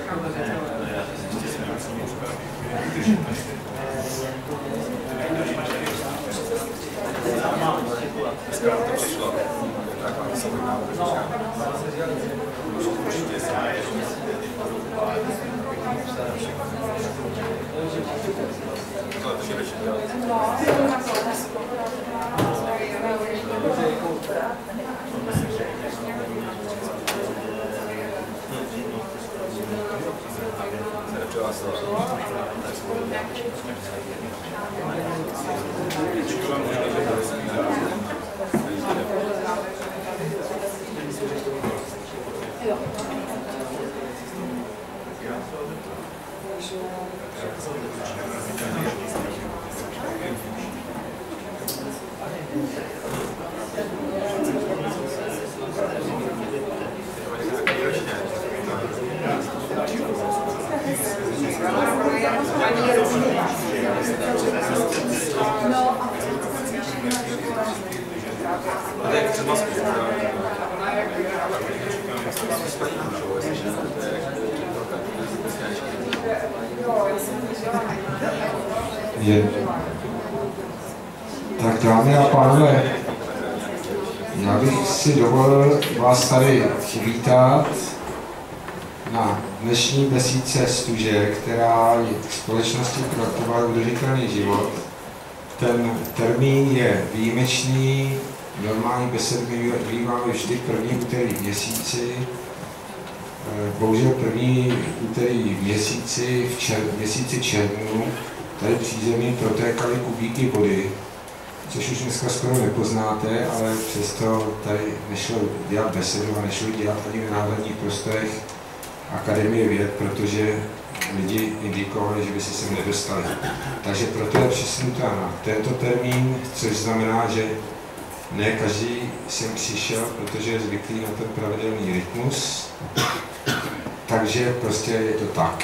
Tak dámy a pánové, já bych si dovolil vás tady uvítat na dnešní besídce Stuže, která je v společnosti pro trvalý udržitelný život. Ten termín je výjimečný, normální besedy býváme vždy první úterý v měsíci. Bohužel první úterý v měsíci červnu tady přízemí protékaly kubíky vody, což už dneska skoro nepoznáte, ale přesto tady nešlo dělat besedu a nešlo dělat ani v náhradních prostorech Akademie věd, protože lidi indikovali, že by se sem nedostali. Takže proto je přesunutá na tento termín, což znamená, že ne každý sem přišel, protože je zvyklý na ten pravidelný rytmus. Takže prostě je to tak.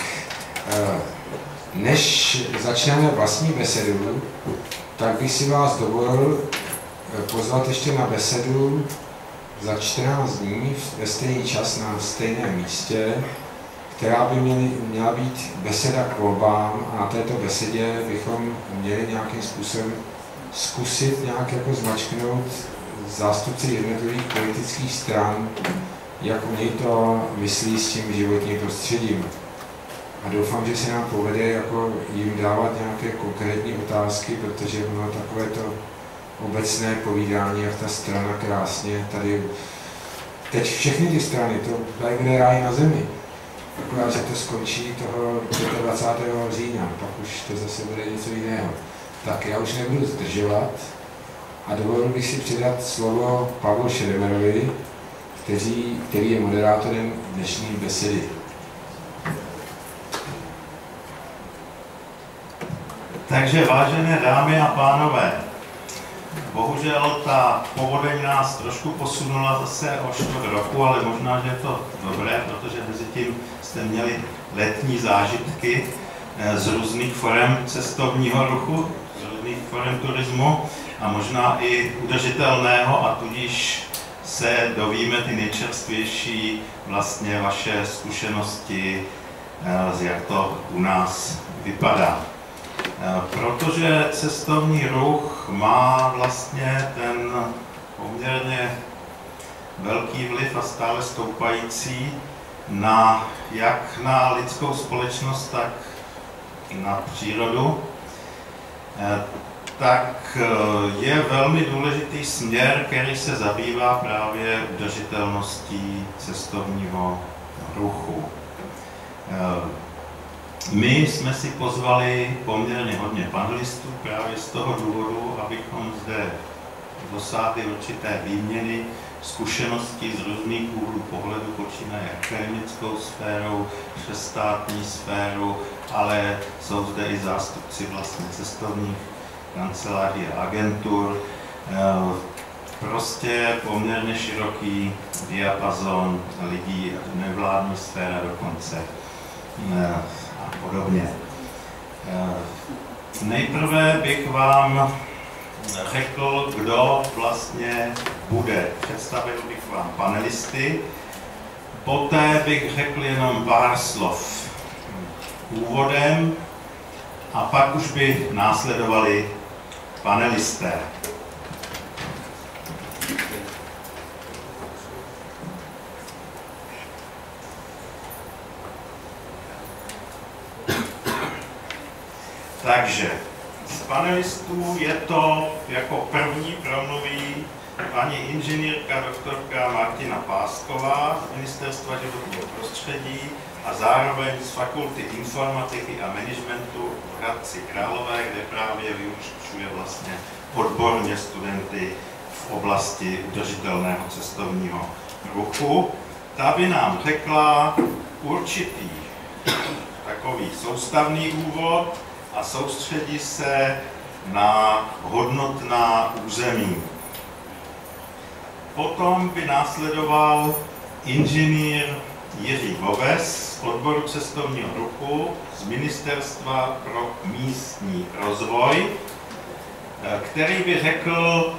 Než začneme vlastní besedu, tak bych si vás dovolil pozvat ještě na besedu za 14 dní ve stejný čas na stejném místě, která by měla být beseda k volbám, a na této besedě bychom měli nějakým způsobem zkusit nějak jako zmačknout zástupci jednotlivých politických stran, jak oni to myslí s tím životním prostředím. A doufám, že se nám povede jako jim dávat nějaké konkrétní otázky, protože ono takové to obecné povídání, jak ta strana krásně tady... Teď všechny ty strany, to tady bude ráj na zemi. Akorát, že to skončí toho 25. října, pak už to zase bude něco jiného. Tak já už nebudu zdržovat a dovolil bych si předat slovo Pavlu Šedemerovi, který je moderátorem dnešní besedy. Takže vážené dámy a pánové, bohužel ta povodeň nás trošku posunula zase o 4 roku, ale možná, že je to dobré, protože mezi tím jste měli letní zážitky z různých forem cestovního ruchu, z různých forem turismu a možná i udržitelného, a tudíž se dovíme ty nejčerstvější vlastně vaše zkušenosti, jak to u nás vypadá. Protože cestovní ruch má vlastně ten poměrně velký vliv a stále stoupající jak na lidskou společnost, tak i na přírodu, tak je velmi důležitý směr, který se zabývá právě udržitelností cestovního ruchu. My jsme si pozvali poměrně hodně panelistů právě z toho důvodu, abychom zde dosáhli určité výměny zkušeností z různých úhlů pohledu, počínaje akademickou sférou, přes státní sféru, ale jsou zde i zástupci vlastně cestovních kanceláří a agentur. Prostě poměrně široký diapazon lidí, nevládní sféra dokonce a podobně. Nejprve bych vám řekl, kdo vlastně bude. Představil bych vám panelisty. Poté bych řekl jenom pár slov úvodem a pak už by následovali panelisté. Takže z panelistů je to jako první promluví paní inženýrka doktorka Martina Pásková z Ministerstva životního prostředí a zároveň z Fakulty informatiky a managementu v Hradci Králové, kde právě vyučuje vlastně odborně studenty v oblasti udržitelného cestovního ruchu. Ta by nám řekla určitý takový soustavný úvod a soustředí se na hodnotná území. Potom by následoval inženýr Jiří Boves z odboru cestovního ruchu z Ministerstva pro místní rozvoj, který by řekl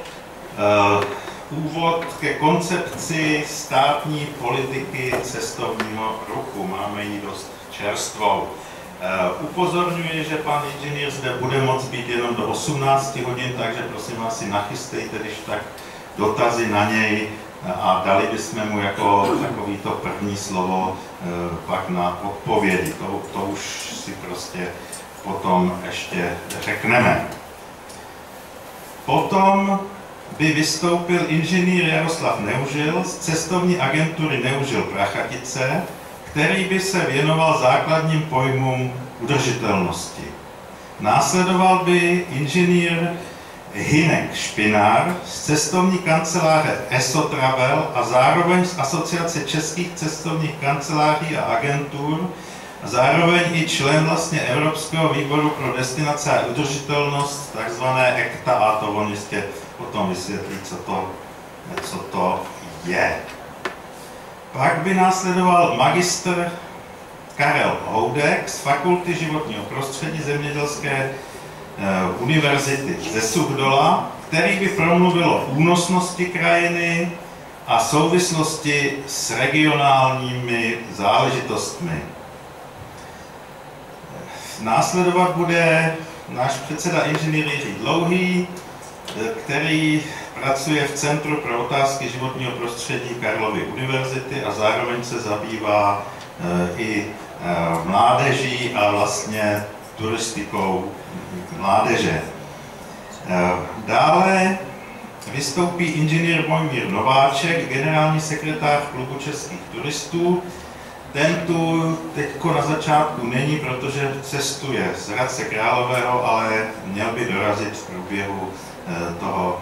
úvod ke koncepci státní politiky cestovního ruchu. Máme ji dost čerstvou. Upozorňuji, že pan inženýr zde bude moct být jenom do 18 hodin, takže prosím vás si nachystejte, když tak dotazy na něj a dali bychom mu jako takovýto první slovo pak na odpovědi. To už si prostě potom ještě řekneme. Potom by vystoupil inženýr Jaroslav Neužil z cestovní agentury Neužil Prachatice, který by se věnoval základním pojmům udržitelnosti. Následoval by inženýr Hynek Špinár z cestovní kanceláře ESO Travel a zároveň z Asociace českých cestovních kanceláří a agentur a zároveň i člen vlastně Evropského výboru pro destinace a udržitelnost, takzvané ECTA, a to on jistě potom vysvětlí, co to je. Pak by následoval magistr Karel Houdek z Fakulty životního prostředí Zemědělské univerzity ze Suchdola, který by promluvil o únosnosti krajiny a souvislosti s regionálními záležitostmi. Následovat bude náš předseda inženýr Jiří Dlouhý, který pracuje v Centru pro otázky životního prostředí Karlovy univerzity a zároveň se zabývá i mládeží a vlastně turistikou mládeže. Dále vystoupí inženýr Mojmír Nováček, generální sekretář Klubu českých turistů. Ten tu teďko na začátku není, protože cestuje z Hradce Králového, ale měl by dorazit v průběhu toho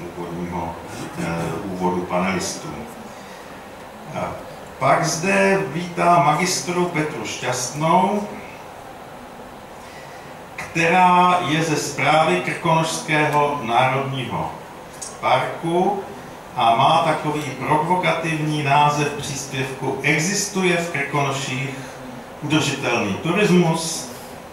úvodu panelistů. Pak zde vítá magistru Petru Šťastnou, která je ze správy Krkonošského národního parku a má takový provokativní název příspěvku Existuje v Krkonoších udržitelný turismus?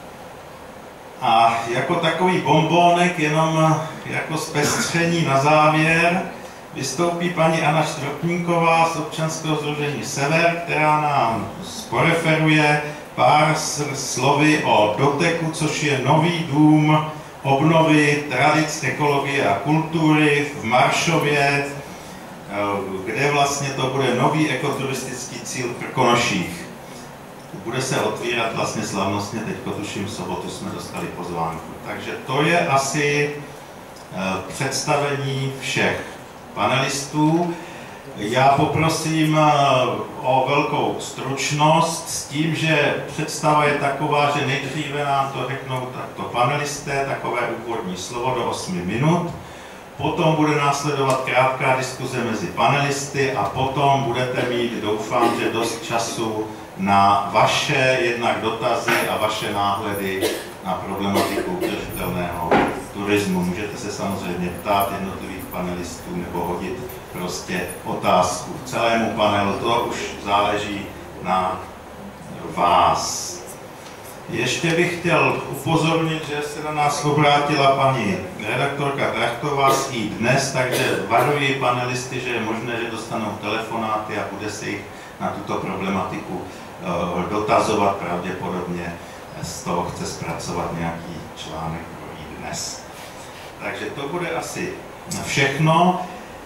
A jako takový bombónek, jenom jako zpestření na závěr, vystoupí paní Anna Štvrtníková z občanského sdružení Sever, která nám poreferuje pár slovy o Doteku, což je nový dům obnovy tradic, ekologie a kultury v Maršově, kde vlastně to bude nový ekoturistický cíl v Krkonoších. Bude se otvírat vlastně slavnostně, teďko tuším v sobotu jsme dostali pozvánku. Takže to je asi představení všech panelistů. Já poprosím o velkou stručnost s tím, že představa je taková, že nejdříve nám to řeknou takto panelisté, takové úvodní slovo do 8 minut. Potom bude následovat krátká diskuze mezi panelisty a potom budete mít, doufám, že dost času na vaše jednak dotazy a vaše náhledy na problematiku udržitelného turismu. Můžete se samozřejmě ptát jednotlivých panelistů nebo hodit prostě otázku celému panelu, to už záleží na vás. Ještě bych chtěl upozornit, že se na nás obrátila paní redaktorka Trachtová i dnes, takže varuji panelisty, že je možné, že dostanou telefonáty a bude se jich na tuto problematiku dotazovat, pravděpodobně z toho chce zpracovat nějaký článek pro i dnes. Takže to bude asi všechno.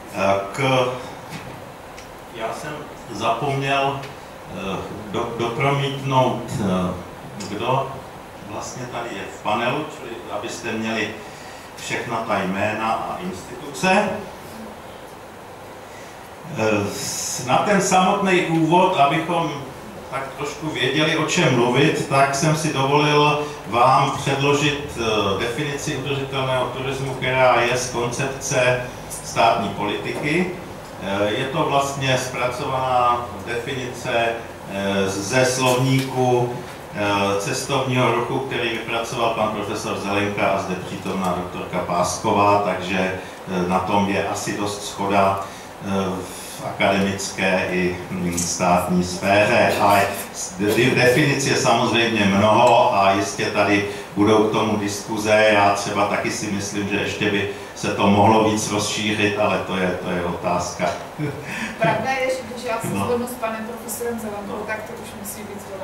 Já jsem zapomněl dopromítnout, kdo vlastně tady je v panelu, čili abyste měli všechna ta jména a instituce. Na ten samotný úvod, abychom tak trošku věděli, o čem mluvit, tak jsem si dovolil vám předložit definici udržitelného turismu, která je z koncepce státní politiky. Je to vlastně zpracovaná definice ze slovníku cestovního ruchu, který vypracoval pan profesor Zelenka a zde přítomná doktorka Pásková, takže na tom je asi dost shoda v akademické i státní sféře, ale definic je samozřejmě mnoho a jistě tady budou k tomu diskuze. Já třeba taky si myslím, že ještě by se to mohlo víc rozšířit, ale to je otázka. Pravda je, že když já se shodnu s panem profesorem Zelenkou, tak to už musí být shoda.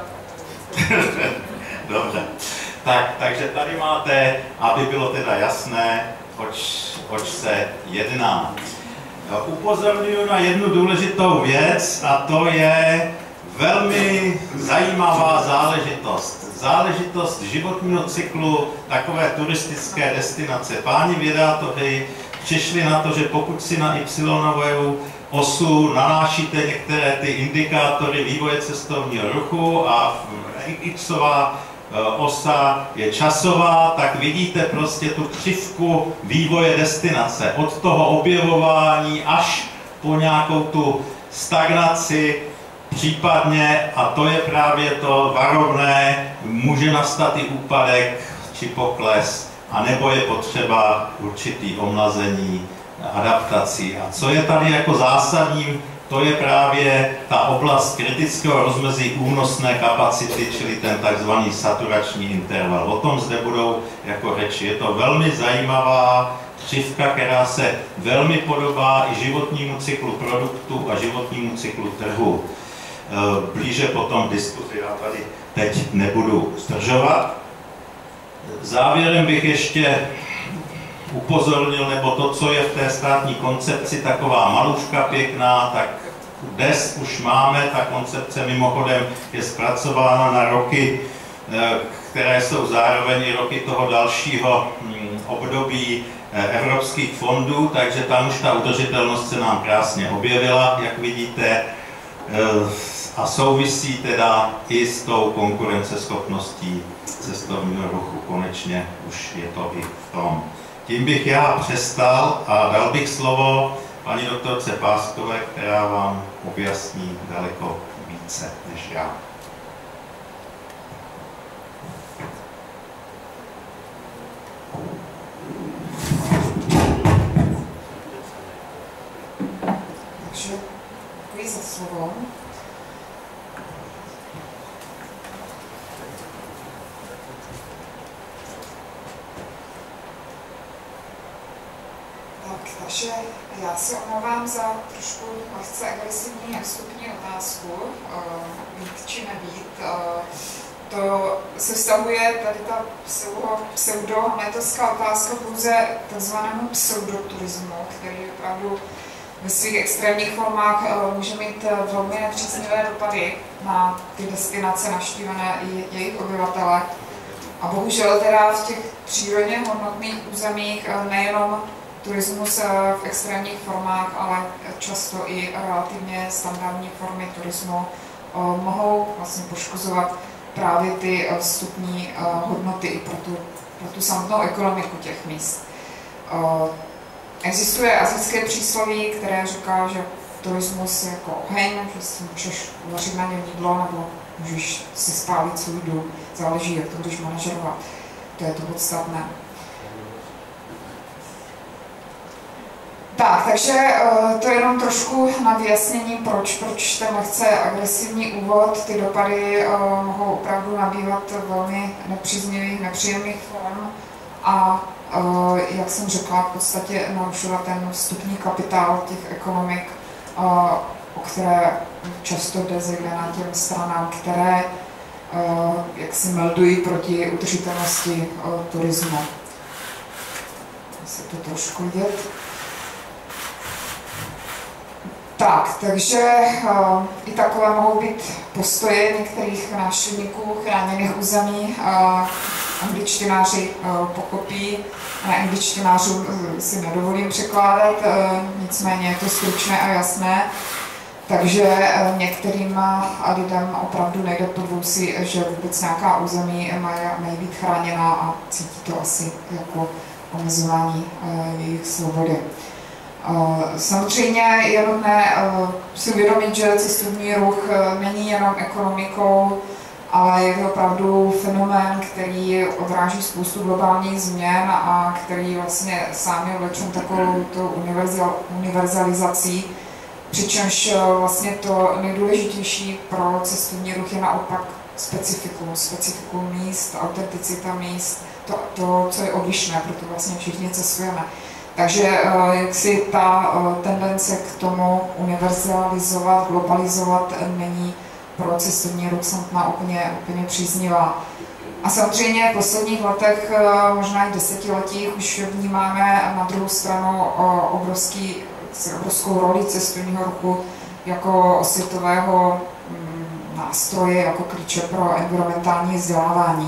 Dobře. Takže tady máte, aby bylo teda jasné, oč se jedná. Upozorňuji na jednu důležitou věc a to je velmi zajímavá záležitost. Záležitost životního cyklu takové turistické destinace. Páni vědátoři přišli na to, že pokud si na Y-novou osu nanášíte některé ty indikátory vývoje cestovního ruchu a X-ová osa je časová, tak vidíte prostě tu křivku vývoje destinace. Od toho objevování až po nějakou tu stagnaci, případně, a to je právě to varovné, může nastat i úpadek či pokles, anebo je potřeba určitý omlazení, adaptací. A co je tady jako zásadní, to je právě ta oblast kritického rozmezí únosné kapacity, čili ten takzvaný saturační interval. O tom zde budou jako řeči. Je to velmi zajímavá křivka, která se velmi podobá i životnímu cyklu produktu a životnímu cyklu trhu. Blíže potom diskuzi, já tady teď nebudu zdržovat. Závěrem bych ještě upozornil, nebo to, co je v té státní koncepci, taková malůvka pěkná, tak dnes už máme, ta koncepce mimochodem je zpracována na roky, které jsou zároveň i roky toho dalšího období evropských fondů, takže tam už ta udržitelnost se nám krásně objevila, jak vidíte, a souvisí teda i s tou konkurenceschopností cestovního ruchu. Konečně už je to i v tom. Tím bych já přestal a dal bych slovo paní doktorce Páskové, která vám objasní daleko více než já. Takže děkuji za slovo. Takže já se omlouvám za trošku lehce agresivní a vstupní otázku, být či nebýt. To se vztahuje tady ta pseudohamletovská otázka pouze takzvanému pseudoturismu, který opravdu ve svých extrémních formách může mít velmi nepříznivé dopady na ty destinace navštívené i jejich obyvatele. A bohužel teda v těch přírodně hodnotných územích nejenom turismus v extrémních formách, ale často i relativně standardní formy turismu mohou vlastně poškozovat právě ty vstupní hodnoty i pro tu samotnou ekonomiku těch míst. Existuje asijské přísloví, které říká, že turismus je jako oheň, že si můžeš uvařit na něm jídlo nebo můžeš si spálit svůj dům, záleží, jak to budeš manažerovat. To je to podstatné. Tak, takže to je jenom trošku na vyjasnění, proč ten lehce agresivní úvod. Ty dopady mohou opravdu nabývat velmi nepříznivých, nepříjemných form a jak jsem řekla, v podstatě narušovat ten vstupní kapitál těch ekonomik, o které často jde zejména těm stranám, které jak si meldují proti udržitelnosti turismu. Se to trošku vidět. Tak, takže i takové mohou být postoje některých návštěvníků chráněných území. Angličtináři pochopí, angličtinářům si nedovolím překládat, nicméně je to stručné a jasné. Takže některým lidem opravdu nejde po dvousi, že vůbec nějaká území mají být chráněná a cítí to asi jako omezování jejich svobody. Samozřejmě je nutné si uvědomit, že cestovní ruch není jenom ekonomikou, ale je to opravdu fenomén, který odráží spoustu globálních změn a který vlastně sám je vlečen takovou univerzalizací, přičemž vlastně to nejdůležitější pro cestovní ruch je naopak specifikum míst, autenticita míst, to, co je odlišné, proto vlastně všichni cestujeme. Takže jaksi ta tendence k tomu univerzalizovat, globalizovat není pro cestovní ruch samotná úplně příznivá. A samozřejmě v posledních letech, možná i desetiletích, už vnímáme na druhou stranu obrovskou roli cestovního ruchu jako osvětového nástroje, jako klíče pro environmentální vzdělávání.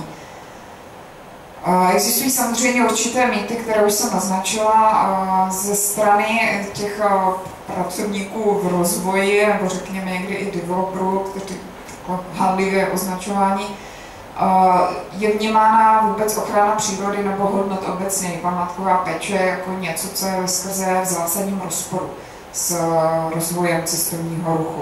Existují samozřejmě určité mýty, které už jsem naznačila ze strany těch pracovníků v rozvoji, nebo řekněme někdy i developerů, kteří hanlivě označování. Je vnímána vůbec ochrana přírody nebo hodnot obecně, památková péče jako něco, co je veskrze v zásadním rozporu s rozvojem cestovního ruchu.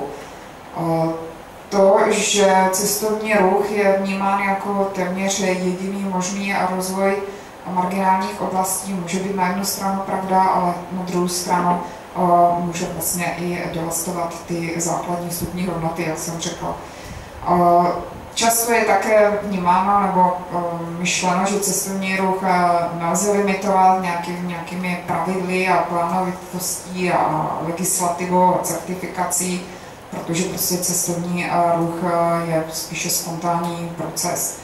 To, že cestovní ruch je vnímán jako téměř jediný možný rozvoj marginálních oblastí, může být na jednu stranu pravda, ale na druhou stranu může vlastně i devastovat ty základní vstupní hodnoty, jak jsem řekla. Často je také vnímáno nebo myšleno, že cestovní ruch nelze limitovat nějakými pravidly a plánovitostí a legislativou a certifikací, protože prostě cestovní ruch je spíše spontánní proces.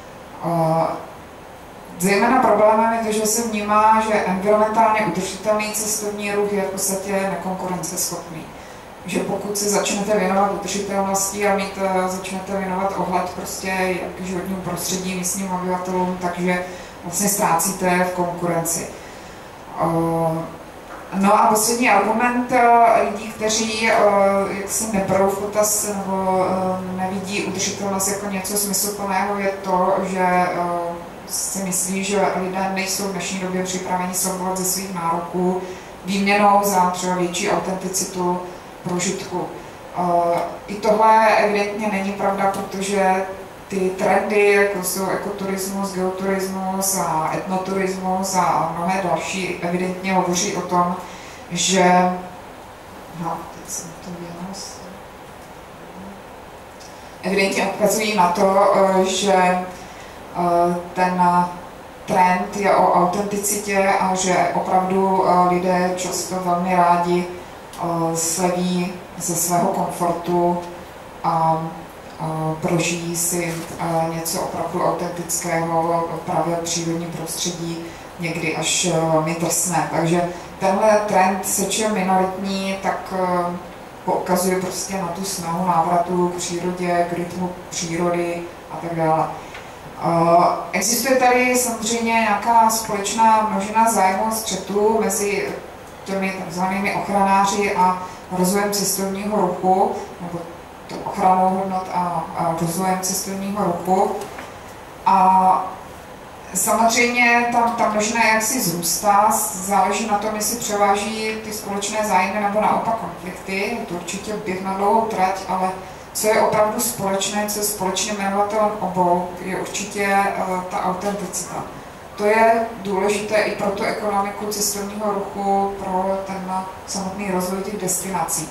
Zejména problémem je to, že se vnímá, že environmentálně udržitelný cestovní ruch je v podstatě nekonkurenceschopný. Že pokud se začnete věnovat udržitelnosti a začnete věnovat ohled prostě jak životnímu prostředí, místním obyvatelům, takže vlastně ztrácíte v konkurenci. No a poslední argument lidí, kteří jaksi neberou v potaz nebo nevidí udržitelnost jako něco smysluplného, je to, že si myslí, že lidé nejsou v dnešní době připraveni slibovat ze svých nároků výměnou za třeba větší autenticitu prožitku. I tohle evidentně není pravda, protože ty trendy, jako jsou ekoturismus, geoturismus a etnoturismus a mnohé další, evidentně hovoří o tom, že evidentně odkazují na to, že ten trend je o autenticitě a že opravdu lidé často velmi rádi sleví ze svého komfortu a prožijí si něco opravdu autentického, právě přírodní prostředí, někdy až velmi drsné. Takže tenhle trend, seč minoritní, tak poukazuje prostě na tu snahu návratu k přírodě, k rytmu přírody a tak dále. Existuje tady samozřejmě nějaká společná množina zájmu střetu mezi těmi takzvanými ochranáři a rozvojem cestovního ruchu, nebo ochranou hodnot a rozvojem cestovního ruchu. A samozřejmě ta množina jaksi zrůstá, záleží na tom, jestli převáží ty společné zájmy nebo naopak konflikty. Je to určitě běh na dlouhou trať, ale co je opravdu společné, co je společným jmenovatelem obou, je určitě ta autenticita. To je důležité i pro tu ekonomiku cestovního ruchu, pro ten samotný rozvoj těch destinací.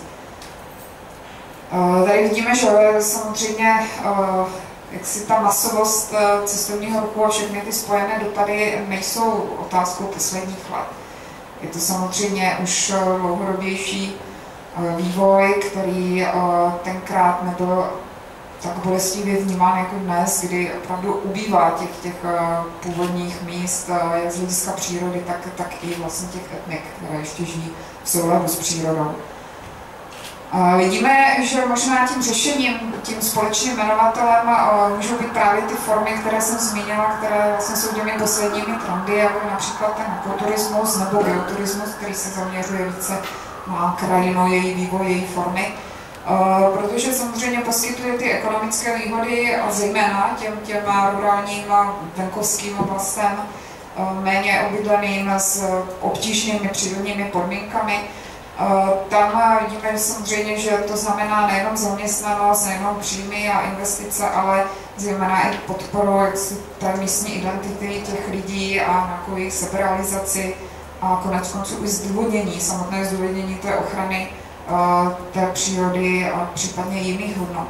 Tady vidíme, že samozřejmě jak si ta masovost cestovního ruchu a všechny ty spojené dopady nejsou otázkou posledních let. Je to samozřejmě už dlouhodobější vývoj, který tenkrát nebyl tak bolestivě vnímán jako dnes, kdy opravdu ubývá těch původních míst, jak z hlediska přírody, tak i vlastně těch etnik, které ještě žijí v souladu s přírodou. Vidíme, že možná tím řešením, tím společným jmenovatelem můžou být právě ty formy, které jsem zmínila, které vlastně jsou těmi posledními trendy, jako například ten ekoturismus nebo geoturismus, který se zaměřuje více na krajinu, její vývoj, její formy. Protože samozřejmě poskytuje ty ekonomické výhody a zejména těm rurálním venkovským oblastem, méně obydleným s obtížnými přírodními podmínkami. Tam vidíme samozřejmě, že to znamená nejenom zaměstnanost, nejenom příjmy a investice, ale zejména i podporu té místní identity těch lidí a nějakou jejich seberealizaci a konec konců i zdůvodnění, samotné zdůvodnění té ochrany té přírody a případně jiných hodnot.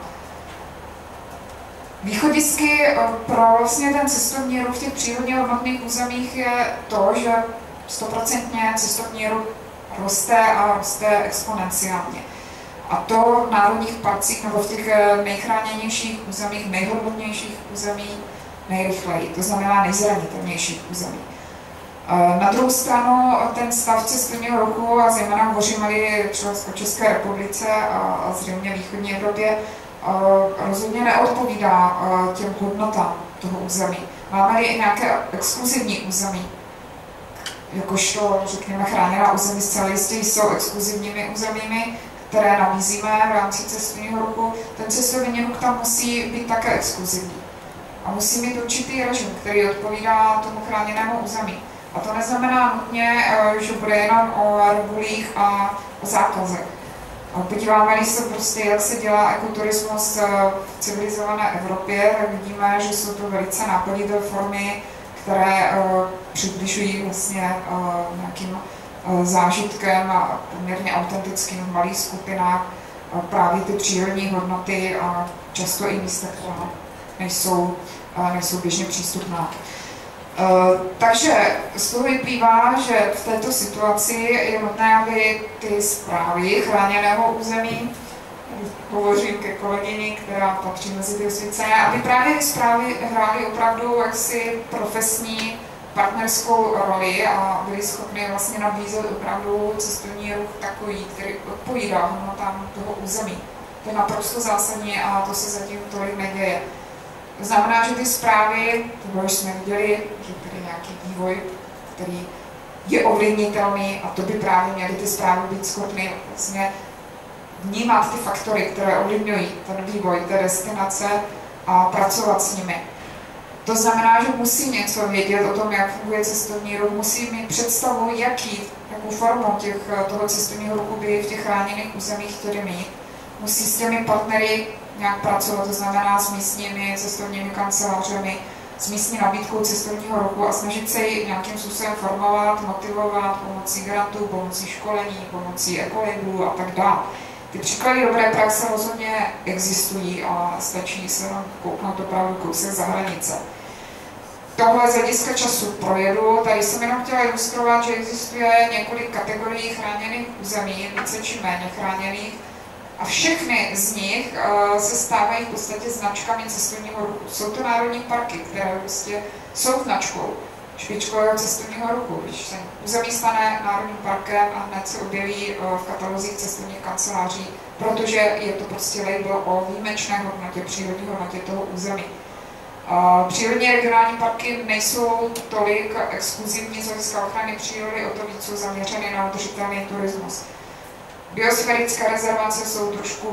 Východisky pro vlastně ten cestovní ruch v těch přírodně hodnotných územích je to, že 100% cestovní ruch roste a roste exponenciálně. A to v národních parcích nebo v těch nejchráněnějších územích, nejhodnotnějších území nejrychleji, to znamená nejzranitelnějších území. Na druhou stranu ten stav cestovního ruchu, a zejména hovoříme-li třeba o České republice a zřejmě východní Evropě, rozhodně neodpovídá těm hodnotám toho území. Máme-li i nějaké exkluzivní území, jakožto, řekněme, chráněná území zcela jistě jsou exkluzivními územími, které nabízíme v rámci cestovního ruchu. Ten cestovní ruch tam musí být také exkluzivní. A musí mít určitý režim, který odpovídá tomu chráněnému území. A to neznamená nutně, že bude jenom o regulích a o zákazech. Podíváme-li se prostě, jak se dělá ekoturismus v civilizované Evropě, tak vidíme, že jsou to velice nápadité formy, které přibližují vlastně nějakým zážitkem a poměrně autentickým v malých skupinách právě ty přírodní hodnoty a často i místa, která nejsou běžně přístupná. Takže z toho vyplývá, že v této situaci je nutné, aby ty správy chráněného území, hovořím ke kolegyni, která patří mezi ty osvícené, aby právě správy hrály opravdu jaksi profesní partnerskou roli a byli schopni vlastně nabízet opravdu cestovní ruch takový, který odpovídá hodnotám toho území. To je naprosto zásadní a to se zatím tolik neděje. To znamená, že ty zprávy, toho jsme viděli, že tady nějaký vývoj, který je ovlivnitelný a to by právě měly ty zprávy být schopny vlastně vnímat ty faktory, které ovlivňují ten vývoj té destinace a pracovat s nimi. To znamená, že musí něco vědět o tom, jak funguje cestovní ruch, musí mít představu, jakou formu toho cestovního ruchu by v těch chráněných územích chtěli mít. Musí s těmi partnery nějak pracovat, to znamená s místními cestovními kancelářemi, s místní nabídkou cestovního ruchu a snažit se ji nějakým způsobem formovat, motivovat pomocí grantů, pomocí školení, pomocí ekolabelů a tak dále. Ty příklady dobré praxe rozhodně existují a stačí se kouknout opravdu kousek za hranice. Tohle z hlediska času projedu. Tady jsem jenom chtěla ilustrovat, že existuje několik kategorií chráněných území, více či méně chráněných, a všechny z nich se stávají v podstatě značkami cestovního ruchu. Jsou to národní parky, které prostě jsou značkou špičkového cestovního ruchu. Když se území stane národním parkem a hned se objeví v katalozích cestovních kanceláří, protože je to prostě label o výjimečné hodnotě, přírodní hodnotě toho území. Přírodní regionální parky nejsou tolik exkluzivní z hlediska ochrany přírody, o to víc jsou zaměřeny na udržitelný turismus. Biosférické rezervace jsou trošku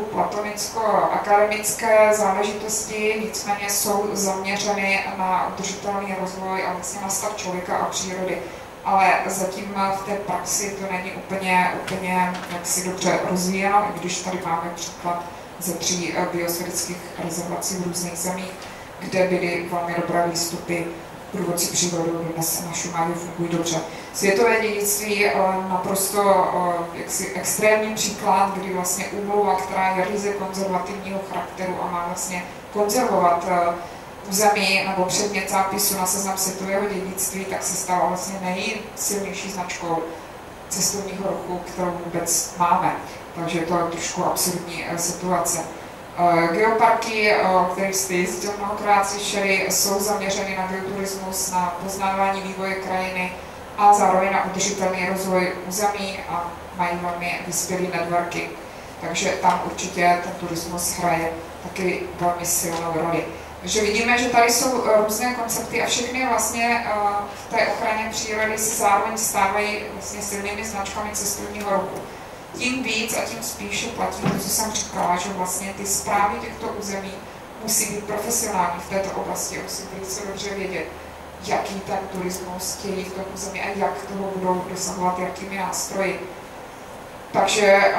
platonicko-akademické záležitosti, nicméně jsou zaměřeny na udržitelný rozvoj a vlastně na stav člověka a přírody. Ale zatím v té praxi to není úplně jaksi dobře rozvíjeno, i když tady máme příklad ze 3 biosférických rezervací v různých zemích, kde byly velmi dobré výstupy průvodci přírodou dnes na Šumavě fungují dobře. Světové dědictví naprosto jaksi extrémní příklad, kdy vlastně úmluva, která je ryze konzervativního charakteru a má vlastně konzervovat území nebo předmět zápisu na seznam světového dědictví, tak se stala vlastně nejsilnější značkou cestovního ruchu, kterou vůbec máme. Takže to je trošku absurdní situace. Geoparky, o kterých jste jistě mnohokrát slyšeli, jsou zaměřeny na geoturismus, na poznávání vývoje krajiny a zároveň na udržitelný rozvoj území a mají velmi vyspělý networking. Takže tam určitě ten turismus hraje taky velmi silnou roli. Takže vidíme, že tady jsou různé koncepty a všechny vlastně v té ochraně přírody se zároveň stávají vlastně silnými značkami cestovního ruchu. Tím víc a tím spíše platí to, co jsem říkala, že vlastně ty správy těchto území musí být profesionální v této oblasti a musí velice dobře vědět, jaký ten turismus chtějí v tom území a jak toho budou dosahovat, jakými nástroji. Takže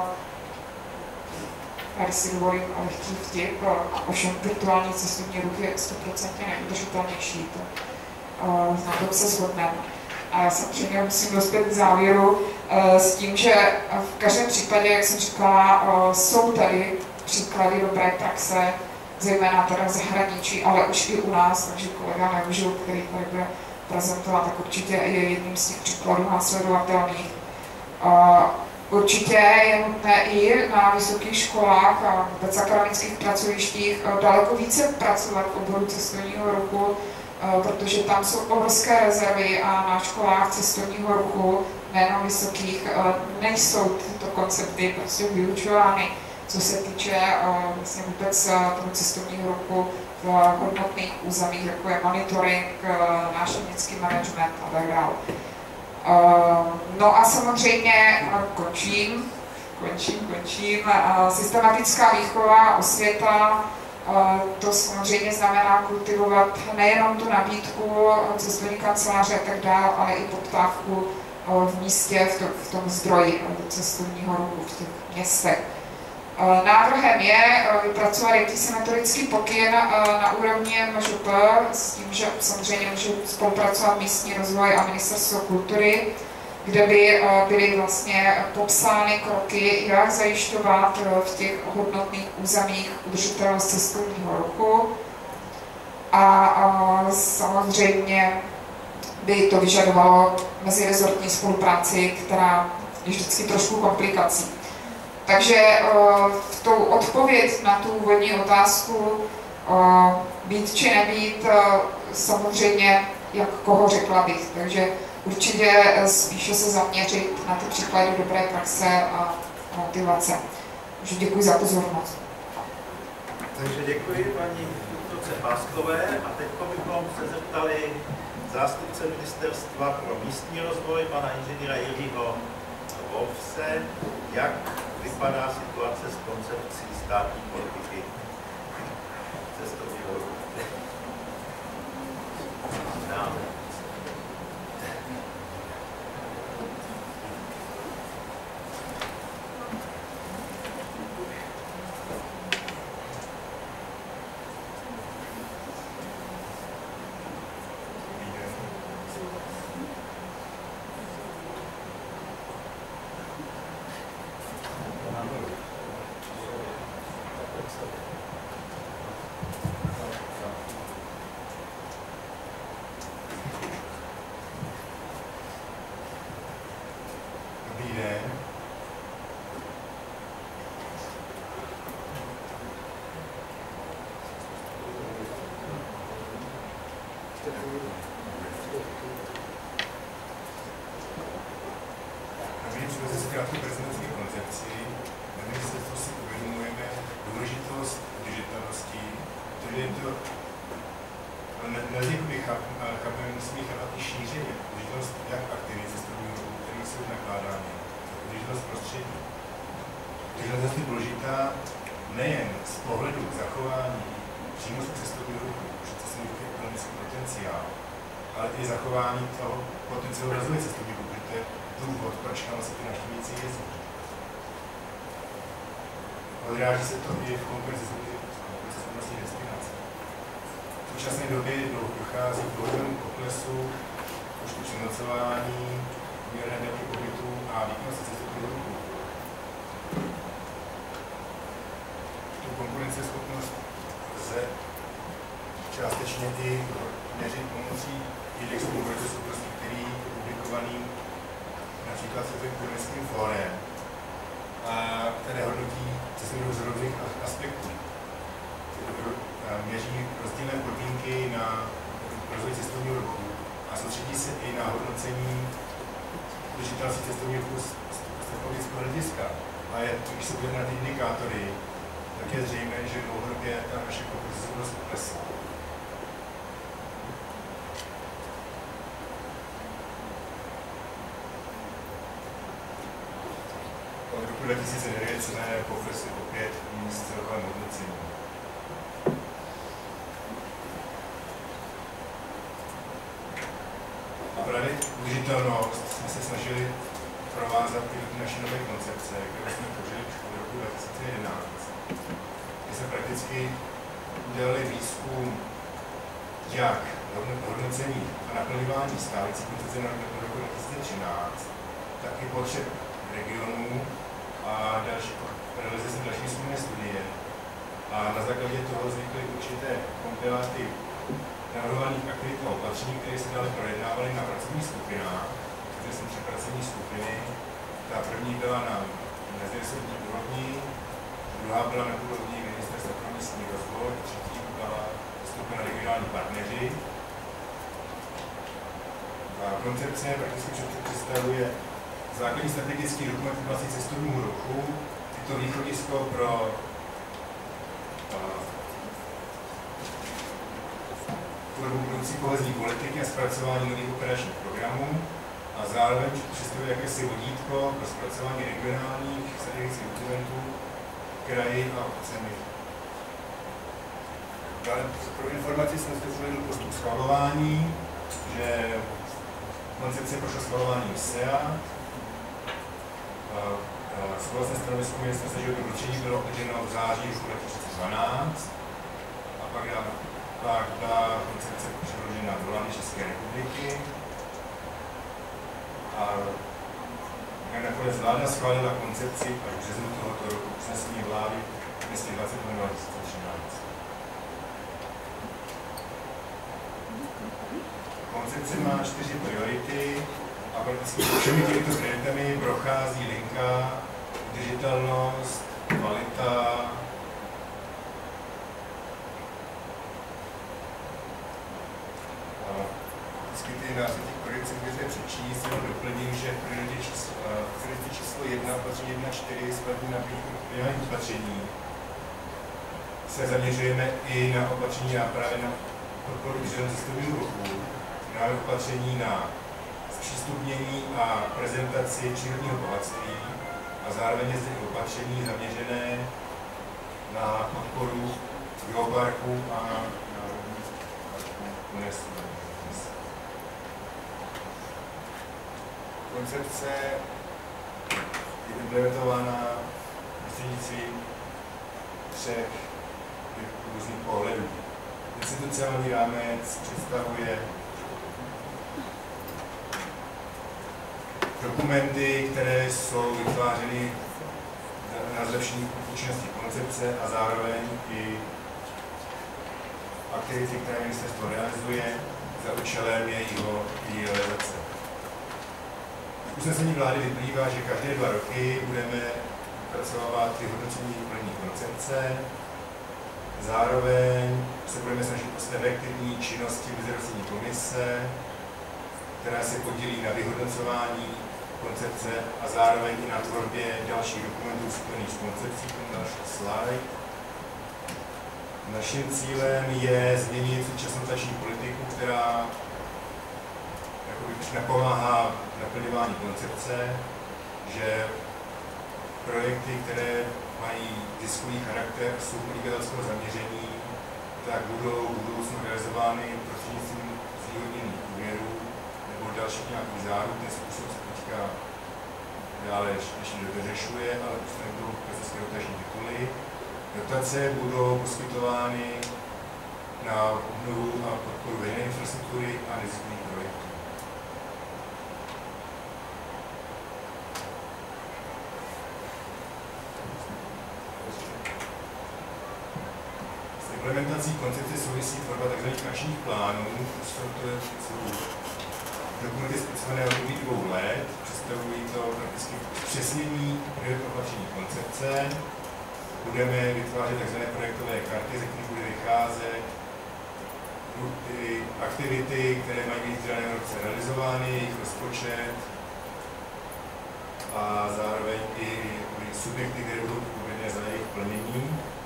tady si dovolím lehký vtip, ovšem virtuální cestovní ruch je 100% neudržitelnější, na tom se shodneme. A samozřejmě musím dospět k závěru s tím, že v každém případě, jak jsem říkala, jsou tady příklady dobré praxe, zejména teda v zahraničí, ale už i u nás, takže kolega Neužil, který tady bude prezentovat, tak určitě je jedním z těch příkladů následovatelných. Určitě je nutné i na vysokých školách a vůbec akademických pracovištích daleko více pracovat v oboru cestovního ruchu, protože tam jsou obrovské rezervy a na školách cestovního ruchu, nejenom vysokých, nejsou tyto koncepty prostě vyučovány, co se týče vlastně vůbec toho cestovního ruchu v hodnotných územích, jako je monitoring, návštěvnický management a tak dále. No a samozřejmě končím. Systematická výchova, osvěta, to samozřejmě znamená kultivovat nejenom tu nabídku cestovní kanceláře a tak dále, ale i poptávku v místě, v tom zdroji cestovního ruchu, v těch městech. Návrhem je vypracovat jakýsi metodický pokyn na úrovni MŽP s tím, že samozřejmě může spolupracovat místní rozvoj a ministerstvo kultury, kde by byly vlastně popsány kroky, jak zajišťovat v těch hodnotných územích udržitelnost cestovního ruchu. A samozřejmě by to vyžadovalo mezirezortní spolupráci, která je vždycky trošku komplikací. Takže v tou odpověď na tu úvodní otázku být či nebýt, samozřejmě jak koho řekla bych. Takže určitě spíše se zaměřit na ty příklady dobré praxe a motivace. Takže děkuji za pozornost. Takže děkuji paní doktorce Pástkové a teď bychom se zeptali zástupce Ministerstva pro místní rozvoj, pana inženýra Jiřího Wolfse, jak vypadá situace s koncepcí státní politiky cestovního ruchu. Nejen z pohledu zachování přínosu cestovního ruchu, cestovního ekonomický potenciál, ale i zachování toho potenciálu rozvoje cestovního ruchu, to je důvod, proč tam vlastně ty návštěvníci jezdí. Odráží se to i v konkurenceschopnosti destinace. To současné době dochází k dlouhodobému poklesu počtu přenocování, úměrné délky pobytu a výkonnosti cestovního ruchu. Tu konkurenceschopnost lze částečně i měřit pomocí indexu konkurenceschopnosti, který je publikovaný například Světovým ekonomickým fórem, které hodnotí cestovní z různých aspektů. Měří rozdílné podmínky na rozvoj cestovního ruchu a soustředí se i na hodnocení udržitelnosti cestovního ruchu z ekologického hlediska. A když se podíváme na ty indikátory, tak je zřejmé, že dlouhodobě ta naše konkurenceschopnost klesá. Od roku 2009 cené poklesly opět z celkovém hodnocení. A právě udržitelnost jsme se snažili provázat i do naší nové koncepce, kterou jsme tvořili od roku 2011. Kdy jsme prakticky udělali výzkum jak hodnocení a naplňování stávající koncepce na roku 2013, tak i potřeb regionů a realizovali jsme další výzkumné studie. A na základě toho vznikly určité kompiláty navrhovaných aktivit a opatření, které se dále projednávaly na pracovních skupinách. Které jsou 3 pracovní skupiny. Ta první byla na meziresortní úrovni, druhá byla na úrovni Ministerstva pro místní rozvoj, třetí byla skupina regionální partneři. A koncepce prakticky představuje základní strategický dokument v oblasti cestovního ruchu, je to východisko pro tvorbu budoucí kohezní politiky a zpracování nových operačních programů a zároveň představuje jakési vodítko pro zpracování regionálních strategických dokumentů kraji a obcemi. Pro informaci jsem zde uvedl postup schvalování, že koncepce prošla schvalováním SEA. Souhlasné stanovisko Ministerstva životního prostředí bylo obdrženo v září roku 2012 a pak byla koncepce předložena do vlády České republiky a nakonec vláda schválila koncepci až v březnu tohoto roku usnesení vlády 220 2013. Koncepce má 4 priority a prakticky všemi těmito prioritami prochází linka udržitelnost, kvalita, vždycky ty názvy těch priorit si můžete přečíst, jenom doplním, že v prioritě číslo 1, opatření 1.4 skladní nabídku opatření se zaměřujeme i na opatření právě na podporu udržitelného cestovního ruchu, máme opatření na zpřístupnění a prezentaci přírodního bohatství a zároveň je zde opatření zaměřené na podporu geoparku a národních parků UNESCO. Koncepce je implementována prostřednictvím 3 různých pohledů. Institucionální rámec představuje dokumenty, které jsou vytvářeny na zlepšení účinnosti koncepce a zároveň i aktivity, které ministerstvo realizuje za účelem její realizace. Z usnesení vlády vyplývá, že každé 2 roky budeme vypracovávat vyhodnocení plnění koncepce. Zároveň se budeme snažit o efektivní činnosti meziresortní komise, která se podílí na vyhodnocování koncepce a zároveň i na tvorbě dalších dokumentů spojených s koncepcí, další slide. Naším cílem je změnit současnou dotační politiku, která napomáhá naplňování koncepce, že projekty, které mají ziskový charakter a jsou podnikatelského zaměření, tak budou v budoucnu realizovány prostřednictvím zvýhodněných úvěrů nebo dalších nějakých záruk. Ten způsob se teďka dále ještě dořešuje, ale už nebudou klasické dotační tituly. Dotace budou poskytovány na obnovu a podporu veřejné infrastruktury a neziskových projektů. S implementací koncepce souvisí tvorba tzv. Akčních plánů, to jsou dokumenty zpracované v období 2 let, představují to prakticky zpřesnění priorit opatření koncepce. Budeme vytvářet tzv. Projektové karty, ze kterých bude vycházet ty aktivity, které mají být v daném roce realizovány, jejich rozpočet a zároveň i subjekty, které budou odpovědné za jejich plnění.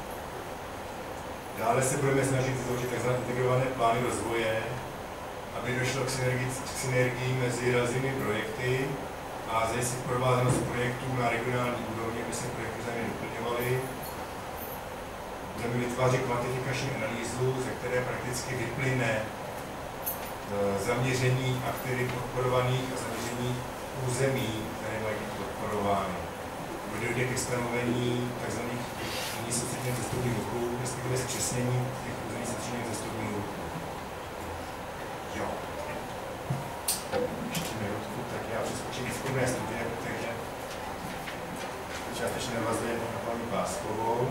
Dále se budeme snažit vytvořit tzv. Integrované plány rozvoje, aby došlo k synergii mezi různými projekty a zajistit provázanost projektů na regionální úrovni, aby se projekty vzájemně doplňovaly. Budeme vytvářet kvantifikační analýzu, ze které prakticky vyplyne zaměření aktivit podporovaných a zaměření území, které mají být podporovány. Dojde ke stanovení tzv. Území soustředěných cestovních ruchů, respektive zpřesnění těch území soustředěných cestovních ruchů. Jo. Ještě minutku, tak já přeskočím výzkumné studie, protože částečně navazuje na paní Páskovou.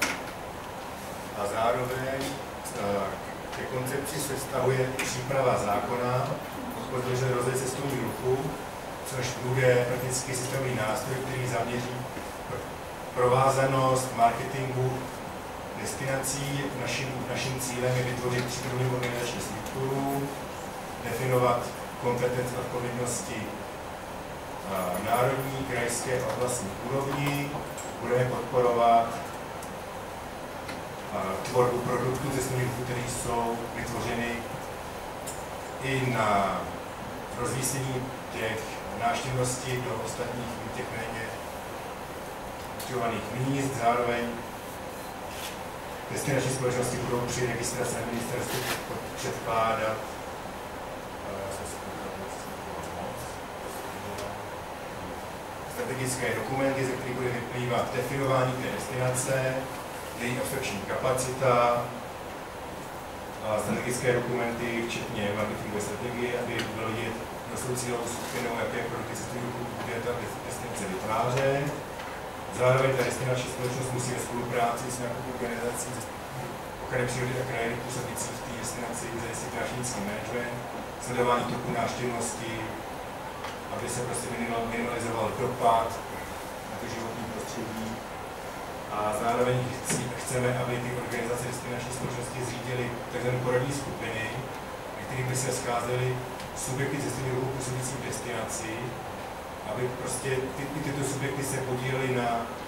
A zároveň ke koncepci se vztahuje příprava zákona o podpoře rozvoje cestovního ruchu, což bude prakticky systémový nástroj, který zaměří provázanost marketingu destinací. Naším cílem je vytvořit přípravnou organizační strukturu, definovat kompetence a odpovědnosti národní, krajské a oblastní úrovni. Budeme podporovat tvorbu produktů cestovních ruchů, které jsou vytvořeny i na rozvícení těch návštěvností do ostatních těch méně aktivovaných míst. Zároveň destinační společnosti budou při registraci na ministerstvu předkládat strategické dokumenty, ze kterých bude vyplývat definování té destinace, její absorpční kapacita, a strategické dokumenty, včetně marketingové strategie, aby bylo vidět nosou cílovou skupinou, jaké produkty cestovního ruchu bude ta destinace vytvářet. Zároveň ta destinační společnost musí ve spolupráci s nějakou organizací ochrany přírody a krajiny působící v té destinaci zajistit návštěvnický management, sledování toku návštěvnosti, aby se prostě minimalizoval dopad na to životní prostředí. A zároveň chceme, aby ty organizace destinační společnosti zřídily tzv. Poradní skupiny, ve kterých by se scházely subjekty cestovního ruchu působící v destinaci, aby prostě tyto subjekty se podílely na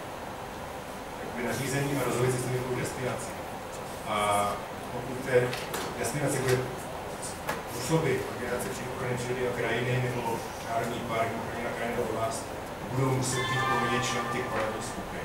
řízení a rozvoji cestovního ruchu destinaci. A pokud té destinaci bude působit organizace ochrany přírody a krajiny nebo národní park nebo krajina krajinová oblast, budou muset být povinně člen těch poradních skupin.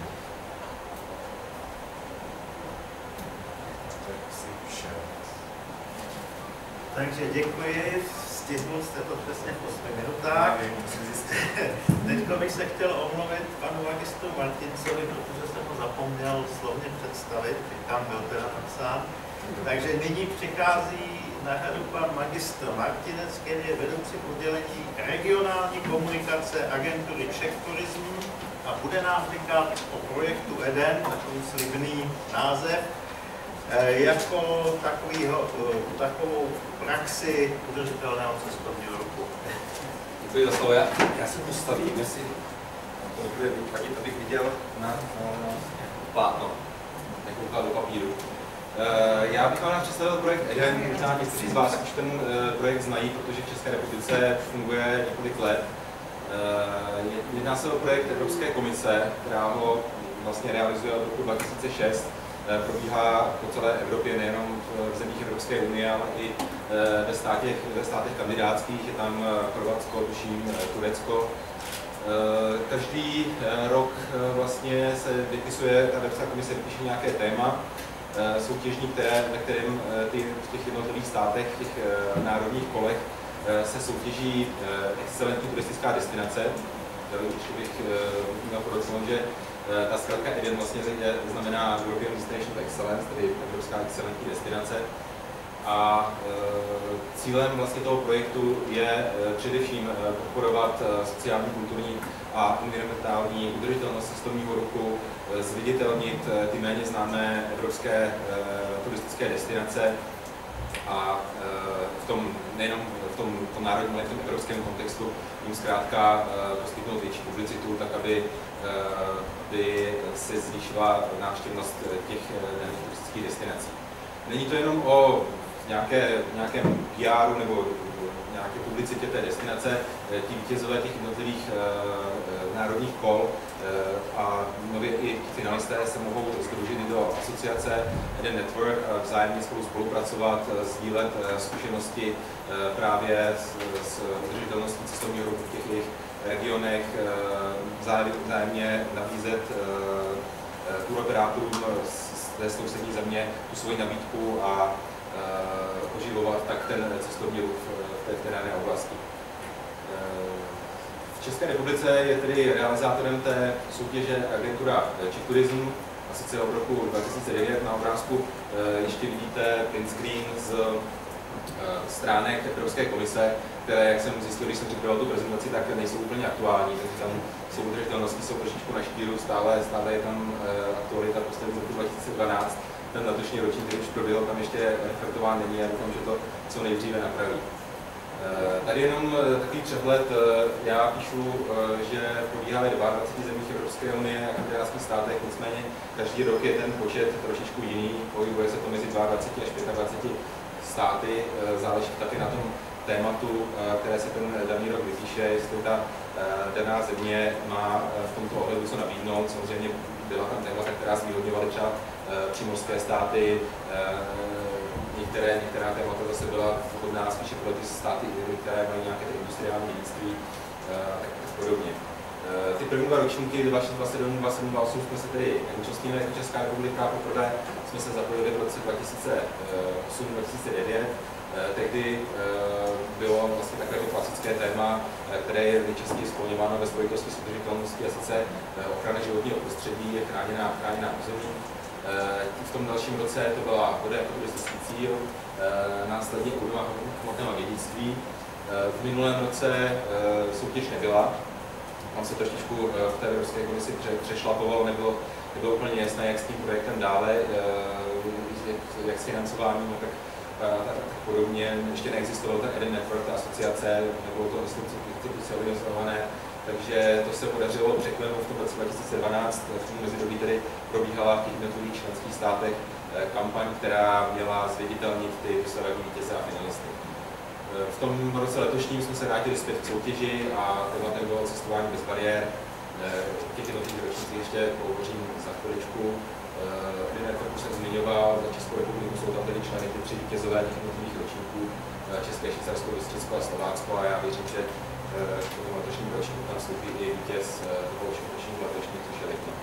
Takže děkuji, stihnul jste to přesně v 8 minutách. Teď bych se chtěl omluvit panu magistru Martincovi, protože jsem ho zapomněl slovně představit, tam byl teda napsán. Takže nyní přichází na řadu pan magistr Martinec, který je vedoucí oddělení regionální komunikace agentury Czech Tourism a bude nám říkat o projektu EDEN, takový slibný název, jako takovou praxi udržitelného cestovního ruchu. Děkuji za slovo. Já se postavím, jestli to bude vadit, abych viděl na plátno, nekoukal do papíru. Já bych vám představil projekt EDEN, možná někteří z vás už ten projekt znají, protože v České republice funguje několik let. Jedná se o projekt Evropské komise, která ho vlastně realizuje od roku 2006. Probíhá po celé Evropě, nejenom v zemích Evropské unie, ale i ve státech kandidátských, je tam Chorvatsko, tuším, Turecko. Každý rok vlastně se vypisuje, ta Evropská komise vypíše nějaké téma soutěžní, ve kterém v těch jednotlivých státech, v těch národních kolech se soutěží excelentní turistická destinace. Určitě bych měl podotknout, že ta zkratka EDEN vlastně znamená European Destination of Excellence, tedy Evropská excelentní destinace. A cílem vlastně toho projektu je především podporovat sociální, kulturní a environmentální udržitelnost cestovního ruchu, zviditelnit ty méně známé evropské turistické destinace a nejenom v tom národním, ale v tom evropském kontextu jim zkrátka poskytnout větší publicitu, tak aby se zvýšila návštěvnost těch daných turistických destinací. Není to jenom o nějakém PR nebo nějaké publicitě té destinace. Ti vítězové těch jednotlivých národních kol a nově i finalisté se mohou sdružit do asociace Eden Network a vzájemně spolu spolupracovat, sdílet zkušenosti právě s udržitelností cestovního ruchu v těch jejich regionech, vzájemně nabízet turoperátorům ze sousední země tu svoji nabídku a oživovat tak ten cestovní ruch v té dané oblasti. V České republice je tedy realizátorem té soutěže agentura Czech Tourism, a sice od roku 2009. Na obrázku ještě vidíte print screen z stránek Evropské komise, které, jak jsem zjistil, když jsem připravoval tu prezentaci, tak nejsou úplně aktuální, takže tam jsou udržitelnosti, jsou trošičku na štíru, stále je tam aktualita poslední z roku 2012. Ten letošní ročník, který už proběhl, tam ještě reflektován není a doufám, že to co nejdříve napraví. Tady jenom takový přehled, já píšu, že probíhá ve 22 zemích Evropské unie a kandidátských státech, nicméně každý rok je ten počet trošičku jiný, pohybuje se to mezi 22 až 25 státy, záleží taky na tom tématu, které se ten daný rok vypíše, jestli ta daná země má v tomto ohledu co nabídnout. Samozřejmě byla tam témata, která zvýhodňovaly třeba přímořské státy, některá témata zase byla vhodná spíše pro ty státy, které mají nějaké industriální dědictví a tak podobně. Ty první dva ročníky 2027, 2028 jsme se tedy neúčastnili jako Česká republika, poprvé jsme se zapojili v roce 2008-2009. Tehdy bylo vlastně takové to klasické téma, které je nejčastěji skloňováno ve spojitosti s udržitelností, a sice ochrana životního prostředí, je chráněná území. V tom dalším roce to byla voda jako turistický cíl, následně obnova hmotného dědictví. V minulém roce soutěž nebyla, tam se trošičku v té Evropské komisi přešlapovalo, nebylo úplně jasné, jak s tím projektem dále, jak s financováním, tak podobně. Ještě neexistoval ten Eden Network, ta asociace, nebylo to institucionalizované, takže to se podařilo překlenout v tom roce 2012. V tom mezidobí tedy probíhala v těch jednotlivých členských státech kampaň, která měla zviditelnit ty dosavadní vítěze a finalisty. V tom roce letošním jsme se vrátili zpět k soutěži a tématem bylo cestování bez bariér. Těch jednotlivých ročnících ještě pohovořím za chviličku. Network už jsem zmiňoval, za Českou republiku jsou tam tedy členy ty 3 vítězové těch jednotlivých ročníků, České, Švýcarsko, Bystřicko a Slovácko, a já věřím, že v tom letošním ročníku tam vstoupí i vítěz toho ročníku letošní, což je Litva.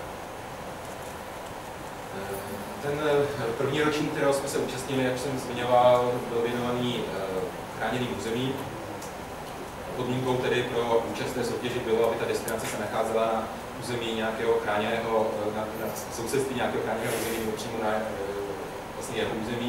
Ten první ročník, kterého jsme se účastnili, jak jsem zmiňoval, byl věnovaný chráněným územím. Podmínkou tedy pro účast té soutěži bylo, aby ta destinace se nacházela na území nějakého chráněného, na sousedství nějakého chráněného území nebo přímo na vlastně jeho území.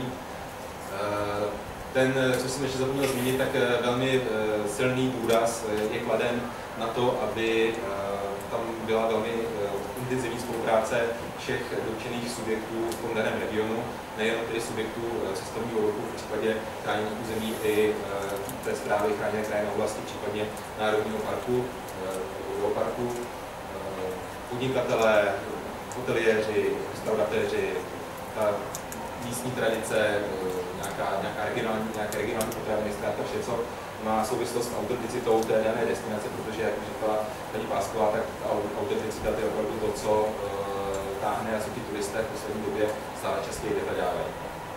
Co jsem ještě zapomněl zmínit, tak velmi silný důraz je kladen na to, aby tam byla velmi intenzivní spolupráce všech dotčených subjektů v tom daném regionu, nejen tedy subjektů cestovního ruchu v případě chráněných území i té správy chráněné krajinné oblasti, případně národního parku, geoparku, podnikatelé, hoteliéři, restauratéři, ta místní tradice, nějaké regionální potraviny, zkrátka vše, co má souvislost s autenticitou té dané destinace, protože, jak říkala paní Pásková, tak ta autenticita je opravdu to, co táhne a co ti turisté v poslední době stále častěji vyhledávají.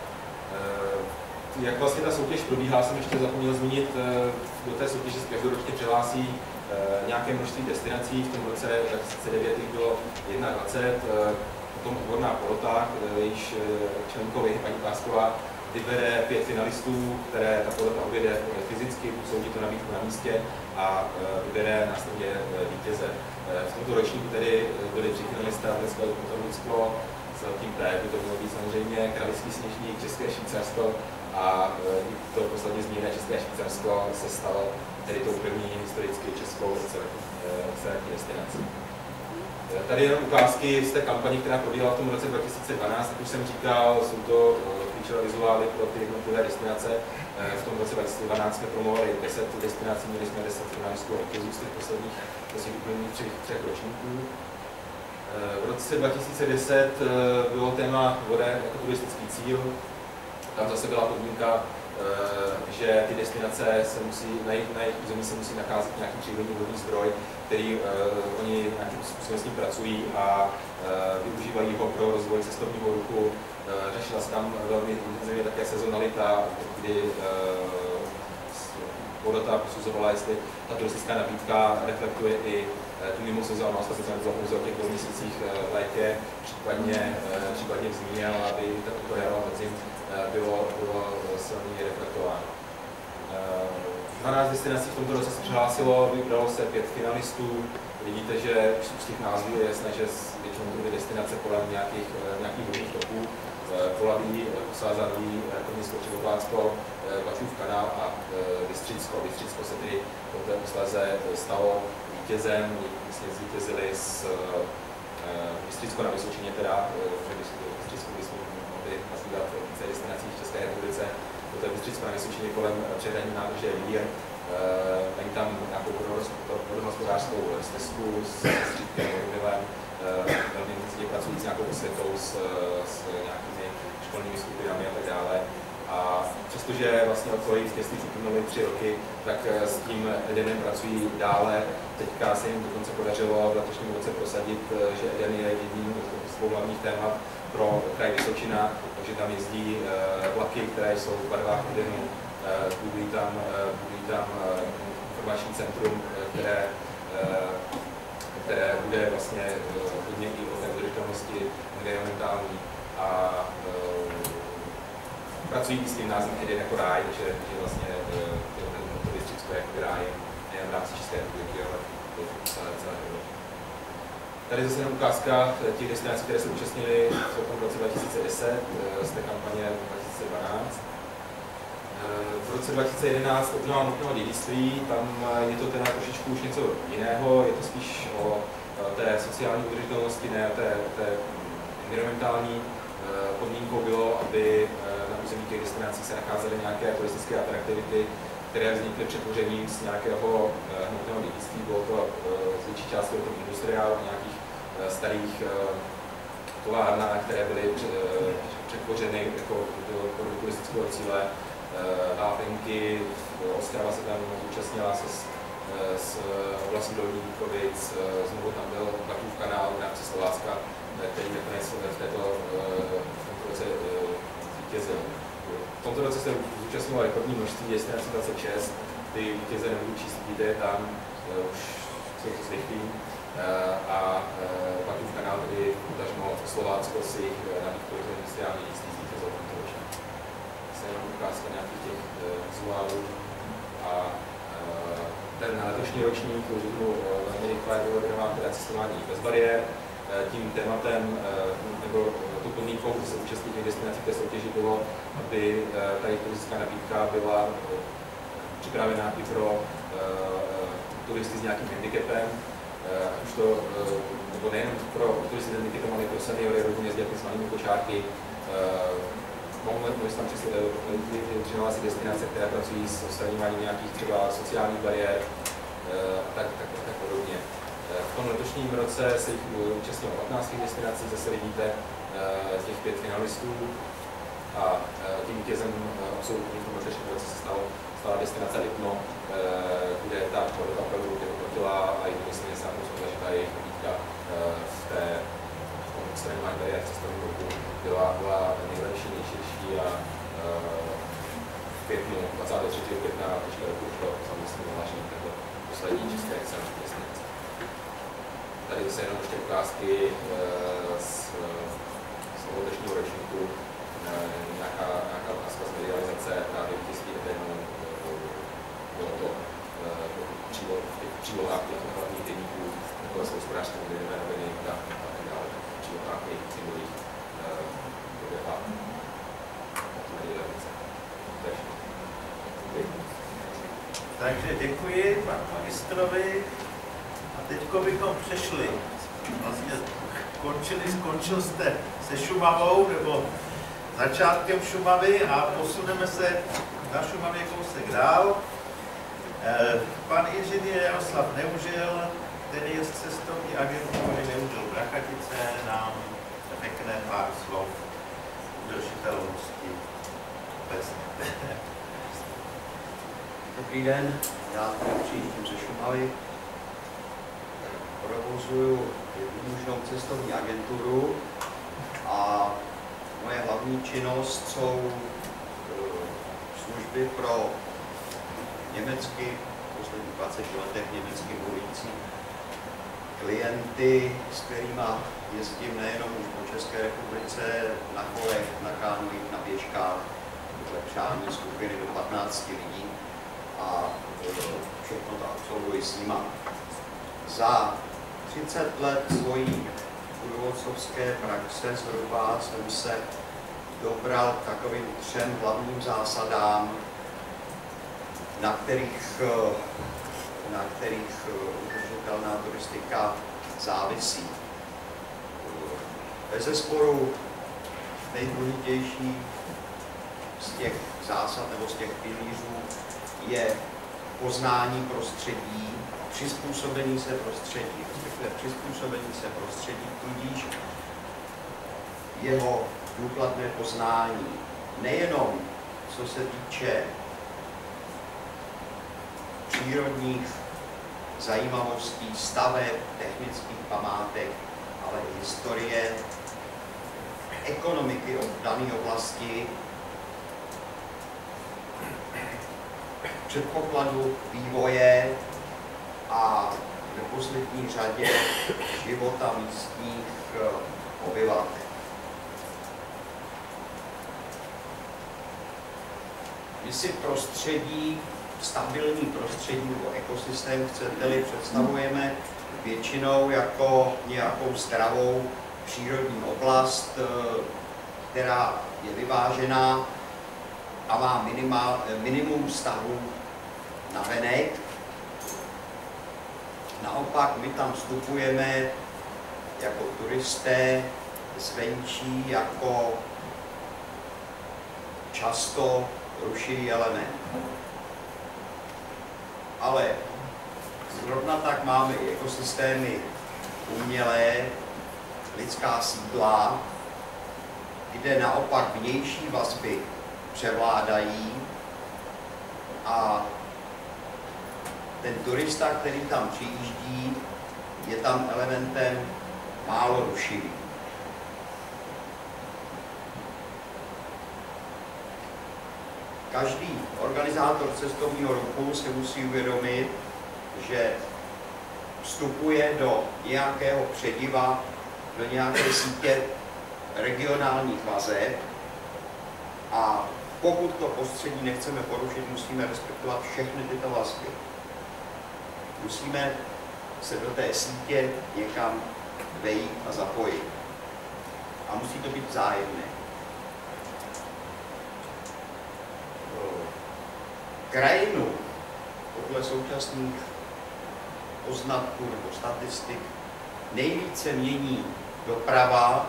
Jak vlastně ta soutěž probíhá, jsem ještě zapomněl zmínit, do té soutěže se každoročně přihlásí nějaké množství destinací, v tom roce 2009 jich bylo 21, potom odborná porota, jejíž členkou je paní Pásková, vybere 5 finalistů, které ta porota objede fyzicky, posoudí to nabídku na místě a vybere následně vítěze. V tomto ročníku tedy byli 3 finalisté, Lesko, Rumunsko, s velkým P, by to mělo být samozřejmě Královský Sněžník, České Švýcarsko a a to poslední zmíněné České Švýcarsko se stalo tedy tou první historicky českou excelentní destinací. Tady jenom ukázky z té kampaně, která probíhala v tom roce 2012, jak už jsem říkal, jsou to klíčové vizuály pro ty jednotlivé destinace. V tom roce 2012 jsme promovali 10 destinací, měli jsme 10 finalistů a vítězů z těch posledních uplynulých třech ročníků. V roce 2010 bylo téma voda jako turistický cíl. Tam zase byla podmínka, že ty destinace se musí, na jejich území se musí nacházet nějaký přírodní vodní zdroj, který oni nějakým způsobem s ním pracují a využívají ho pro rozvoj cestovního ruchu. Řešila se tam velmi intenzivně také sezonalita, kdy porota posuzovala, jestli ta turistická nabídka reflektuje i tu mimo sezónnost, aby se pouze o těch 2 měsících v létě, případně v zimě, aby to jaro a podzim bylo silně reflektováno. 12 destinací v tomto roce se přihlásilo, vybralo se 5 finalistů. Vidíte, že z těch názvů je jasné, že většinou byly destinace kolem nějakých vodních toků. Polaví, Posázadlí, Koměnsko, Předoplácko, Bačův kanál a Bystřicko. Bystřicko se tedy poté posléze stalo vítězem, vlastně zvítězili s Bystřicko na Vysočině, teda Bystřicko bychom mohli nazývat více destinací v České republice. Poté Bystřicko na Vysočině kolem předhradní nádrže Lír. Mají tam nějakou vodohospodářskou stezku s střídkem, vodovem, velmi intenzivně pracují s nějakou osvětou, s nějakými školními skupinami a tak dále. A přestože vlastně od toho jejich městích uplynuly 3 roky, tak s tím Edenem pracují dále. Teďka se jim dokonce podařilo v letošním roce prosadit, že Eden je jedním z dvou hlavních témat pro kraj Vysočina, takže tam jezdí vlaky, které jsou v barvách Edenu, budují tam informační centrum, které bude vlastně hodně i o té udržitelnosti environmentální a pracují s tím názvem Eden jako ráj, že vlastně to Bystřicko je jako ráj nejen v rámci České republiky, ale celé Evropy. Tady zase jenom ukázka těch destinací, které se účastnily v tom roce 2010 z té kampaně 2012. V roce 2011 obnova hmotného dědictví, tam je to teda trošičku už něco jiného, je to spíš o té sociální udržitelnosti, ne té environmentální. Podmínkou bylo, aby na území těch destinací se nacházely nějaké turistické atraktivity, které vznikly přetvořením z nějakého hmotného dědictví. Bylo to z větší části o tom industriál, nějakých starých továrnách, které byly přetvořeny jako do turistického cíle. Vápenky, Ostrava se tam zúčastnila s oblastí Dolní Víkovic, znovu tam byl Bačův kanál v rámci Slovácka, který nakonec v tomto roce zvítězil. V tomto roce se zúčastnilo rekordní množství destinací 26, ty vítěze nebudu číst, vidíte tam, už jsou to zvyklí. A Bačův kanál tedy podařilo Slovácko si jejich nabídkou industriální dědictví zvítězil v tomto roce. Jenom ukázka nějakých těch vizuálů a ten letošní ročník, už řeknu velmi rychle, bylo věnován teda cestování bez bariér. Tím tématem nebo tu podmínkou, kdy se účastní těch destinací té soutěži bylo, aby tady turistická nabídka byla připravená i pro turisty s nějakým handicapem, už to, nebo nejen pro turisty s handicapem, ale i pro seniory, rodiny s dětmi s malými kočárky. Mohli tam přinala si destinace, které pracují s odstraňováním nějakých třeba sociálních bariér a tak podobně. V tom letošním roce se jich účastnilo 15 destinací, zase vidíte těch 5 finalistů a tím vítězem absolutně v tom letošním roce se stala destinace Lipno, kde ta porota opravdu hodnotila a i myslím, že se na tom že ta jejich nabídka v tom odstraňování bariér v cestovním ruchu byla nejlepší, nejširší a v květnu, 23. května letošního roku šlo samozřejmě vyhlášení této poslední české excelentní destinace. Tady zase jenom ještě ukázky z letošního ročníku, nějaká ukázka z medializace na vítězství Edenu, bylo to v těch přílohách těch hlavních denníků, jako jsou hospodářské noviny a tak dále, přílohách jejich symbolích medializace. Takže děkuji panu magistrovi a teďko bychom přešli. Vlastně skončil jste se Šumavou nebo začátkem Šumavy a posuneme se na Šumavě kousek dál. Pan inženýr Jaroslav Neužil, který je z cestovní agentury Neužil Brachatice, nám řekne pár slov udržitelnosti obecně. Dobrý den, já přijíždím ze Šumavy, provozuju jednu cestovní agenturu a moje hlavní činnost jsou služby pro německy, v posledních 20 letech německy mluvící klienty, s kterými jezdím nejenom už po České republice, na kolech, na kánuích, na běžkách, podle přání skupiny do 15 lidí a všechno to absolvuji s nima. Za 30 let svojí průvodcovské praxe zhruba jsem se dobral k takovým 3 hlavním zásadám, na kterých udržitelná turistika závisí. Bezesporu nejdůležitější z těch zásad nebo z těch pilířů je poznání prostředí, přizpůsobení se prostředí, respektive přizpůsobení se prostředí, tudíž jeho důkladné poznání. Nejenom co se týče přírodních zajímavostí, staveb, technických památek, ale i historie, ekonomiky dané oblasti, předpokladu vývoje a v neposlední řadě života místních obyvatel. My si prostředí, stabilní prostředí nebo ekosystém, chcete-li, představujeme většinou jako nějakou zdravou přírodní oblast, která je vyvážená a má minimum vztahu na venek. Naopak my tam vstupujeme jako turisté zvenčí, jako často rušivý element. Ale zrovna tak máme i ekosystémy umělé, lidská sídla, kde naopak vnější vazby převládají a ten turista, který tam přijíždí, je tam elementem málo rušivý. Každý organizátor cestovního ruchu si musí uvědomit, že vstupuje do nějakého přediva, do nějaké sítě regionálních vazeb a pokud to prostředí nechceme porušit, musíme respektovat všechny tyto vazby. Musíme se do té sítě někam vejít a zapojit. A musí to být vzájemné. Krajinu podle současných poznatků nebo statistik nejvíce mění doprava,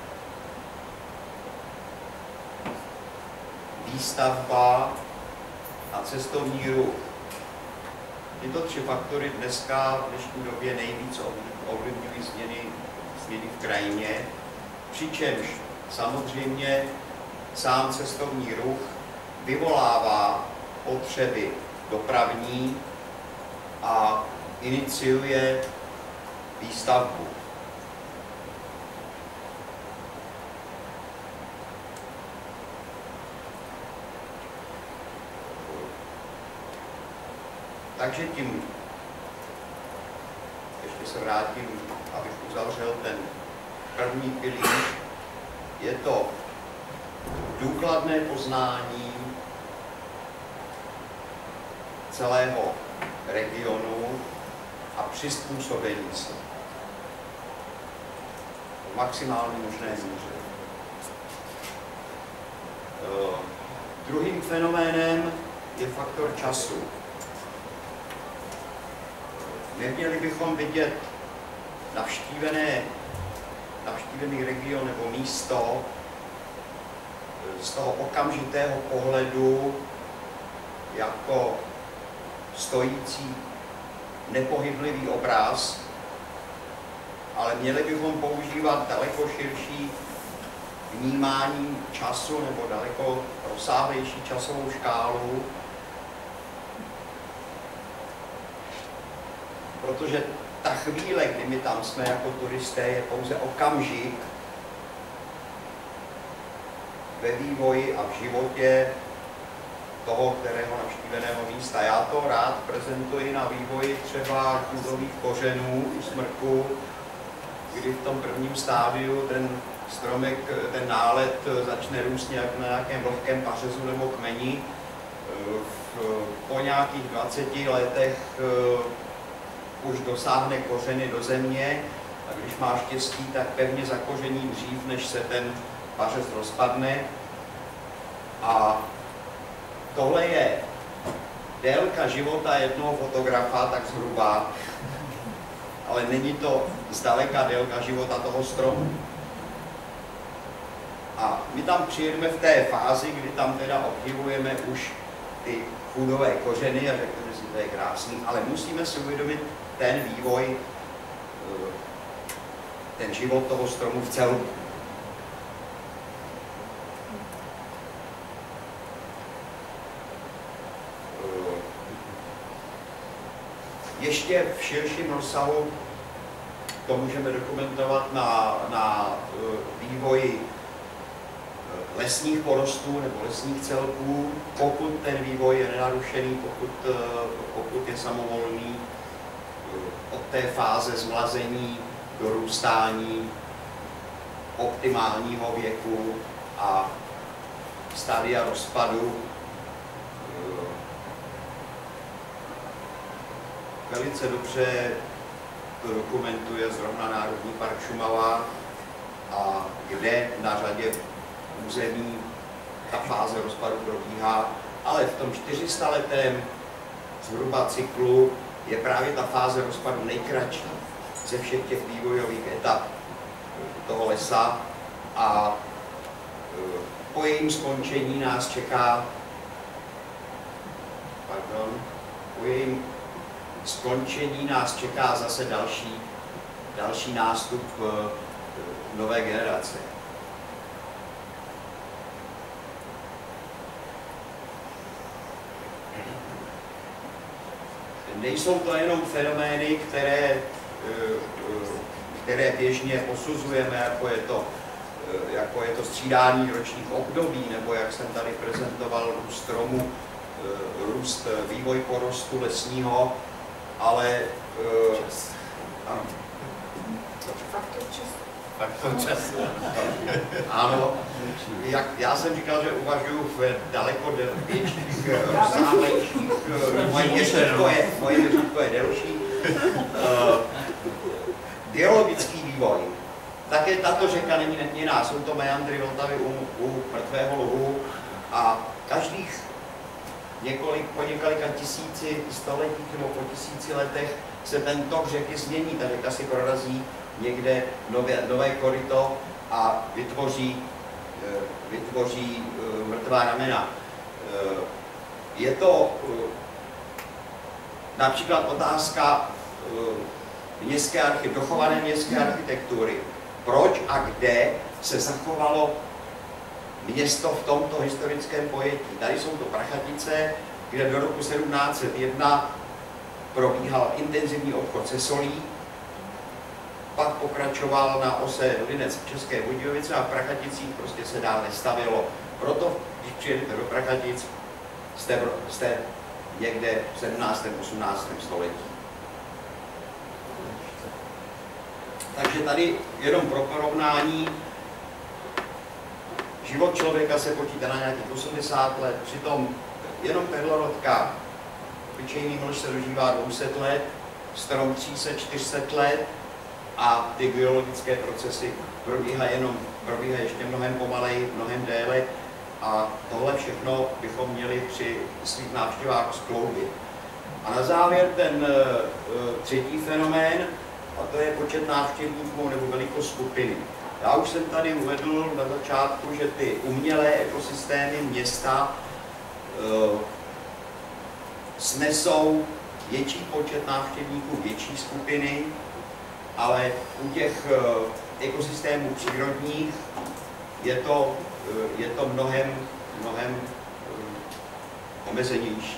výstavba a cestovní ruch. Tyto 3 faktory dneska v dnešní době nejvíc ovlivňují změny v krajině, přičemž samozřejmě sám cestovní ruch vyvolává potřeby dopravní a iniciuje výstavbu. Takže tím, ještě se vrátím, abych uzavřel ten první pilíř, je to důkladné poznání celého regionu a přizpůsobení se v maximální možné míře. Druhým fenoménem je faktor času. neměli bychom vidět navštívený region nebo místo z toho okamžitého pohledu jako stojící nepohyblivý obraz, ale měli bychom používat daleko širší vnímání času nebo daleko rozsáhlejší časovou škálu, protože ta chvíle, kdy my tam jsme jako turisté, je pouze okamžik ve vývoji a v životě toho, kterého navštíveného místa. Já to rád prezentuji na vývoji třeba kůzových kořenů u smrku, kdy v tom prvním stádiu ten stromek, ten nálet začne růst na nějakém vlhkém pařezu nebo kmeni. Po nějakých 20 letech už dosáhne kořeny do země a když má štěstí, tak pevně zakoření dřív, než se ten pařez rozpadne. A tohle je délka života jednoho fotografa, tak zhruba, ale není to zdaleka délka života toho stromu. A my tam přijedeme v té fázi, kdy tam teda obdivujeme už ty chudové kořeny a řekneme si, to je krásný, ale musíme si uvědomit ten vývoj, ten život toho stromu v celku. Ještě v širším rozsahu to můžeme dokumentovat na vývoji lesních porostů nebo lesních celků, pokud ten vývoj je nenarušený, pokud je samovolný od té fáze zmlazení, dorůstání, optimálního věku a stádia rozpadu. Velice dobře to dokumentuje zrovna Národní park Šumava, a kde na řadě území ta fáze rozpadu probíhá, ale v tom 400letém zhruba cyklu je právě ta fáze rozpadu nejkratší ze všech těch vývojových etap toho lesa a po jejím skončení nás čeká, po jejím skončení nás čeká zase další nástup nové generace. Nejsou to jenom fenomény, které běžně posuzujeme, jako je to střídání ročních období, nebo jak jsem tady prezentoval růst stromu, růst vývoj porostu lesního, ale Faktor času. Ano, já jsem říkal, že uvažuji v daleko větších, rozsáhlejších, moje měřítko je delší. Geologický vývoj. Také tato řeka není neměnná, jsou to meandry Vltavy u mrtvého luhu a každých po několika tisíci stoletích nebo po 1000 letech se ten tok řeky změní, ta řeka si prorazí někde nové koryto a vytvoří mrtvá ramena. Je to například otázka dochované městské architektury. Proč a kde se zachovalo město v tomto historickém pojetí? Tady jsou to Prachatice, kde do roku 1701 probíhal intenzivní obchod se solí, pak pokračoval na ose Linec v České Budějovice a v Prachaticích prostě se dál nestavilo. Proto, když přijedete do Prachatic, jste někde v 17. 18. století. Takže tady jenom pro porovnání, život člověka se počítá na nějakých 80 let, přitom jenom perlorodka, obyčejný mlž se dožívá 200 let, strom 300-400 let a ty geologické procesy probíhají ještě mnohem pomaleji, mnohem déle a tohle všechno bychom měli při svých návštěvách skloubit. A na závěr ten třetí fenomén, a to je počet návštěvníků nebo velikost skupiny. Já už jsem tady uvedl na začátku, že ty umělé ekosystémy města snesou větší počet návštěvníků, větší skupiny, ale u těch ekosystémů přírodních je to mnohem omezenější.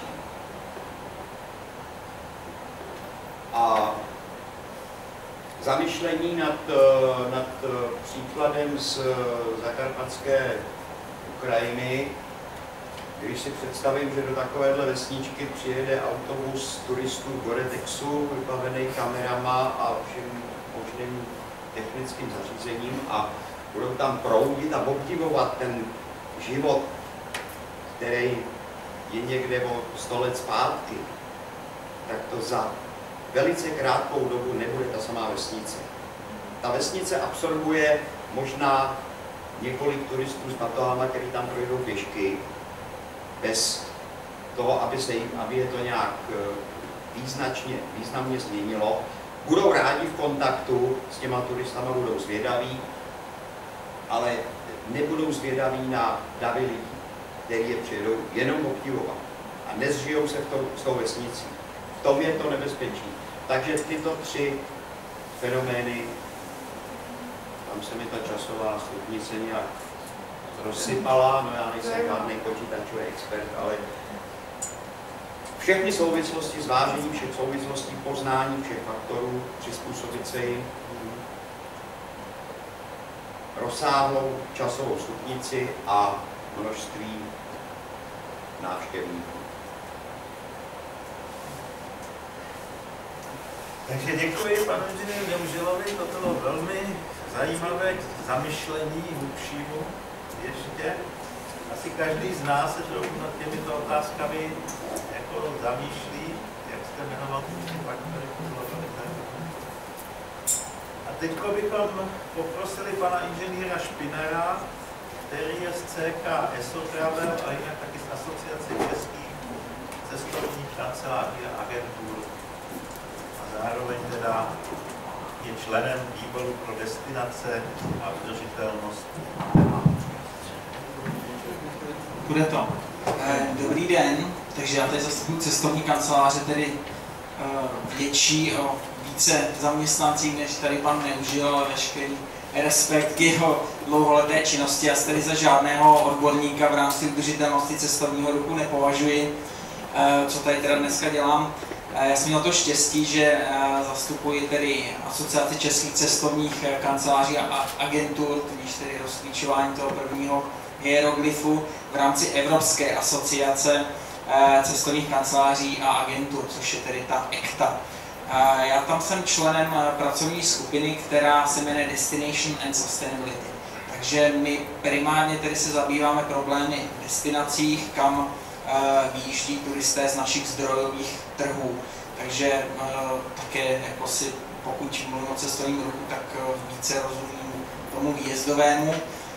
A zamyšlení nad příkladem z zakarpatské Ukrajiny, když si představím, že do takovéhle vesničky přijede autobus turistů Goretexu vybavený kamerama a všem možným technickým zařízením a budou tam proudit a obdivovat ten život, který je někde o 100 let zpátky, tak to za velice krátkou dobu nebude ta samá vesnice. Ta vesnice absorbuje možná několik turistů s batohama, který tam projdou pěšky, bez toho, aby je to nějak významně změnilo. Budou rádi v kontaktu s těma turistama, budou zvědaví, ale nebudou zvědaví na davy lidí, který je přijedou jenom obdivovat a nezžijou se s tou vesnicí. V tom je to nebezpečí. Takže tyto tři fenomény, tam se mi ta časová stupnice nějak rozsypala, no já nejsem žádný počítačový expert, ale všechny souvislosti, zvážení všech souvislostí, poznání všech faktorů, přizpůsobit se jim, rozsáhlou časovou stupnici a množství návštěvníků. Takže děkuji panu inženýru Neužilovi, to bylo velmi zajímavé zamyšlení hlubšímu ještě. Asi každý z nás se trochu nad těmito otázkami jako zamýšlí, jak jste jmenoval faktory. A teď bychom poprosili pana inženýra Špinera, který je z CK ESO Travel a jinak taky z Asociace českých cestovních kanceláří a agentur. Zároveň teda je členem výboru pro destinace a udržitelnost. Bude to. Dobrý den, takže já tady zastupuji cestovní kanceláře, tedy větší o více zaměstnancích, než tady pan Neužil, ale veškerý respekt k jeho dlouholeté činnosti. Já se tady za žádného odborníka v rámci udržitelnosti cestovního ruchu nepovažuji, co tady teda dneska dělám. Já jsem měl to štěstí, že zastupuji tedy Asociaci českých cestovních kanceláří a agentur, tudíž tedy rozklíčování toho prvního hieroglyfu v rámci Evropské asociace cestovních kanceláří a agentur, což je tedy ta ECTA. Já tam jsem členem pracovní skupiny, která se jmenuje Destination and Sustainability. Takže my primárně tedy se zabýváme problémy v destinacích, kam vyjíždí turisté z našich zdrojových trhů. Takže také jako si, pokud mluvím o cestovním ruchu, tak více rozumím tomu výjezdovému.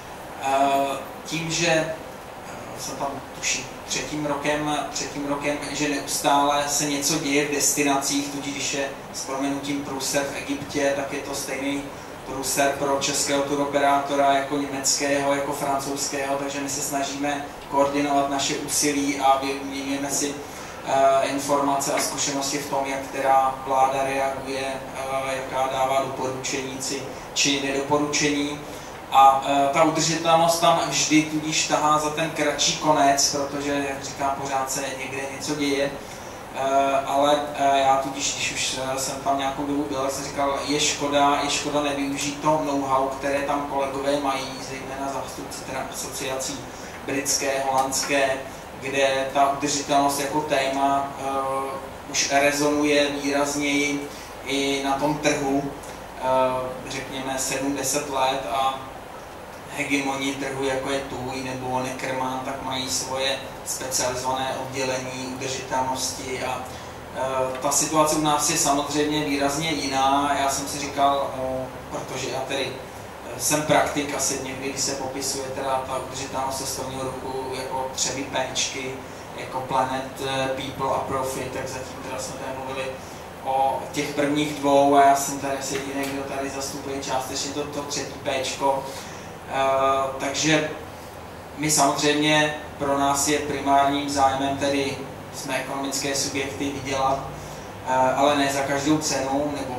Tím, že jsem tam tuším třetím rokem, že neustále se něco děje v destinacích, tudíž když je s prominutím průser v Egyptě, tak je to stejný průser pro českého turoperátora jako německého, jako francouzského, takže my se snažíme koordinovat naše úsilí a vyměňujeme si informace a zkušenosti v tom, jak která vláda reaguje, jaká dává doporučení či nedoporučení. A ta udržitelnost tam vždy tudíž tahá za ten kratší konec, protože, jak říkám, pořád se někde něco děje. Ale já tudíž, když už jsem tam nějakou dobu byl, jsem říkal, je škoda nevyužít to know-how, které tam kolegové mají, zejména zástupci asociací britské, holandské, kde ta udržitelnost jako téma už rezonuje výrazněji i na tom trhu, řekněme 7-10 let, a hegemonii trhu, jako je TUI nebo Neckermann, tak mají svoje specializované oddělení udržitelnosti a ta situace u nás je samozřejmě výrazně jiná. Já jsem si říkal, protože já tedy jsem praktik, asi někdy, když se popisuje teda ta udržitelnost cestovního ruchu jako 3 péčky, jako Planet, People a Profit, tak zatím teda jsme tady mluvili o těch prvních dvou a já jsem tady asi jediný, kdo tady zastupuje částečně to třetí Pčko. Takže my samozřejmě, pro nás je primárním zájmem, tedy jsme ekonomické subjekty, vydělat, ale ne za každou cenu, nebo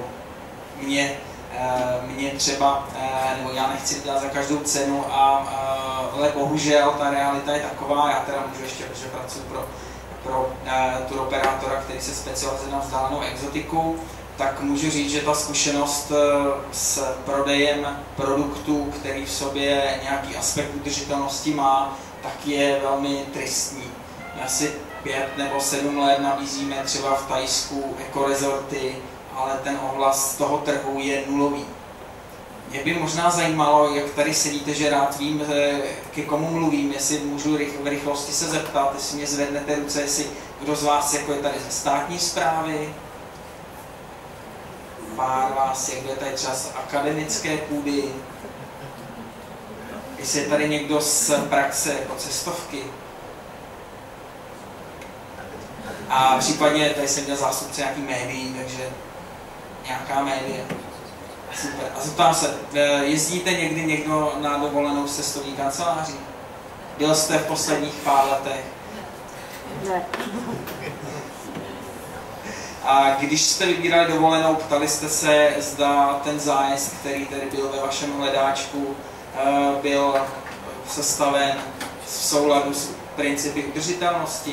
mě třeba, nebo já nechci vydělat za každou cenu, ale bohužel ta realita je taková, já teda můžu ještě, protože pracuji pro turoperátora, který se specializuje na vzdálenou exotiku, tak můžu říct, že ta zkušenost s prodejem produktů, který v sobě nějaký aspekt udržitelnosti má, tak je velmi tristní. Asi 5 nebo 7 let nabízíme třeba v Thajsku ekorezorty, ale ten ohlas toho trhu je nulový. Mě by možná zajímalo, jak tady sedíte, že rád vím, ke komu mluvím, jestli můžu v rychlosti se zeptat, jestli mě zvednete ruce, jestli kdo z vás jako je tady ze státní správy, pár vás je, kdo je tady třeba z akademické půdy, jestli je tady někdo z praxe jako cestovky. A případně tady jsem měl zástupce nějaký médií, takže nějaká média. Super. A zeptám se, jezdíte někdy někdo na dovolenou s cestovní kanceláří? Byl jste v posledních pár letech? Ne. A když jste vybírali dovolenou, ptali jste se, zda ten zájezd, který tedy byl ve vašem hledáčku, byl sestaven v souladu s principy udržitelnosti?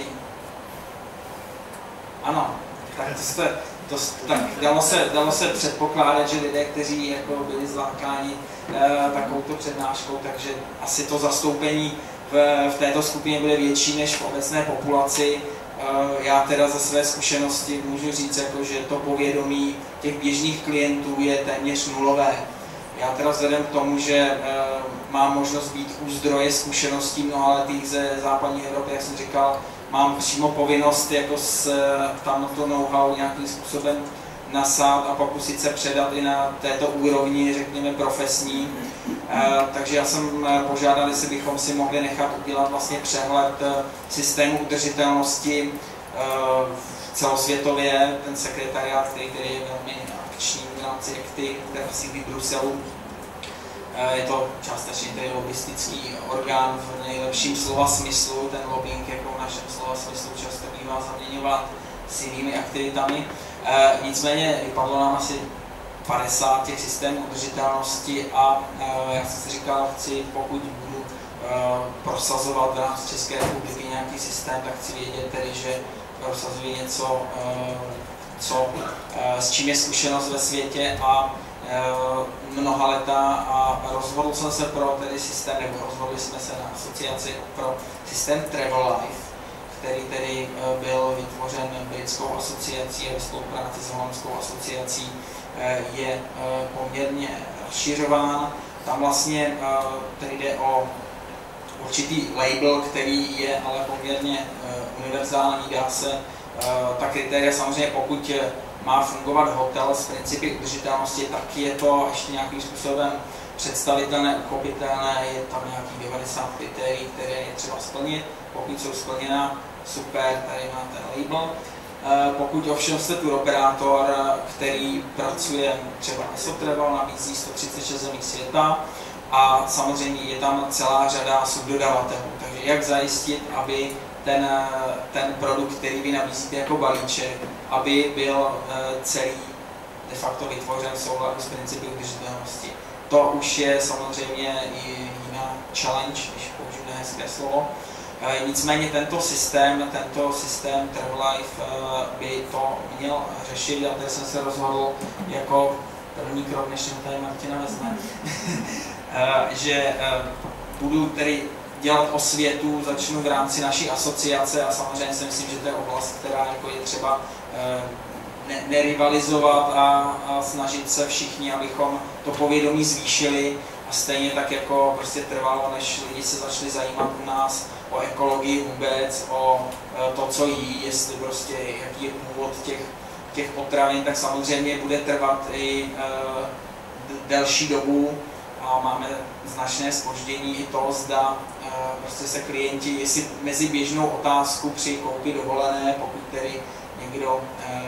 Ano, tak dalo se předpokládat, že lidé, kteří jako byli zlákáni takovouto přednáškou, takže asi to zastoupení v této skupině bude větší než v obecné populaci. Já teda ze své zkušenosti můžu říct, jako, že to povědomí těch běžných klientů je téměř nulové. Já teda vzhledem k tomu, že mám možnost být u zdroje zkušeností mnohaletých ze západní Evropy, jak jsem říkal, mám přímo povinnost jako tam to know-how nějakým způsobem nasát a pokusit se předat i na této úrovni, řekněme, profesní. Takže já jsem požádal, jestli bychom si mohli nechat udělat vlastně přehled systému udržitelnosti celosvětově. Ten sekretariát, který je velmi akční v rámci ECTY, který sídlí v Bruselu. Je to částečně tedy lobbystický orgán v nejlepším slova smyslu. Ten lobbying jako v našem slova smyslu často bývá zaměňovat s jinými aktivitami. Nicméně vypadlo nám asi 50 těch systémů udržitelnosti a já jsem si říkal, pokud budu prosazovat v rámci České republiky nějaký systém, tak chci vědět tedy, že prosazuji něco, s čím je zkušenost ve světě a mnoha leta a rozhodl jsem se pro tedy systém, nebo rozhodli jsme se na asociaci pro systém Travel Life, který tedy byl vytvořen britskou asociací a ve spolupráci s holandskou asociací je poměrně rozšiřován. Tam vlastně tedy jde o určitý label, který je ale poměrně univerzální, dá se ta kritéria samozřejmě, pokud má fungovat hotel s principy udržitelnosti, tak je to ještě nějakým způsobem představitelné, uchopitelné, je tam nějakých 90 kritérií, které je třeba splnit. Pokud jsou splněna, super, tady máte label. Pokud ovšem jste turoperátor, který pracuje třeba Esotravel, nabízí 136 zemí světa a samozřejmě je tam celá řada subdodavatelů. Takže jak zajistit, aby ten produkt, který vy nabízíte jako balíček, aby byl celý de facto vytvořen v souladu s principy udržitelnosti. To už je samozřejmě i jiná challenge, když použiju hezké slovo. Nicméně tento systém Travel Life by to měl řešit a tady jsem se rozhodl jako první krok, než mě tady Martina vezme, že budu tedy dělat osvětu, začnu v rámci naší asociace a samozřejmě si myslím, že to je oblast, která jako je třeba nerivalizovat a snažit se všichni, abychom to povědomí zvýšili a stejně tak jako prostě trvalo, než lidi se začali zajímat u nás o ekologii vůbec, o to, co jí, jestli prostě jaký je původ těch potravin, tak samozřejmě bude trvat i delší dobu a máme značné zpoždění i to, zda prostě se klienti, jestli mezi běžnou otázku při koupi dovolené, pokud tedy někdo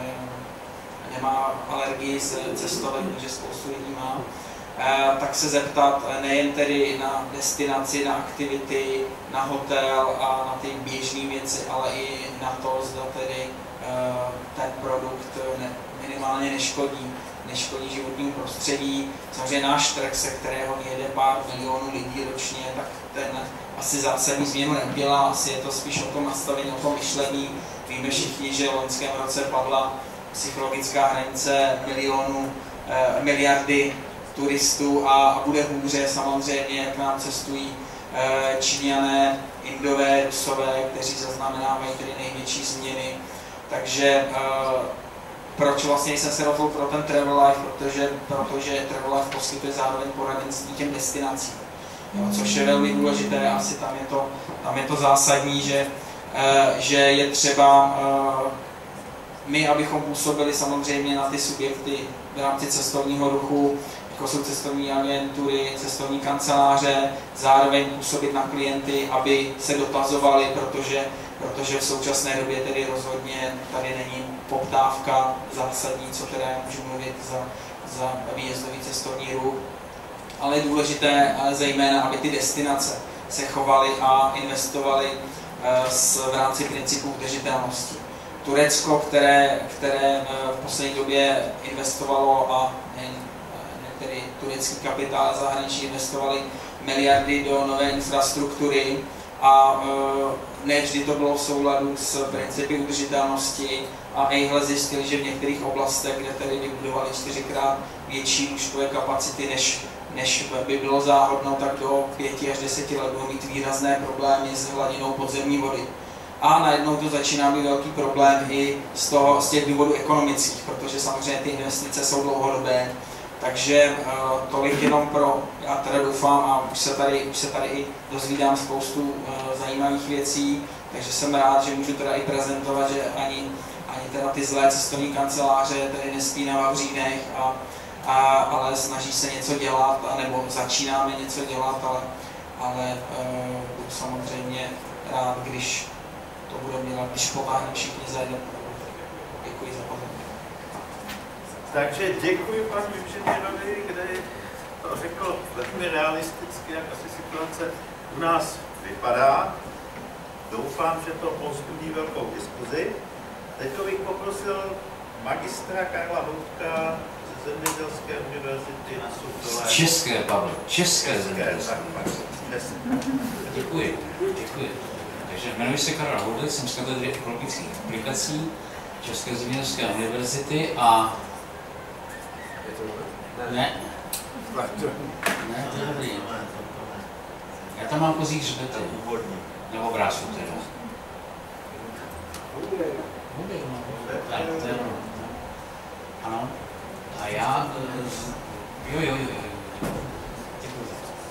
nemá alergii z cestovek, protože spoustu lidí má, tak se zeptat nejen tedy na destinaci, na aktivity, na hotel a na ty běžné věci, ale i na to, zda tedy ten produkt minimálně neškodí životnímu prostředí. Samozřejmě náš trh, se kterého jede pár milionů lidí ročně, tak ten asi zásadní změnu neudělá, asi je to spíš o tom nastavení, o tom myšlení. Víme všichni, že v loňském roce padla psychologická hranice miliardy turistů a bude hůře samozřejmě, jak nám cestují Číňané, Indové, Rusové, kteří zaznamenávají tedy největší změny. Takže proč vlastně jsem se rozhodl pro ten Travel Life, protože Travel Life poskytuje zároveň poradenství těm destinacím. Jo, což je velmi důležité, asi tam je to zásadní, že je třeba my, abychom působili samozřejmě na ty subjekty v rámci cestovního ruchu, jako jsou cestovní agentury, cestovní kanceláře, zároveň působit na klienty, aby se dotazovali, protože v současné době tedy rozhodně tady není poptávka zásadní, co teda můžu mluvit za výjezdový cestovní ruch. Ale je důležité zejména, aby ty destinace se chovaly a investovaly v rámci principů udržitelnosti. Turecko, které v poslední době investovalo a tedy turecký kapitál zahraničí investovali miliardy do nové infrastruktury a ne vždy to bylo v souladu s principy udržitelnosti a ejhle zjistili, že v některých oblastech, kde tedy vybudovali 4x větší lůžkové kapacity, než by bylo záhodno, tak do 5 až 10 let budou mít výrazné problémy s hladinou podzemní vody. A najednou to začíná být velký problém i z těch důvodů ekonomických, protože samozřejmě ty investice jsou dlouhodobé. Takže tolik jenom já teda doufám a už se tady i dozvídám spoustu zajímavých věcí, takže jsem rád, že můžu teda i prezentovat, že ani teda ty zlé cestovní kanceláře tady nespí na vavřínech, ale snaží se něco dělat, nebo začínáme něco dělat, ale budu samozřejmě rád, když to budeme dělat, když potáhneme všichni za jeden. Děkuji za pozornost. Takže děkuji panu inženýrovi, který to řekl velmi realisticky, jak asi situace u nás vypadá. Doufám, že to povzbudí velkou diskuzi. Teď bych poprosil magistra Karla Houtka ze Zemědělské univerzity na Soutové. České, Pavel, České zemědělské. Děkuji. Takže jmenuji se Karel Houtek, jsem z katedry ekologických aplikací České zemědělské univerzity a... Ne, to je dobrý. Já tam mám kozí hřbety. Nebo brásu teda. Tak, to je ono. Ano. A já... Jo. Děkuji za to.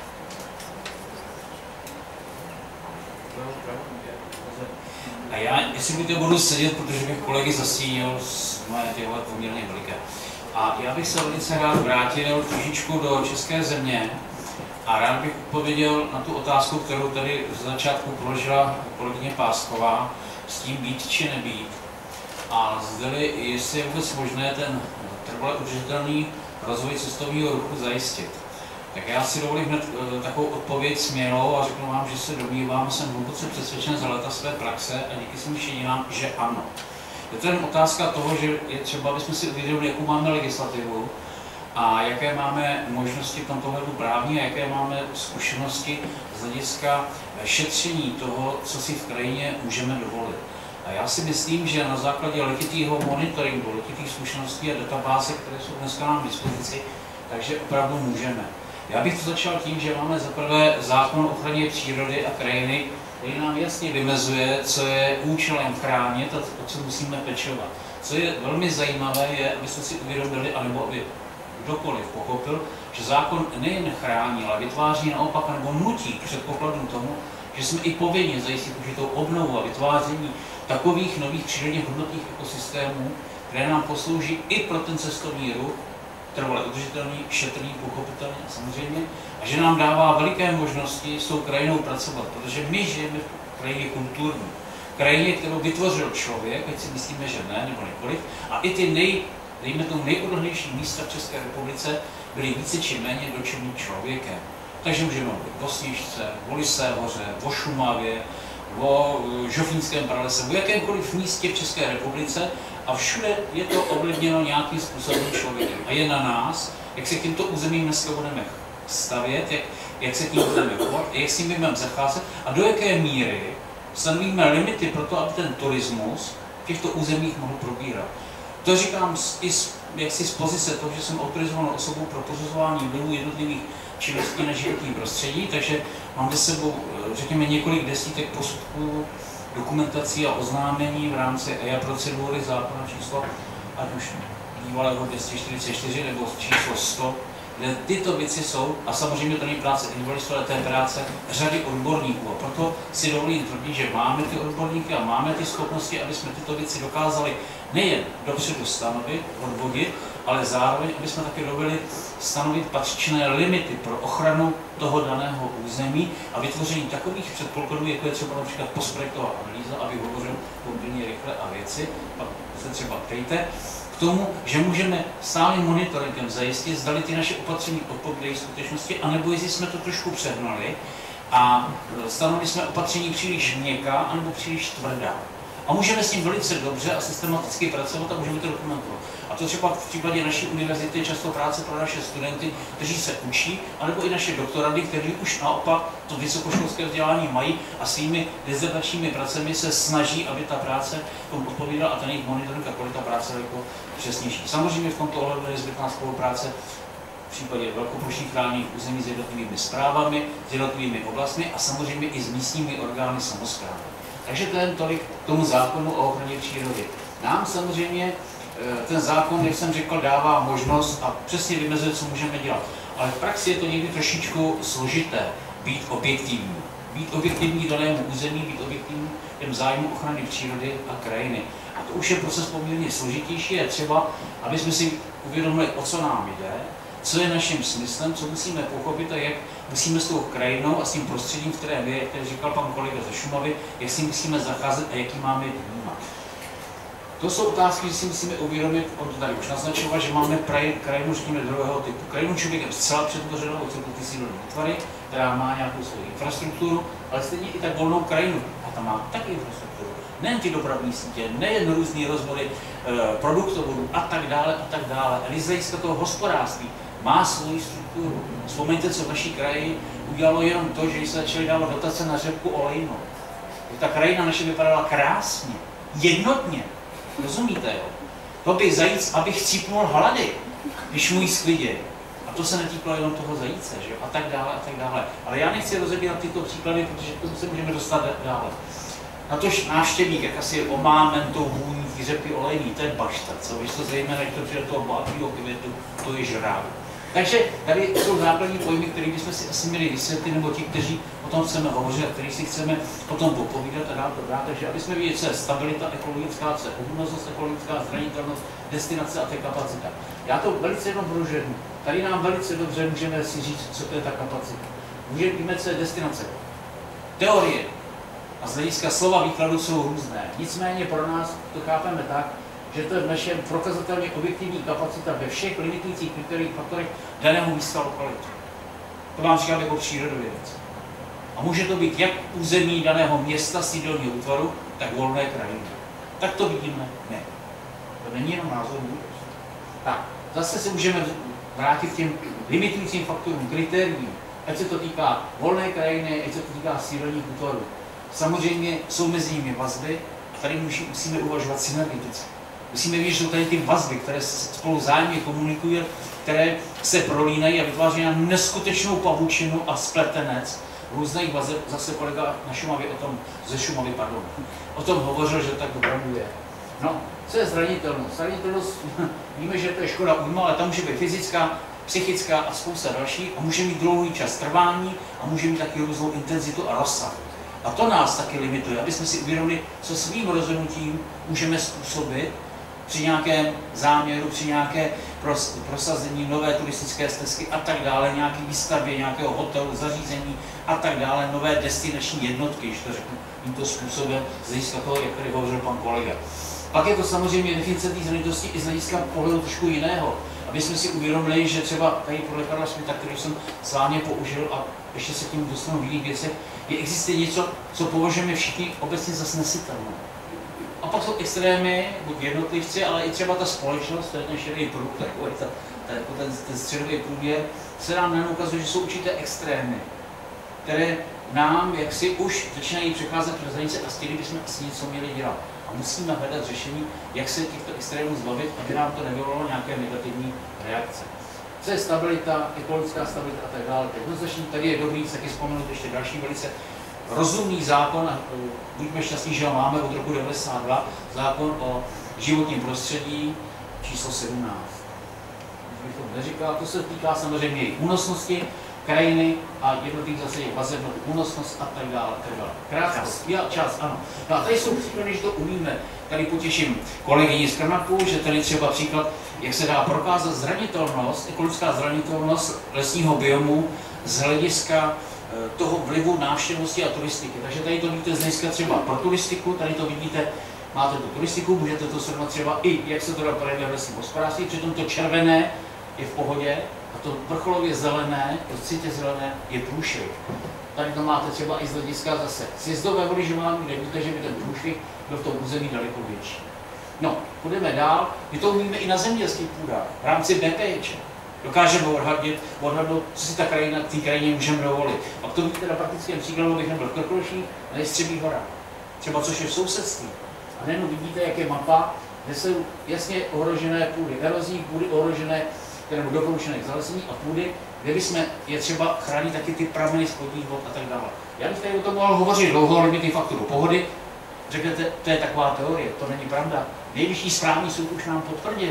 A já, jestli budete, budu sedět, protože bych kolegy zastínil, moje těhle poměrně veliké. A já bych se velice rád vrátil trošičku do české země a rád bych odpověděl na tu otázku, kterou tady z začátku položila kolegyně Pásková, s tím být či nebýt. A zdali, jestli je vůbec možné ten trvale udržitelný rozvoj cestovního ruchu zajistit. Tak já si dovolím hned takovou odpověď směrou a řeknu vám, že se domnívám, jsem hluboce přesvědčen za léta své praxe a díky svým činám, že ano. Je to jen otázka toho, že je třeba, abychom si uvědomili, jakou máme legislativu a jaké máme možnosti v tomto hledu právní a jaké máme zkušenosti z hlediska šetření toho, co si v krajině můžeme dovolit. A já si myslím, že na základě letitého monitoringu, letitých zkušeností a databáze, které jsou dneska nám k dispozici, takže opravdu můžeme. Já bych to začal tím, že máme zaprvé zákon o ochraně přírody a krajiny, který nám jasně vymezuje, co je účelem chránit a o co musíme pečovat. Co je velmi zajímavé, je, abyste si uvědomili, anebo aby kdokoliv pochopil, že zákon nejen chrání, ale vytváří naopak nebo nutí k předpokladům tomu, že jsme i povinni zajistit určitou obnovu a vytváření takových nových přírodně hodnotných ekosystémů, které nám poslouží i pro ten cestovní ruch, trvale udržitelný, šetrný, pochopitelný a samozřejmě, a že nám dává veliké možnosti s tou krajinou pracovat, protože my žijeme v krajině kulturní, krajině, kterou vytvořil člověk, ať si myslíme, že ne, nebo nikoliv, a i ty dejme tomu nejodlehlejší místa v České republice byly více či méně dotčený člověkem. Takže můžeme mluvit o Sněžce, o Lysé hoře, o Šumavě, o Žofínském pralese, o jakémkoliv místě v České republice a všude je to ovlivněno nějakým způsobem člověkem. A je na nás, jak se k těmto územím dneska budeme stavět, jak se k ním budeme chovat, jak s ním budeme zacházet a do jaké míry stanovíme limity pro to, aby ten turismus v těchto územích mohl probírat. To říkám jaksi z pozice toho, že jsem autorizovanou osobou pro posuzování vlivu jednotlivých činností na životní prostředí, takže mám za sebou, řekněme, několik desítek posudků, dokumentací a oznámení v rámci EIA procedury zákona číslo, ať už bývalého 244 nebo číslo 100, kde tyto věci jsou, a samozřejmě to není práce individualistů, ale to je práce řady odborníků. A proto si dovolím tvrdit, že máme ty odborníky a máme ty schopnosti, aby jsme tyto věci dokázali nejen dopředu stanovit, odvodit, ale zároveň, aby jsme také dovedli stanovit patřičné limity pro ochranu toho daného území a vytvoření takových předpokladů, jako je třeba například postprojektová analýza, aby hovořil poměrně rychle a věci, pak se třeba ptejte, k tomu, že můžeme stálým monitoringem zajistit, zdali ty naše opatření odpovídají skutečnosti, anebo jestli jsme to trošku přehnali a stanovili jsme opatření příliš měkká, anebo příliš tvrdá. A můžeme s tím velice dobře a systematicky pracovat a můžeme to dokumentovat. A to třeba v případě naší univerzity je často práce pro naše studenty, kteří se učí, anebo i naše doktorandy, kteří už naopak to vysokoškolské vzdělání mají a svými dizertačními pracemi se snaží, aby ta práce tomu odpovídala a ten jejich monitoring a kvalita práce je jako přesnější. Samozřejmě v tomto ohledu je nezbytná spolupráce v případě velkoplošných chráněných území s jednotlivými správami, s jednotlivými oblastmi a samozřejmě i s místními orgány samosprávy. Takže to je tolik k tomu zákonu o ochraně přírody. Nám samozřejmě ten zákon, jak jsem řekl, dává možnost a přesně vymezuje, co můžeme dělat. Ale v praxi je to někdy trošičku složité být objektivní. Být objektivní danému území, být objektivní těm zájmu ochrany přírody a krajiny. A to už je proces poměrně složitější. Je třeba, aby jsme si uvědomili, o co nám jde, co je naším smyslem, co musíme pochopit a jak musíme s tou krajinou a s tím prostředím, které vy, jak říkal pan kolega ze Šumavy, jak si musíme zacházet a jaký máme vnímat. To jsou otázky, že si musíme uvědomit, on to tady už naznačoval, že máme krajinu, řekněme, druhého typu. Krajinu člověkem zcela přetvořenou od ty sídlové útvary, která má nějakou svou infrastrukturu, ale stejně i tak volnou krajinu. A ta má taky infrastrukturu. Nejen ty dopravní sítě, nejen různé rozvody produktovodů a tak dále a tak dále. Ale z hlediska toho hospodářství má svou strukturu. Vzpomeňte, co v naší kraji udělalo jenom to, že se začaly dávat dotace na řepku olejnou. Ta krajina naše vypadala krásně, jednotně. Rozumíte, jo? To by zajíc, aby chcípnul hlady, když mu jí sklidě. A to se netýkalo jenom toho zajíce, že jo? A tak dále, a tak dále. Ale já nechci rozebírat tyto příklady, protože k tomu se můžeme dostat dále. Natož návštěvník, jak asi omámen tou vůní řepy olejní, to je bašta, co? Víš to zejména, když to přijde toho bohatého květu, to je žrál. Takže tady jsou základní pojmy, které bychom si asi měli vysvětlit, nebo ti, kteří o tom chceme hovořit a kteří si chceme potom popovídat a dát to dát. Takže aby jsme viděli, co je stabilita ekologická, co je obnosnost ekologická, zranitelnost, destinace a té kapacita. Já to velice jenom proženu. Tady nám velice dobře můžeme si říct, co to je ta kapacita. Můžeme víme, co je destinace. Teorie a z hlediska slova výkladu jsou různé. Nicméně pro nás to chápeme tak, že to je v našem prokazatelně objektivní kapacita ve všech limitujících kritériích faktorech daného místa lokality. To vám říkám jako přírodovědec. A může to být jak území daného města, sídelního útvaru, tak volné krajiny. Tak to vidíme? Ne. To není jenom názor můj. Tak, zase se můžeme vrátit k těm limitujícím faktorům, kritériím, ať se to týká volné krajiny, ať se to týká sídelních útvarů. Samozřejmě jsou mezi nimi vazby a tady musíme uvažovat synergeticky. Musíme vidět, že jsou tady ty vazby, které spolu vzájemně komunikují, které se prolínají a vytváří nám neskutečnou pavučinu a spletenec různých vazeb. Zase kolega na Šumavě ze Šumavy, o tom hovořil, že tak opravdu je. No, co je zranitelnost? Zranitelnost, víme, že to je škoda újma, ale tam může být fyzická, psychická a spousta další a může mít dlouhý čas trvání a může mít taky různou intenzitu a rozsah. A to nás taky limituje, aby jsme si uvědomili, co svým rozhodnutím můžeme způsobit při nějakém záměru, při nějaké prosazení nové turistické stezky a tak dále, nějaké výstavbě nějakého hotelu, zařízení a tak dále, nové destinační jednotky, když to řeknu tímto způsobem, z hlediska toho, jak tady hovořil pan kolega. Pak je to samozřejmě definice té zranitelnosti i z hlediska pohledu trošku jiného, aby jsme si uvědomili, že třeba tady podle Karla Schmitta, který jsem sváně použil a ještě se tím dostanu v jiných věcech, je existuje něco, co považujeme všichni obecně za snesitelné. A pak jsou extrémy, buď jednotlivci, ale i třeba ta společnost, to je ten šedý pruh, ten středový průměr, se nám najednou ukazuje, že jsou určité extrémy, které nám jaksi už začínají přecházet přes hranice a s těmi bychom asi něco měli dělat. A musíme hledat řešení, jak se těchto extrémů zbavit, aby nám to nevyvolalo nějaké negativní reakce. Co je stabilita, ekologická stabilita a tak dále. Jednoznačně tady je dobrý taky vzpomenout ještě další velice rozumný zákon, a buďme šťastní, že ho máme od roku 1992, zákon o životním prostředí číslo 17. Bych to neříkal, to se týká samozřejmě i únosnosti krajiny a jednotlivých zase vazeb na únosnost a tak dále. Krátkost, čas, ano. No a tady jsou příklady, že to umíme. Tady potěším kolegyni z Krnapu, že tady třeba příklad, jak se dá prokázat zranitelnost, ekologická zranitelnost lesního biomu z hlediska toho vlivu návštěvnosti a turistiky. Takže tady to vidíte z hlediska třeba pro turistiku, tady to vidíte, máte tu turistiku, můžete to srovnat třeba i, jak se to dá projevit v lesním hospodářství, přitom to červené je v pohodě a to vrcholově zelené, to citě zelené je průšvih. Tady to máte třeba i z hlediska zase sjezdové vody, že máme, kde víte, že by ten průšvih byl v tom území daleko větší. No, půjdeme dál, my to umíme i na zemědělských půdách, v rámci BPH. Dokážeme odhadnout, co si ta krajina, té krajině můžeme dovolit. A to vidíte na praktickém příkladu, bych nebyl v Krkonoších, na Jestřebích horách. Třeba což je v sousedství. A nejenom vidíte, jak je mapa, kde jsou jasně ohrožené půdy, erozní půdy ohrožené, nebo doporučené k zalesnění a půdy, kde bychom je třeba chránit taky ty prameny spodních vod a tak dále. Já bych tady o tom mohl hovořit dlouho, limitní faktorů pohody. Řeknete, to je taková teorie, to není pravda. Nejvyšší správní soud už nám potvrdil,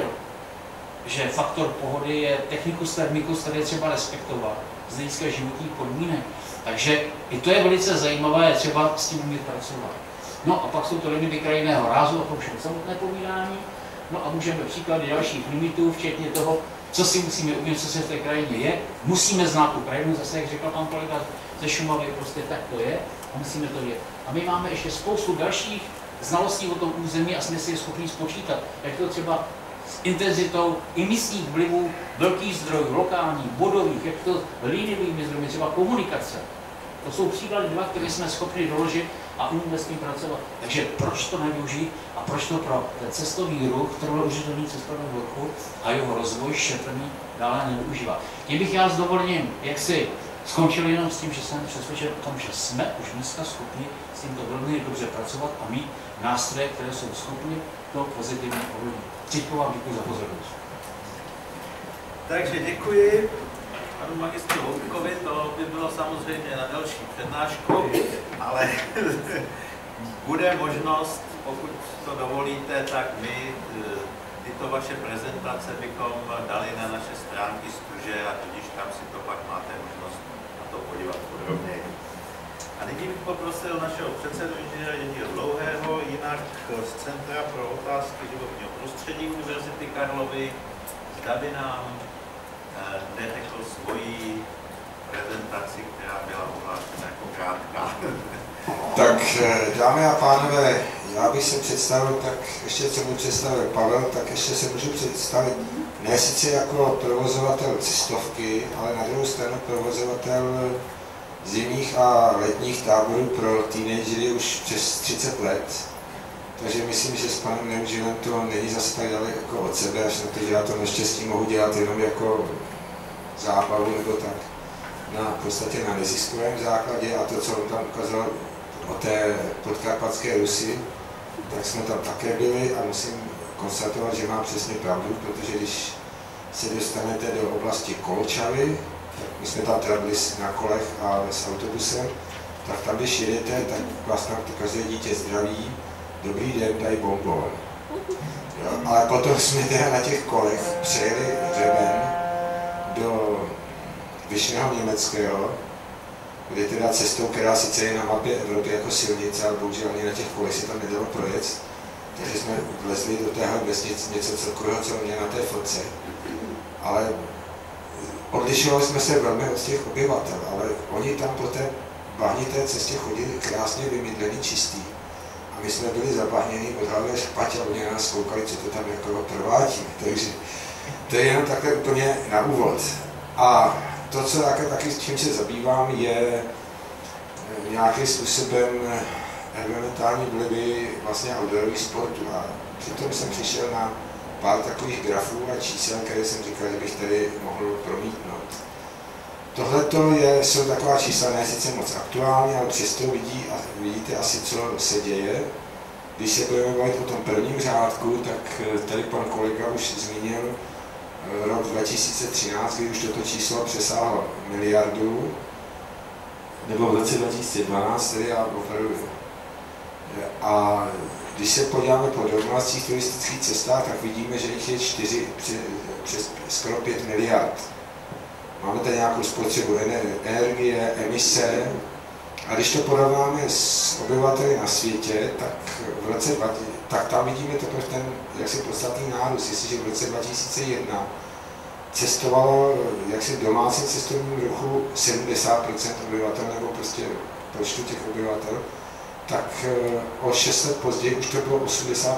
že faktor pohody je technicus thermicus, který je třeba respektovat z hlediska životních podmínek. Takže i to je velice zajímavé, je třeba s tím umět pracovat. No a pak jsou to limity krajinného rázu, a to už je samotné povídání. No a můžeme příklady dalších limitů, včetně toho, co si musíme uvědomit, co se v té krajině je. Musíme znát tu krajinu, zase jak řekl pan kolega ze Šumavy, prostě tak to je a musíme to vědět. A my máme ještě spoustu dalších znalostí o tom území a jsme si je schopni spočítat, jak to třeba s intenzitou imisních vlivů velkých zdrojů, lokálních, bodových, jak to línivými zdroji, třeba komunikace. To jsou příklady dva, které jsme schopni doložit a umíme s tím pracovat. Takže proč to nevyužít a proč to pro ten cestovní ruch, trvale užitelný cestovní ruchu a jeho rozvoj šetrný dále nevyužívat. Tím bych já s dovolením, jak si skončil jenom s tím, že jsem přesvědčen o tom, že jsme už dneska schopni s tímto velmi dobře pracovat a mít nástroje, které jsou schopni to pozitivně ovlivnit. Třiďko vám děkuji za pozornost. Takže děkuji panu magistru Houbkovi, to by bylo samozřejmě na další přednášku, ale bude možnost, pokud to dovolíte, tak my tyto vaše prezentace bychom dali na naše stránky Stuže a tudíž tam si to pak máte možnost na to podívat podrobněji. A nyní bych poprosil našeho předsedu inženýra Jiřího Dlouhého, jinak z Centra pro otázky životního prostředí Univerzity Karlovy, zda by nám neřekl svoji prezentaci, která byla ohlášena jako krátká. Tak dámy a pánové, já bych se představil, tak ještě co mi představil Pavel, tak ještě se můžu představit ne sice jako provozovatel cestovky, ale na druhou stranu provozovatel zimních a letních táborů pro teenagery už přes 30 let. Takže myslím, že s panem Neužilem to není zase tak daleko od sebe, až na to, že já to naštěstí mohu dělat jenom jako zábavu nebo tak. V podstatě na neziskovém základě a to, co on tam ukázal o té podkarpatské Rusy, tak jsme tam také byli a musím konstatovat, že mám přesně pravdu, protože když se dostanete do oblasti Kolčavy, tak my jsme tam teda byli na kolech a s autobusem, tak tam, když jedete, tak vás tam každé dítě zdraví, dobrý den, daj bonbon. Jo, ale potom jsme teda na těch kolech přejeli hřeben do Vyšného Německého, kde teda cestou, která sice je na mapě Evropy jako silnice, ale bohužel ani na těch kolech se tam nedalo projet, takže jsme vlezli do téhle vesnice něco celkového, co mě na té fotce. Ale odlišovali jsme se velmi od těch obyvatel, ale oni tam po té bahnité cestě chodili krásně vymydlený, čistý. A my jsme byli zabahněni od hlavy až k patě a oni nás koukali, co to tam jako provádíme. Takže to je jenom takhle úplně na úvod. A to, co taky s čím se zabývám, je nějakým způsobem environmentální vlivy vlastně outdoorových sportů. A přitom jsem přišel na pár takových grafů a čísel, které jsem říkal, že bych tady mohl promítnout. Tohleto jsou taková čísla, ne sice moc aktuální, ale přesto vidíte asi, co se děje. Když se budeme bavit o tom prvním řádku, tak tady pan kolega už zmínil rok 2013, kdy už toto číslo přesáhlo miliardu, nebo v roce 2012, tedy já operuji. A když se podíváme po domácích turistických cestách, tak vidíme, že jich je přes skoro 5 miliard. Máme tady nějakou spotřebu energie, emise. A když to porovnáme s obyvateli na světě, tak tam vidíme teprve ten jaksi podstatný nárůst. Jestliže v roce 2001 cestovalo jaksi v domácím cestovním ruchu 70% obyvatel, nebo prostě počtu těch obyvatel, tak o 6 let později už to bylo 85%.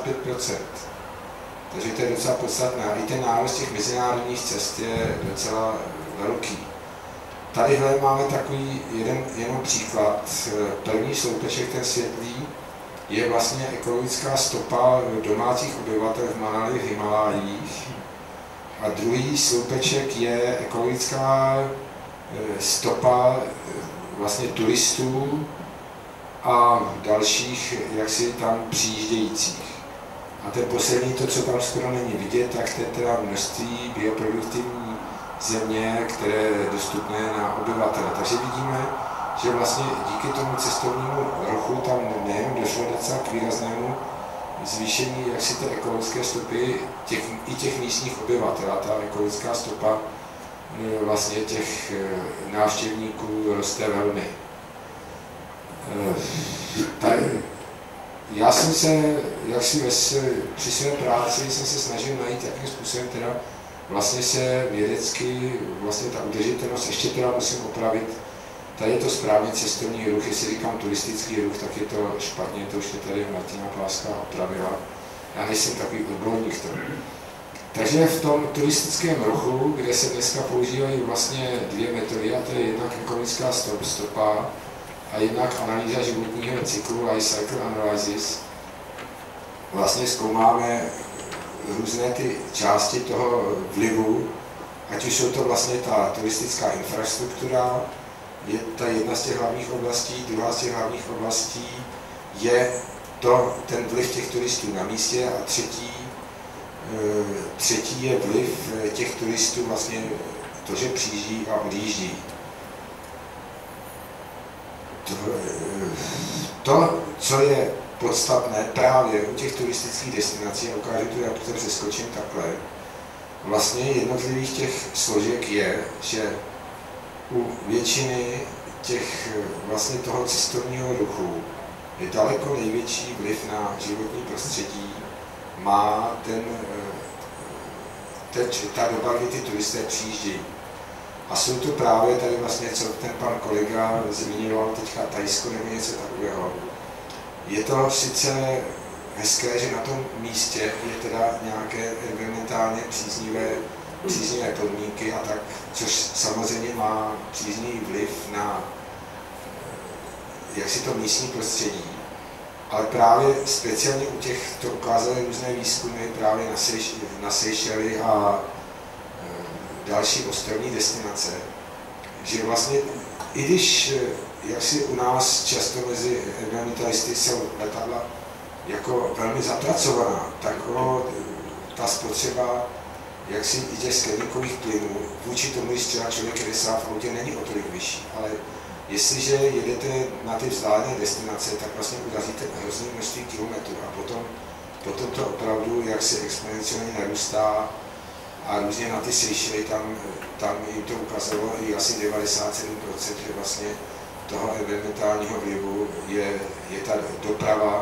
Takže to je docela podstatné. A i ten nárůst těch mezinárodních cest je docela velký. Tadyhle máme takový jenom příklad. První sloupeček, ten světlý, je vlastně ekologická stopa domácích obyvatel v Manali v Himalájích. A druhý sloupeček je ekologická stopa vlastně turistů a dalších jaksi tam přijíždějících. A ten poslední, to, co tam skoro není vidět, tak to je teda množství bioproduktivní země, které je dostupné na obyvatele. Takže vidíme, že vlastně díky tomu cestovnímu ruchu tam nejen došlo docela k výraznému zvýšení jaksi té ekologické stopy i těch místních obyvatel. A ta ekologická stopa vlastně těch návštěvníků roste velmi. Já jsem se, při své práci jsem se snažil najít, jakým způsobem teda vlastně se vědecky, vlastně ta udržitelnost, ještě teda musím opravit, tady je to správně cestovní ruch, jestli říkám turistický ruch, tak je to špatně, to už je tady Martina Pláská opravila. Já nejsem takový odborník tomu. Takže v tom turistickém ruchu, kde se dneska používají vlastně dvě metody, a to je jednak ekologická stopa a jednak analýza životního cyklu, life cycle analysis, vlastně zkoumáme různé ty části toho vlivu, ať už jsou to vlastně ta turistická infrastruktura, je ta jedna z těch hlavních oblastí, druhá z těch hlavních oblastí je ten vliv těch turistů na místě a třetí je vliv těch turistů vlastně to, že přijíždí a odjíždí. To, co je podstatné právě u těch turistických destinací, a ukážu to, jak to přeskočím takhle, vlastně jednotlivých těch složek je, že u většiny těch vlastně toho cestovního ruchu je daleko největší vliv na životní prostředí, má ta doba, kdy ty turisté přijíždějí. A jsou to právě tady vlastně, co ten pan kolega zmiňoval teďka Thajsko nebo něco takového. Je to sice hezké, že na tom místě je teda nějaké environmentálně příznivé podmínky a tak, což samozřejmě má příznivý vliv na jaksi to místní prostředí. Ale právě speciálně u těch, to ukázaly různé výzkumy právě na Seychely a další ostrovní destinace, že vlastně, i když jaksi u nás často mezi environmentalisty jsou letadla jako velmi zapracovaná, tak ta spotřeba jaksi i těch skleníkových plynů vůči tomu, když třeba člověk jede sám v autě, není o tolik vyšší, ale jestliže jedete na ty vzdálené destinace, tak vlastně urazíte hrozné množství kilometrů a potom to opravdu jaksi exponenciálně narůstá a různě na ty Seychely, tam jim to ukazovalo i asi 97%, že vlastně toho environmentálního vlivu je ta doprava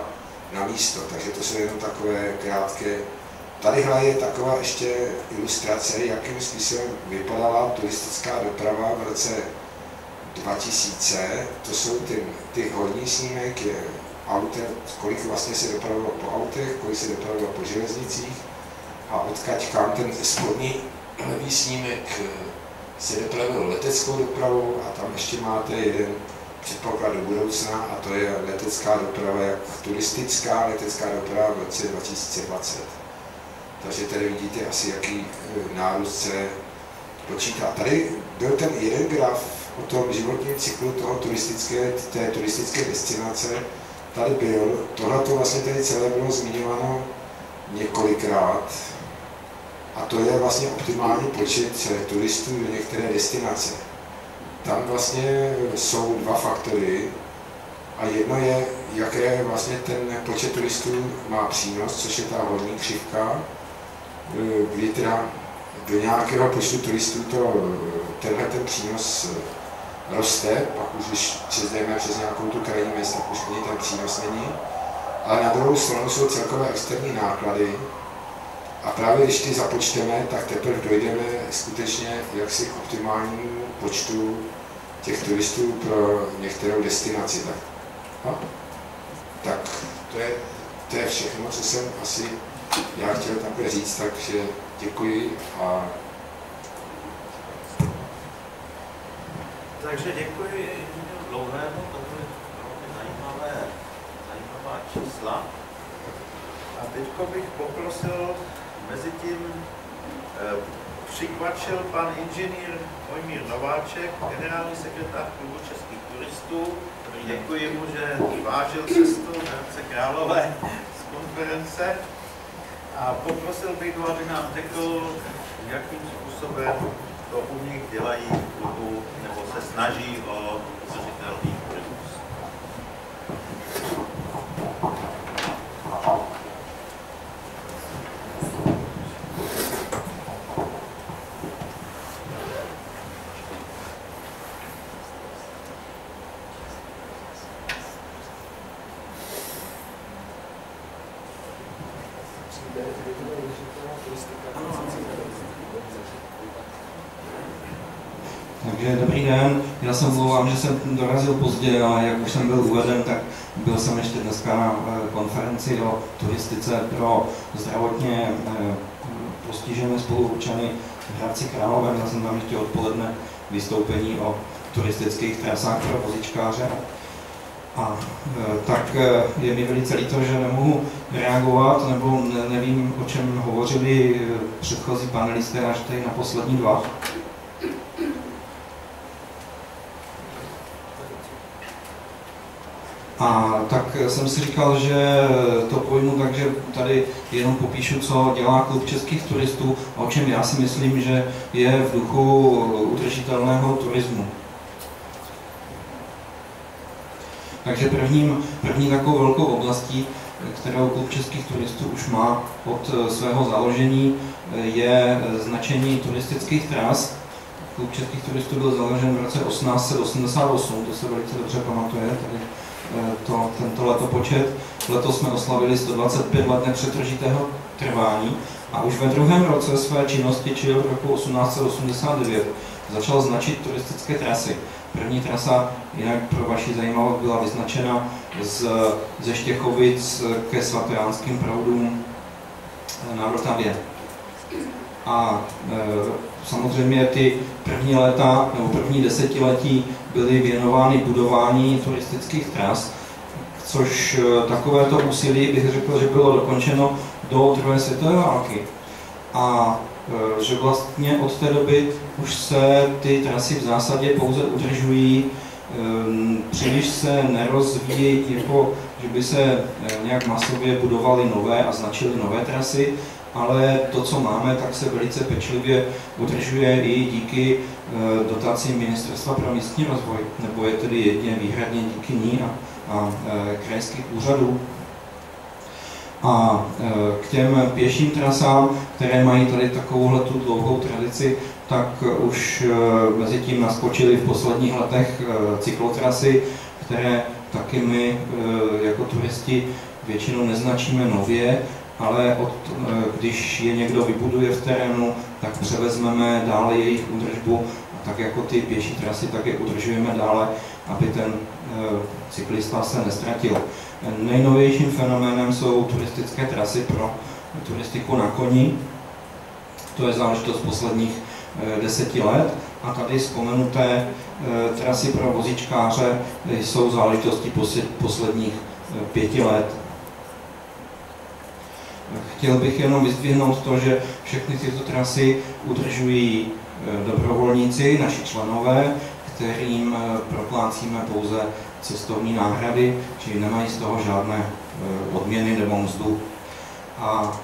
na místo. Takže to jsou jenom takové krátké. Tadyhle je taková ještě ilustrace, jakým způsobem vypadala turistická doprava v roce 2000. To jsou ty horní snímek, autem, kolik vlastně se dopravilo po autech, kolik se dopravilo po železnicích a odkaď kam. Ten spodní levý snímek se dopravil leteckou dopravou a tam ještě máte jeden předpoklad do budoucna a to je letecká doprava, jak turistická letecká doprava v roce 2020. Takže tady vidíte asi, jaký nárůst se počítá. Tady byl ten jeden graf o tom životním cyklu toho té turistické destinace. Tady byl, tohleto vlastně tady celé bylo zmiňováno několikrát a to je vlastně optimální počet turistů do některé destinace. Tam vlastně jsou dva faktory a jedno je, jaké vlastně ten počet turistů má přínos, což je ta horní křivka, kdy teda do nějakého počtu turistů tenhle ten přínos roste, pak už když přejdeme přes nějakou tu krajní měst, tak už ani ten přínos není. Ale na druhou stranu jsou celkové externí náklady a právě když ty započteme, tak teprve dojdeme skutečně jaksi k optimálnímu počtu těch turistů pro některou destinaci. Tak to je všechno, co jsem asi já chtěl takhle říct, takže děkuji a takže děkuji Jiřímu Dlouhému, to byly zajímavá čísla. A teď bych poprosil, mezi tím přikvačil pan inženýr Mojmír Nováček, generální sekretář Klubu českých turistů. Děkuji mu, že vážil cestu do Hradce Králové z konference. A poprosil bych ho, aby nám řekl, jakým způsobem to u nich dělají v klubu, nebo se snaží o udržitelný turismus. Takže dobrý den, já se omlouvám, že jsem dorazil pozdě a jak už jsem byl uveden, tak byl jsem ještě dneska na konferenci o turistice pro zdravotně postižené spoluobčany v Hradci Králové. Měl jsem tam ještě odpoledne vystoupení o turistických trasách pro vozíčkáře. A tak je mi velice líto, že nemohu reagovat, nebo nevím, o čem hovořili předchozí panelisté až tady na poslední dva. A tak jsem si říkal, že to pojmu tak, že tady jenom popíšu, co dělá Klub českých turistů a o čem já si myslím, že je v duchu udržitelného turismu. Takže první takovou velkou oblastí, kterou Klub českých turistů už má od svého založení, je značení turistických tras. Klub českých turistů byl založen v roce 1888, to se velice dobře pamatuje, tady tento letopočet. Letos jsme oslavili 125 let nepřetržitého trvání a už ve druhém roce své činnosti, čili od roku 1889, začal značit turistické trasy. První trasa, jinak pro vaši zajímavost, byla vyznačena ze Štěchovic ke svatojánským proudům na Vltavě. A samozřejmě ty první léta nebo první desetiletí byly věnovány budování turistických tras, což takovéto úsilí bych řekl, že bylo dokončeno do druhé světové války. A že vlastně od té doby už se ty trasy v zásadě pouze udržují, příliš se nerozvíjí, jako že by se nějak masově budovaly nové a značily nové trasy, ale to, co máme, tak se velice pečlivě udržuje i díky dotacím Ministerstva pro místní rozvoj, nebo je tedy jedině výhradně díky ní a krajských úřadů. A k těm pěším trasám, které mají tady takovouhle tu dlouhou tradici, tak už mezi tím naskočily v posledních letech cyklotrasy, které taky my jako turisti většinou neznačíme nově, ale když je někdo vybuduje v terénu, tak převezmeme dále jejich údržbu a tak jako ty pěší trasy, tak je udržujeme dále, aby ten cyklista se nestratil. Nejnovějším fenoménem jsou turistické trasy pro turistiku na koni. To je záležitost posledních 10 let a tady vzpomenuté trasy pro vozíčkáře jsou záležitosti posledních 5 let. Chtěl bych jenom vyzdvihnout to, že všechny tyto trasy udržují dobrovolníci, naši členové, kterým proplácíme pouze cestovní náhrady, čili nemají z toho žádné odměny nebo mzdu. A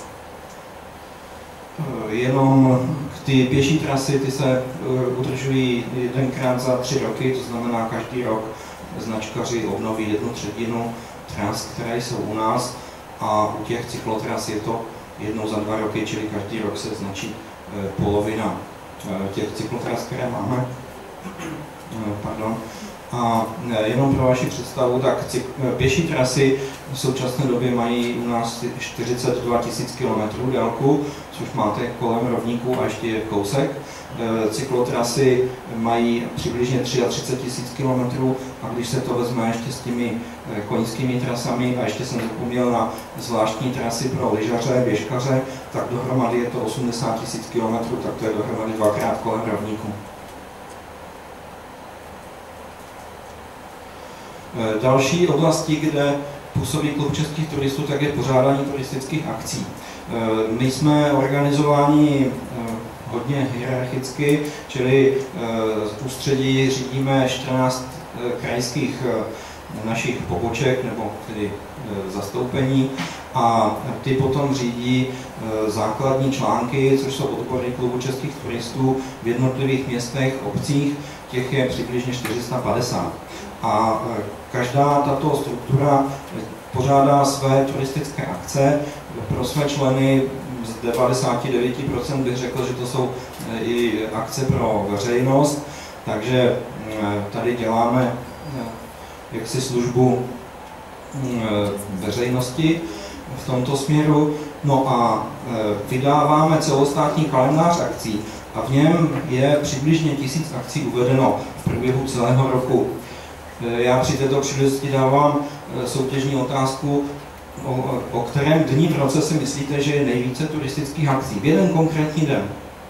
jenom ty pěší trasy, ty se udržují jedenkrát za 3 roky, to znamená každý rok značkaři obnoví 1/3 tras, které jsou u nás, a u těch cyklotras je to jednou za 2 roky, čili každý rok se značí polovina těch cyklotras, které máme. Pardon. A jenom pro vaši představu, tak pěší trasy v současné době mají u nás 42 000 km délku, což máte kolem rovníků a ještě je kousek. Cyklotrasy mají přibližně 33 000 km a když se to vezme ještě s těmi koňskými trasami a ještě jsem zapomněl na zvláštní trasy pro lyžaře, běžkaře, tak dohromady je to 80 000 km, tak to je dohromady 2krát kolem rovníku. Další oblasti, kde působí Klub českých turistů, tak je pořádání turistických akcí. My jsme organizováni hodně hierarchicky, čili z ústředí řídíme 14 krajských našich poboček, nebo tedy zastoupení, a ty potom řídí základní články, což jsou odbory Klubu českých turistů v jednotlivých městech, obcích, těch je přibližně 450. A každá tato struktura pořádá své turistické akce pro své členy. Z 99% bych řekl, že to jsou i akce pro veřejnost, takže tady děláme jaksi službu veřejnosti v tomto směru. No a vydáváme celostátní kalendář akcí a v něm je přibližně 1000 akcí uvedeno v průběhu celého roku. Já při této příležitosti dávám soutěžní otázku, o kterém dní v roce si myslíte, že je nejvíce turistických akcí. V jeden konkrétní den.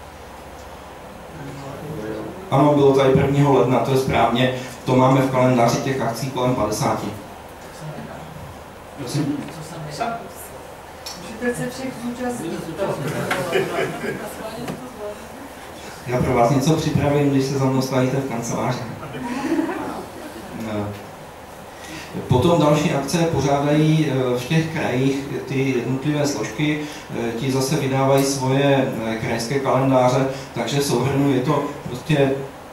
Ano, bylo tady 1. ledna, to je správně. To máme v kalendáři těch akcí kolem 50. Prosím? Můžete se všech zúčastnit. Já pro vás něco připravím, když se za mnou stavíte v kanceláři. Potom další akce pořádají v těch krajích ty jednotlivé složky, ti zase vydávají svoje krajské kalendáře, takže v souhrnu je to prostě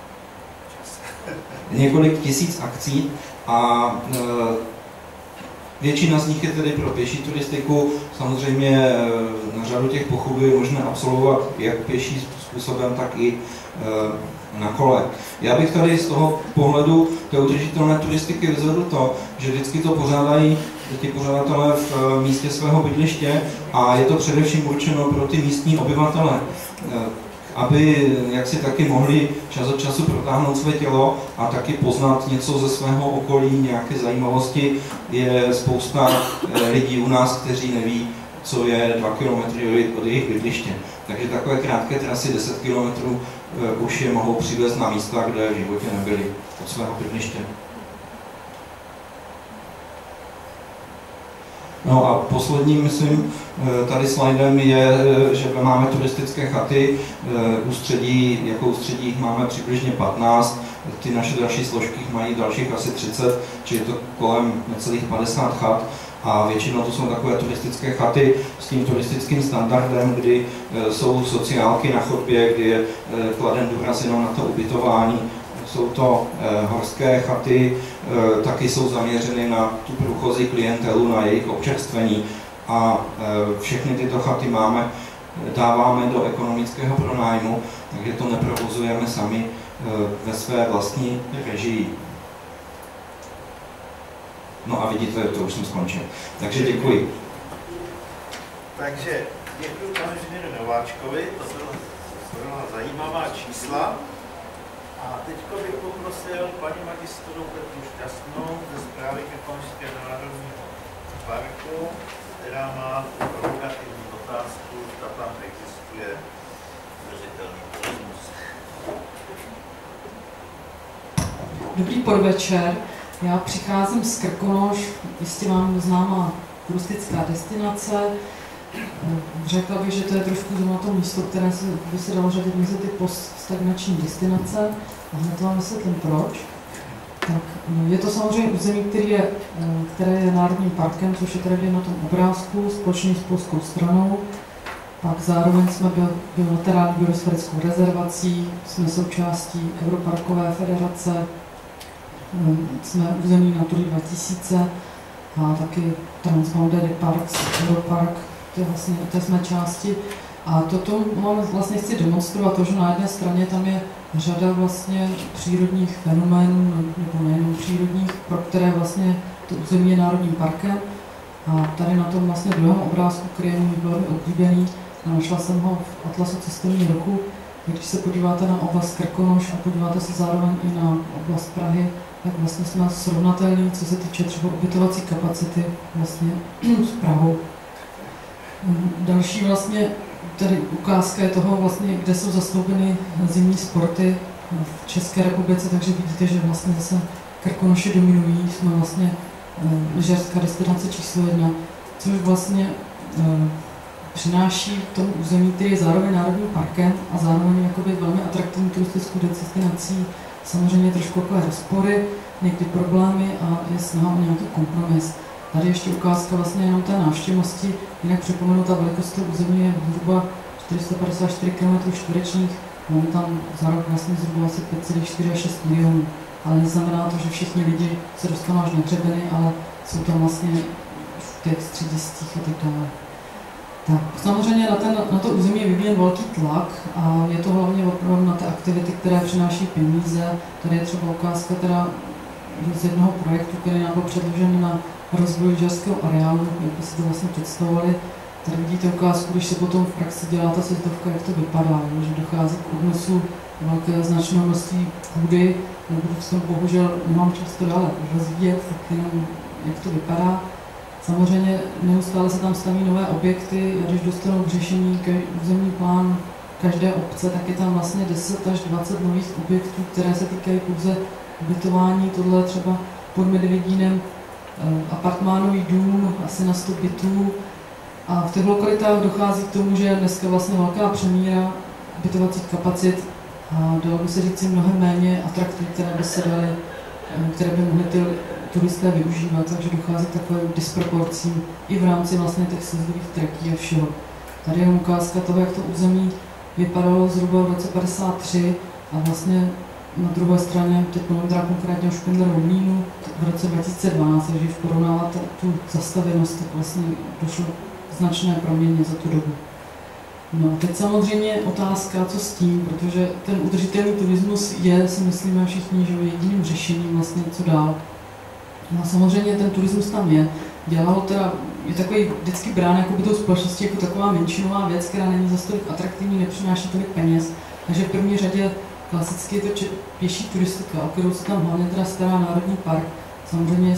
několik tisíc akcí a většina z nich je tedy pro pěší turistiku. Samozřejmě na řadu těch pochodů je možné absolvovat jak pěší způsobem, tak i na kole. Já bych tady z toho pohledu té udržitelné turistiky vyzvedl to, že vždycky to pořádají ti pořadatelé v místě svého bydliště a je to především určeno pro ty místní obyvatele, aby jak si taky mohli čas od času protáhnout své tělo a taky poznat něco ze svého okolí, nějaké zajímavosti. Je spousta lidí u nás, kteří neví, co je 2 kilometry od jejich bydliště. Takže takové krátké trasy 10 kilometrů už je mohou přivést na místa, kde v životě nebyli od svého bydliště. No a posledním, myslím, tady slajdem je, že máme turistické chaty, ústředí, jako ústředí máme přibližně 15, ty naše další složky mají dalších asi 30, čili je to kolem necelých 50 chat. A většinou to jsou takové turistické chaty s tím turistickým standardem, kdy jsou sociálky na chodbě, kdy je kladen důraz jenom na to ubytování. Jsou to horské chaty, taky jsou zaměřeny na tu průchozí klientelu, na jejich občerstvení. A všechny tyto chaty dáváme do ekonomického pronájmu, takže to neprovozujeme sami ve své vlastní režii. No a vidíte, to už jsem skončil. Takže děkuji. Takže děkuji panu inženýru Nováčkovi, to byla zajímavá čísla. A teď bych poprosil paní magistru Petru Šťastnou ze Správy Krkonošského národního parku, která má provokativní otázku, zda tam existuje udržitelný turismus. Dobrý podvečer, já přicházím z Krkonoš, jistě vám známá turistická destinace. Řekla bych, že to je trošku zrovna to místo, které by se dalo řadit mezi ty poststagnační destinace. A hned vám vysvětlím proč. Tak, je to samozřejmě území, které je národním parkem, což je tady na tom obrázku, společně s polskou stranou. Pak zároveň jsme bilaterální biosférickou rezervací, jsme součástí Europarkové federace, jsme území Natury 2000 a taky Transboundary Parks, Europark, to jsme části. A toto vlastně chci demonstrovat to, že na jedné straně tam je řada vlastně přírodních fenoménů, nebo nejenom přírodních, pro které vlastně to území je národním parkem. A tady na tom vlastně druhém obrázku, který je velmi oblíbený, a našla jsem ho v Atlasu cestovního ruchu. Když se podíváte na oblast Krkonoš a podíváte se zároveň i na oblast Prahy, tak vlastně jsme srovnatelní, co se týče třeba ubytovací kapacity vlastně s Prahou. Další vlastně tady ukázka je toho vlastně, kde jsou zastoupeny zimní sporty v České republice, takže vidíte, že vlastně zase Krkonoše dominují, jsme vlastně lyžařská destinace číslo 1, což vlastně přináší tomu území, který je zároveň národním parkem a zároveň jakoby velmi atraktivní turistickou destinací, samozřejmě trošku takové rozpory, někdy problémy a je snaha o nějaký kompromis. Tady ještě ukázka vlastně jenom té návštěvnosti, jinak připomenu, ta velikost toho území je zhruba 454 km čtverečních, máme tam za rok vlastně zhruba asi 5,4 až 6 milionů, ale neznamená to, že všichni lidi se dostanou až na hřebeny, ale jsou tam vlastně v těch střediscích a tak dále. Tak, samozřejmě na to území je vyvíjen velký tlak a je to hlavně opravdu na ty aktivity, které přináší peníze. Tady je třeba ukázka teda z jednoho projektu, který nám byl předložen na rozvoj lyžařského areálu, jak by si to vlastně představovali. Tady vidíte ukázku, když se potom v praxi dělá ta sjezdovka, jak to vypadá, že dochází k odnosu velké značného množství půdy, nebudu v tom bohužel, nemám čas to dále rozvíjet, tak jenom jak to vypadá. Samozřejmě neustále se tam staví nové objekty a když dostanou k řešení územní plán každé obce, tak je tam vlastně 10 až 20 nových objektů, které se týkají pouze ubytování. Tohle třeba pod Medvědínem apartmánový dům, asi na 100 bytů. A v těch lokalitách dochází k tomu, že je dneska vlastně velká přemíra ubytovacích kapacit a dalo by se říct mnohem méně atraktivní, které by mohly ty turisté využívat, takže dochází k takovým disproporcím i v rámci vlastně těch sjezdových trekí a všeho. Tady je ukázka toho, jak to území vypadalo zhruba v roce 1953 a vlastně na druhé straně, teď mluvím teda konkrétně o Špindlerovou mlýnu, v roce 2012, takže když porovnáváte tu zastavěnost, tak vlastně došlo značné proměny za tu dobu. No, teď samozřejmě otázka, co s tím, protože ten udržitelný turismus je, si myslíme všichni, že je jediným řešením vlastně, co dál. No samozřejmě ten turismus tam je. Dělalo teda, je takový vždycky brán jako by tou společností jako taková menšinová věc, která není zase tolik atraktivní, nepřináší tolik peněz. Takže v první řadě klasicky je to pěší turistika, o kterou se tam hlavně teda stará Národní park. Samozřejmě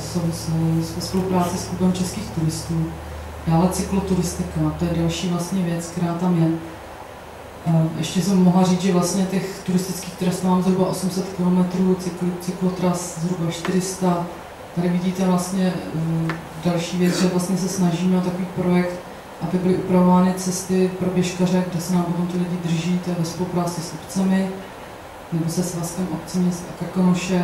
ve spolupráci s klubem českých turistů. Dále cykloturistika, to je další vlastně věc, která tam je. Ještě jsem mohla říct, že vlastně těch turistických tras mám zhruba 800 km, cyklotras zhruba 400. Tady vidíte vlastně další věc, že vlastně se snažíme o takový projekt, aby byly upravovány cesty pro běžkaře, kde se nám potom ty lidi drží, to je ve spolupráci s obcemi, nebo se svazkem obcí měst a Krkonoše.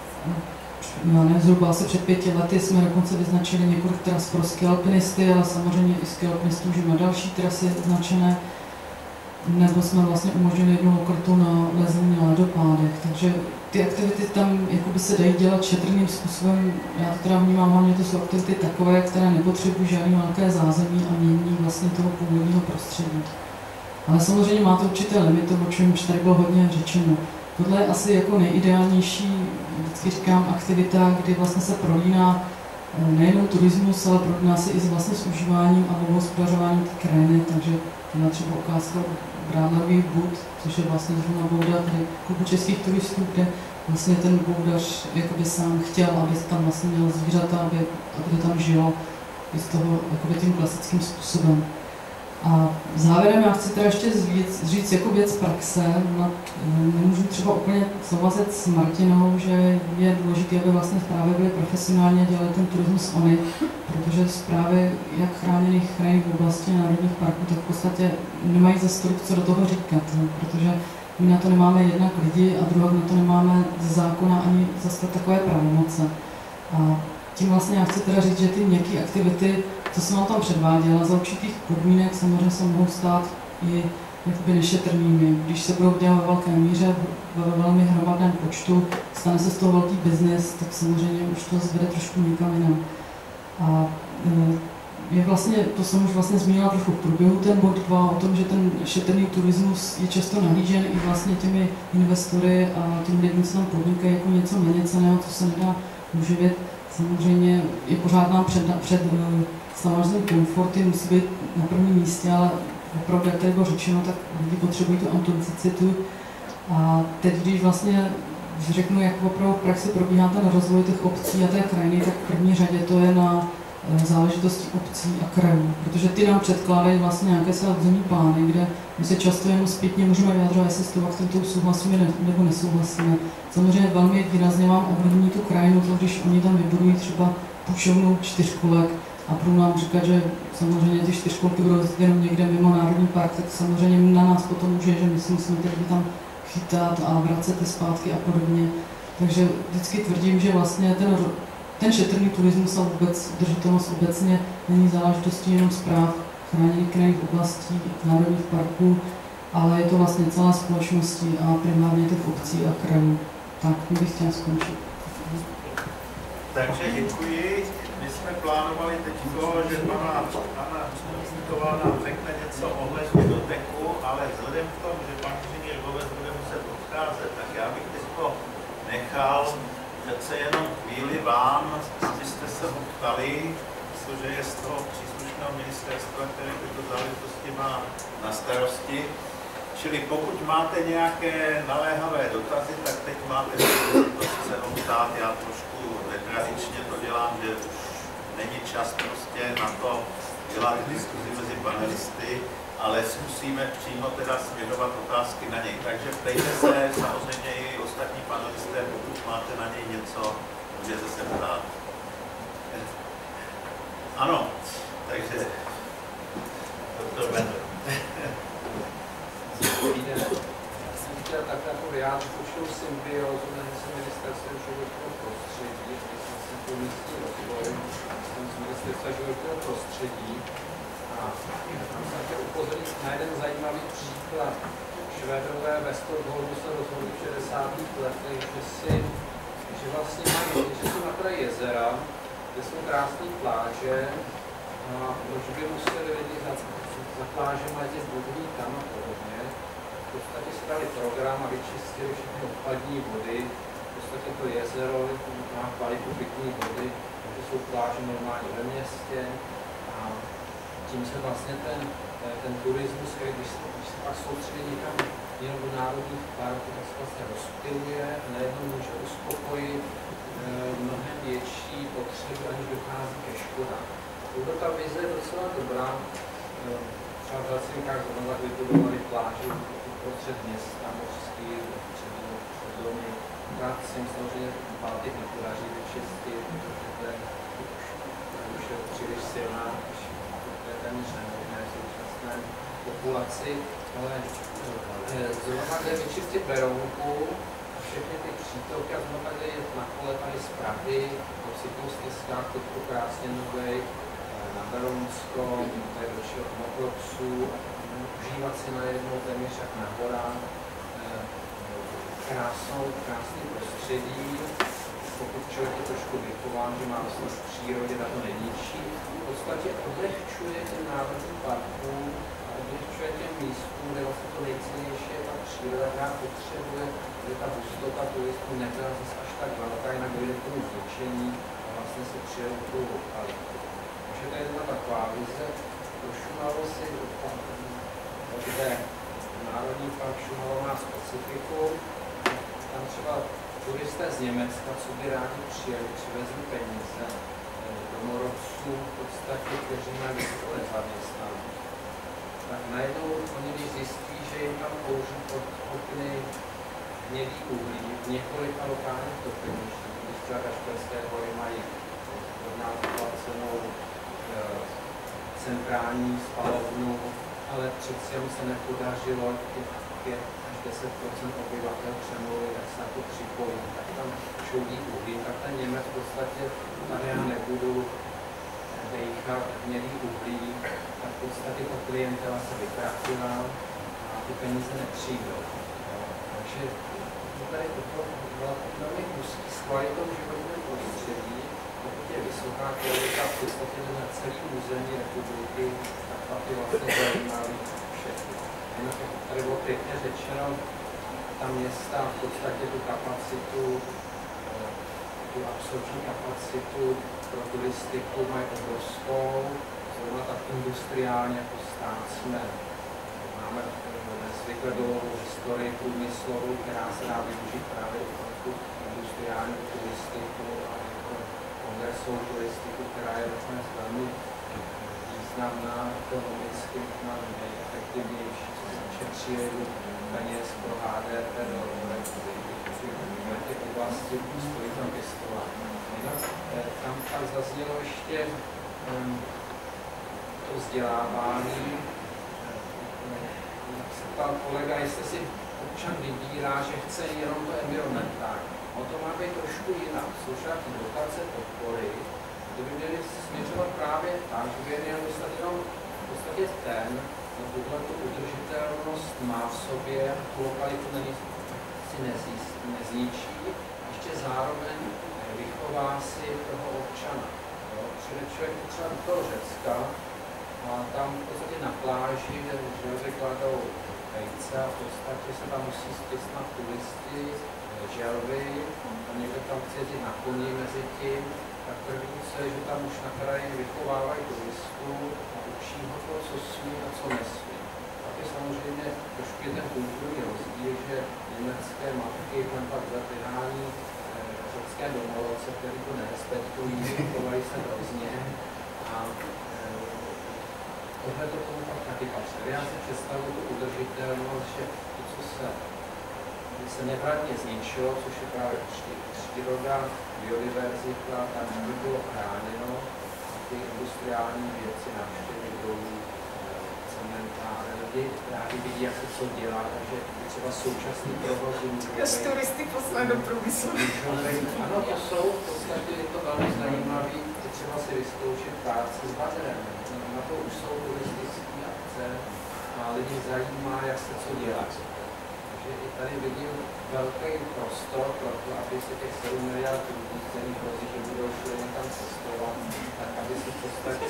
Zhruba asi před 5 lety jsme dokonce vyznačili několik tras pro skialpinisty, ale samozřejmě i skialpinisty už na další trasy značené. Nebo jsme vlastně umožnili jednu lokalitu na lezení na ledopádech, takže ty aktivity tam jakoby se dají dělat šetrným způsobem. Já to teda vnímám, hlavně to jsou aktivity takové, které nepotřebují žádné velké zázemí a mění vlastně toho původního prostředí. Ale samozřejmě má to určité limity, o čem už tady bylo hodně řečeno. Tohle je asi jako nejideálnější vždycky říkám, aktivita, kdy vlastně se prolíná nejenom turismus, ale prolíná se i vlastně s užíváním a obhospodařováním té krajiny, takže to třeba ukázka Brádlavý Bud, což je vlastně zrovna bouda tady klubu českých turistů, kde vlastně ten boudař jakoby sám chtěl, aby tam vlastně měl zvířata, aby tam žilo i z toho jakoby tím klasickým způsobem. A závěrem já chci teda ještě říct jako věc praxe. Nemůžu třeba úplně souhlasit s Martinou, že je důležité, aby vlastně správy byly profesionálně, dělali ten turismus oni, protože správy jak chráněných krajinných oblastí národních parků, tak v podstatě nemají za stolik co do toho říkat, protože my na to nemáme jednak lidi a druhá na to nemáme ze zákona ani zase takové pravomoce. A tím vlastně já chci teda říct, že ty měkké aktivity, co jsem vám tam předváděla, za určitých podmínek samozřejmě se mohou stát i jakoby nešetrnými. Když se budou dělat ve velké míře, ve velmi hromadném počtu, stane se z toho velký biznes, tak samozřejmě už to zvede trošku někam jinam. A je vlastně, to jsem už vlastně zmínila trochu v průběhu ten bod 2 o tom, že ten šetrný turismus je často nahlížen i vlastně těmi investory a těmi lidmi, co tam podnikají, jako něco méně cenného, co se nedá uživit. Samozřejmě je pořád nám před samozřejmě komforty musí být na prvním místě, ale opravdu, jak tady bylo řečeno, tak lidi potřebují tu autenticitu. A teď, když vlastně řeknu, jak opravdu v praxi probíhá ten rozvoj těch obcí a té krajiny, tak v první řadě to je na záležitosti obcí a krajů, protože ty nám předkládají vlastně nějaké své územní plány, kde my se často jenom zpětně můžeme vyjadřovat, jestli s tou aktivitou souhlasíme nebo nesouhlasíme. Samozřejmě velmi výrazně vám ovlivní tu krajinu, to když oni tam vybudují třeba půjčovnu 4kolek a budou nám říkat, že samozřejmě ty 4kolky budou jenom někde mimo národní park, tak samozřejmě na nás potom může, že my si musíme ty lidi tam chytat a vracet je zpátky a podobně. Takže vždycky tvrdím, že vlastně ten šetrný turismus a vůbec udržitelnost obecně není záležitostí jenom správ chráněných krajinných oblastí, národních parků, ale je to vlastně celá společnosti a primárně těch obcí a krajů. Tak, bych chtěla skončit. Takže děkuji. My jsme plánovali teď to, že pana Sníková nám řekne něco ohledně doteku, ale vzhledem k tomu, že pan inženýr Govec bude muset odcházet, tak já bych teď to nechal přece jenom chvíli vám, abyste se ho ptali, protože je z toho příslušného ministerstva, které tyto záležitosti má na starosti. Čili pokud máte nějaké naléhavé dotazy, tak teď máte příležitost se ho ptát. Já trošku netradičně to dělám, že už není čas prostě na to dělat diskuzi mezi panelisty, ale zkusíme přímo teda směrovat otázky na něj. Takže ptejte se samozřejmě i ostatní panelisté, pokud máte na něj něco, můžete se ptát. Ano, takže doktor Bender. Já jsem chtěl tak jako vyjádřit určitou symbiózu mezi ministerstvem životního prostředí, vlastně to místní rozvoj, z ministerstva životního prostředí. A tam se také upozornit na jeden zajímavý příklad. Švédové ve Stockholmu se rozhodli v 60. letech, že vlastně mají, že jsou na kraji jezera, kde jsou krásné pláže, a proč by museli lidi za plážem letět vodní tam a podobně. V podstatě stali program a vyčistili všechny odpadní vody. V podstatě to jezero má kvalitu pitné vody, takže jsou pláže normálně ve městě. A tím se vlastně ten turismus, když se pak soustředí někam jenom do národních parků, tak se vlastně rozptyluje a najednou může uspokojit mnohem větší potřeby, aniž dochází ke škodám. Proto ta vize je docela dobrá. Třeba v Helsinkách zrovna vybudovali pláži uprostřed města mořský, před domy. Akorát se jim samozřejmě Baltik nepodaří vyčistit, protože už je příliš silná, když to je téměř nemožné v současné populaci, ale zrovna kde vyčistit Berounku a všechny ty přítoky, a zrovna kde je na kole tady z Prahy, po cyklostezkách, teď krásně novej, na Berounskom, tady do Mokropsů, užívat si najednou téměř jak na horách, krásný prostředí, pokud člověk je trošku vychován, že má vlastně v přírodě, na to neníčí, v podstatě odlehčuje těm národním parkům a odlehčuje těm místům, kde vlastně to nejcennější je ta příroda, která potřebuje, že ta hustota turistů nebyla zase až tak velká, jinak dojde k tomu zničení a vlastně se přijel do toho lokalitu. Takže to je jedna taková vize. Pro Šumavu si takže Národní park Šumava má specifikum. Tam třeba turisté z Německa, co by rádi přijeli, přivezli peníze domorodců, v podstatě, kteří mají vysokou nezaměstnanost. Tak najednou oni, když zjistí, že jim tam kouří pod okny hnědý uhlí v několika lokálních topeništích, když třeba Kašperské hory mají od nás placenou centrální spalovnu, ale přeci se nepodařilo těch 5 až 10% obyvatel přemluvit, tak se na to připojí, tak tam šoudí uhlí, tak ten Němec v podstatě tady já nebudu dejchat hnědý uhlí, tak v podstatě ta klientela se vytratila a ty peníze nepřijdou. Takže tady toto velmi úzký s kvalitou životního prostředí, pokud je vysoká kvalita v podstatě na celý území republiky, tak je vlastně zajímavý všechno. Jinak tady bylo pěkně řečeno, ta města v podstatě tu kapacitu, tu absorpční kapacitu pro turistiku mají obrovskou, zrovna tak industriálně jako stát jsme. Máme nezvykle dlouhou historii průmyslovou, která se dá využít právě pro tu industriální turistiku a jako kongresovou turistiku, která je nakonec velmi významná ekonomicky, možná nejefektivnější, co se šetří peněz pro HDP do těch oblastí stojí tam pěstování. Tam zaznělo ještě to vzdělávání. Jak se ptal kolega, jestli si občan vybírá, že chce jenom to environmentální. O to má být trošku jinak. Jsou však dotace podpory, kde by měli směřovat právě tak, že by měl dostat jenom v podstatě ten, kdo tu udržitelnost má v sobě, tu lokalitu si nezničí, ještě zároveň vychová si toho občana. Přijde člověk třeba do toho Řecka a tam v podstatě na pláži, že kladou vejce a v podstatě se tam musí stisnat turisti, želvy a někdo tam chce jezdit na koni mezi tím, tak první co je, že tam už na kraji vychovávají turistů a učí ho to, co smí a co nesmí. Pak je samozřejmě trošku ten kulturní rozdíl, že německé matky tam pak vyhání řecké domorodce, kteří to nerespektují, chovají se hrozně a tohle to tomu pak taky patří. Já si představuji tu udržitelnost, že to, co se nevratně zničilo, což je právě příroda, biodiverzita, tam by bylo chráněno a ty industriální věci, návštěvy dolů, cementáren, lidi rádi vidí, jak se co dělá, takže třeba současný provoz. Až turisty poslali do průmyslu. Ano, to jsou, v podstatě je to velmi zajímavé, třeba si vyzkoušet práci s bazénem. Na to už jsou turistické akce a lidi zajímá, jak se co dělá. Takže i tady vidím velký prostor pro to, aby se těch 7 miliard lidí, který hrozí, že budou šli někam cestovat, tak aby se v podstatě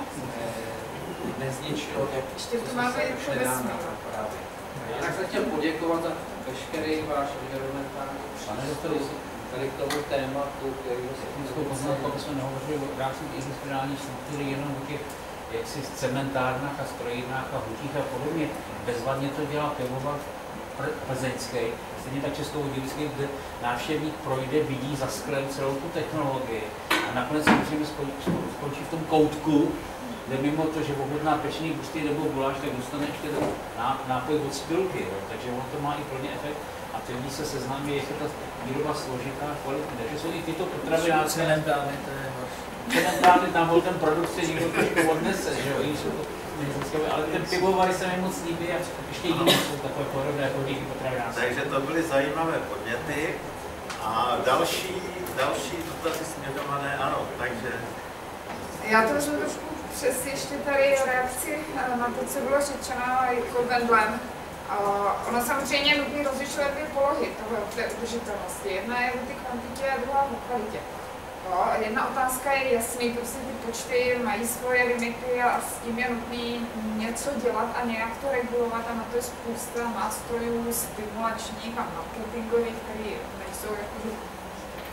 nezničilo to, ještě co se už nedá napravit. Jinak se chtěl poděkovat za veškerý váš environmentální přístup tady k tomu tématu, který se technickou poznámku, aby jsme nehovořili v rámci industriální struktury jenom o těch jaksi cementárnách a strojírnách a hutích a podobně. Bezvadně to dělá pivovar plzeňský, stejně tak českobudějovický, kde návštěvník projde, vidí za sklem celou tu technologii a nakonec samozřejmě skončí v tom koutku, kde mimo to, že objedná pečený buřty nebo guláš, tak dostane ještě nápoj od spilky, takže ono to má i plný efekt a ty lidi se seznámí, jak je ta výroba složitá a kvalitní. Takže jsou i tyto potravinářské cementárny, to je horší. Cementárny tam byl ten produkt, se někdo trošku odnese, že jo, ale ten pivovary se mi moc líbí a ještě jiné jsou takové podobné jako díky potravinářské. Takže to byly zajímavé podněty a další dotazy směřované, ano, takže... Já to vezmu trošku přes ještě tady reakci na to, co bylo řečeno jako Wendlem. Ono samozřejmě je nutné rozlišovat dvě polohy té udržitelnosti. Jedna je o té kvantitě a druhá o kvalitě. Jedna otázka je jasný, prostě ty počty mají svoje limity a s tím je nutné něco dělat a nějak to regulovat a na to je spousta nástrojů stimulačních a marketingových, které nejsou jakože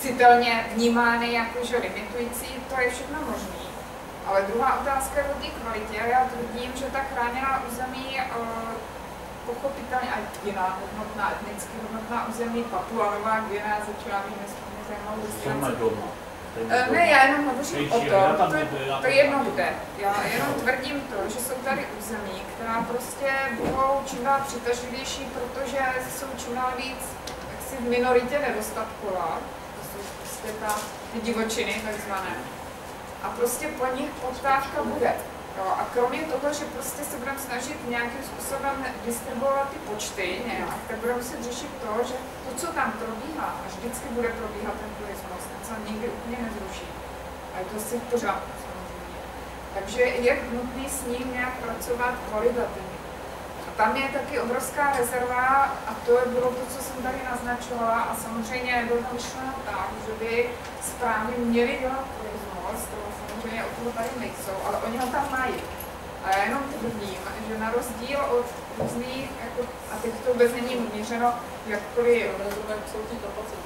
citelně vnímány jako že limitující, to je všechno možné. Ale druhá otázka je o té kvalitě. Já tvrdím, že ta chráněná území pochopitelně a jiná hodnotná, etnicky hodnotná území Papua Nová Guinea začala být nesmírně zajímavou destinací. Ne, já jenom hovořím o tom, to je jedno kde. Já jenom tvrdím to, že jsou tady území, která prostě budou čím dál přitažlivější, protože jsou čím dál víc jaksi v minoritě nedostatková. To jsou prostě ty divočiny takzvané. A prostě po nich poptávka bude. Jo, a kromě toho, že prostě se budeme snažit nějakým způsobem distribuovat ty počty nějak, tak budeme muset řešit to, že to, co tam probíhá, a vždycky bude probíhat ten turismus, ten se nikdy úplně nezruší. A je to asi v pořádku samozřejmě. Takže je nutné s ním nějak pracovat kvalitativně. A tam je taky obrovská rezerva a to bylo to, co jsem tady naznačovala a samozřejmě bylo tam myšleno tak, že by správně měli dělat turismus, samozřejmě o toho tady nejsou, ale oni ho tam mají. A já jenom tvrdím, že na rozdíl od různých, jako, a teď to vůbec není měřeno, jakkoliv jsou ty kapacity.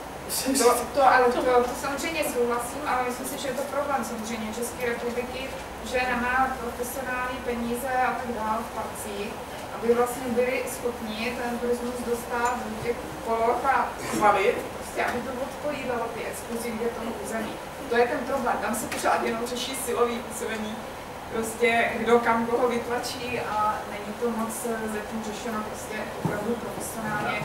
To samozřejmě souhlasím, ale myslím si, že je to problém samozřejmě České republiky, že nemá profesionální peníze a tak dále v parcích, aby vlastně byli schopni ten turismus dostat do těch poloh a kvalit, prostě aby to odpovídalo ty exkluzivitě tomu území. To je ten problém, tam se pořád jenom řeší silový působení, prostě kdo kam koho vytlačí a není to moc zatím řešeno prostě opravdu profesionálně.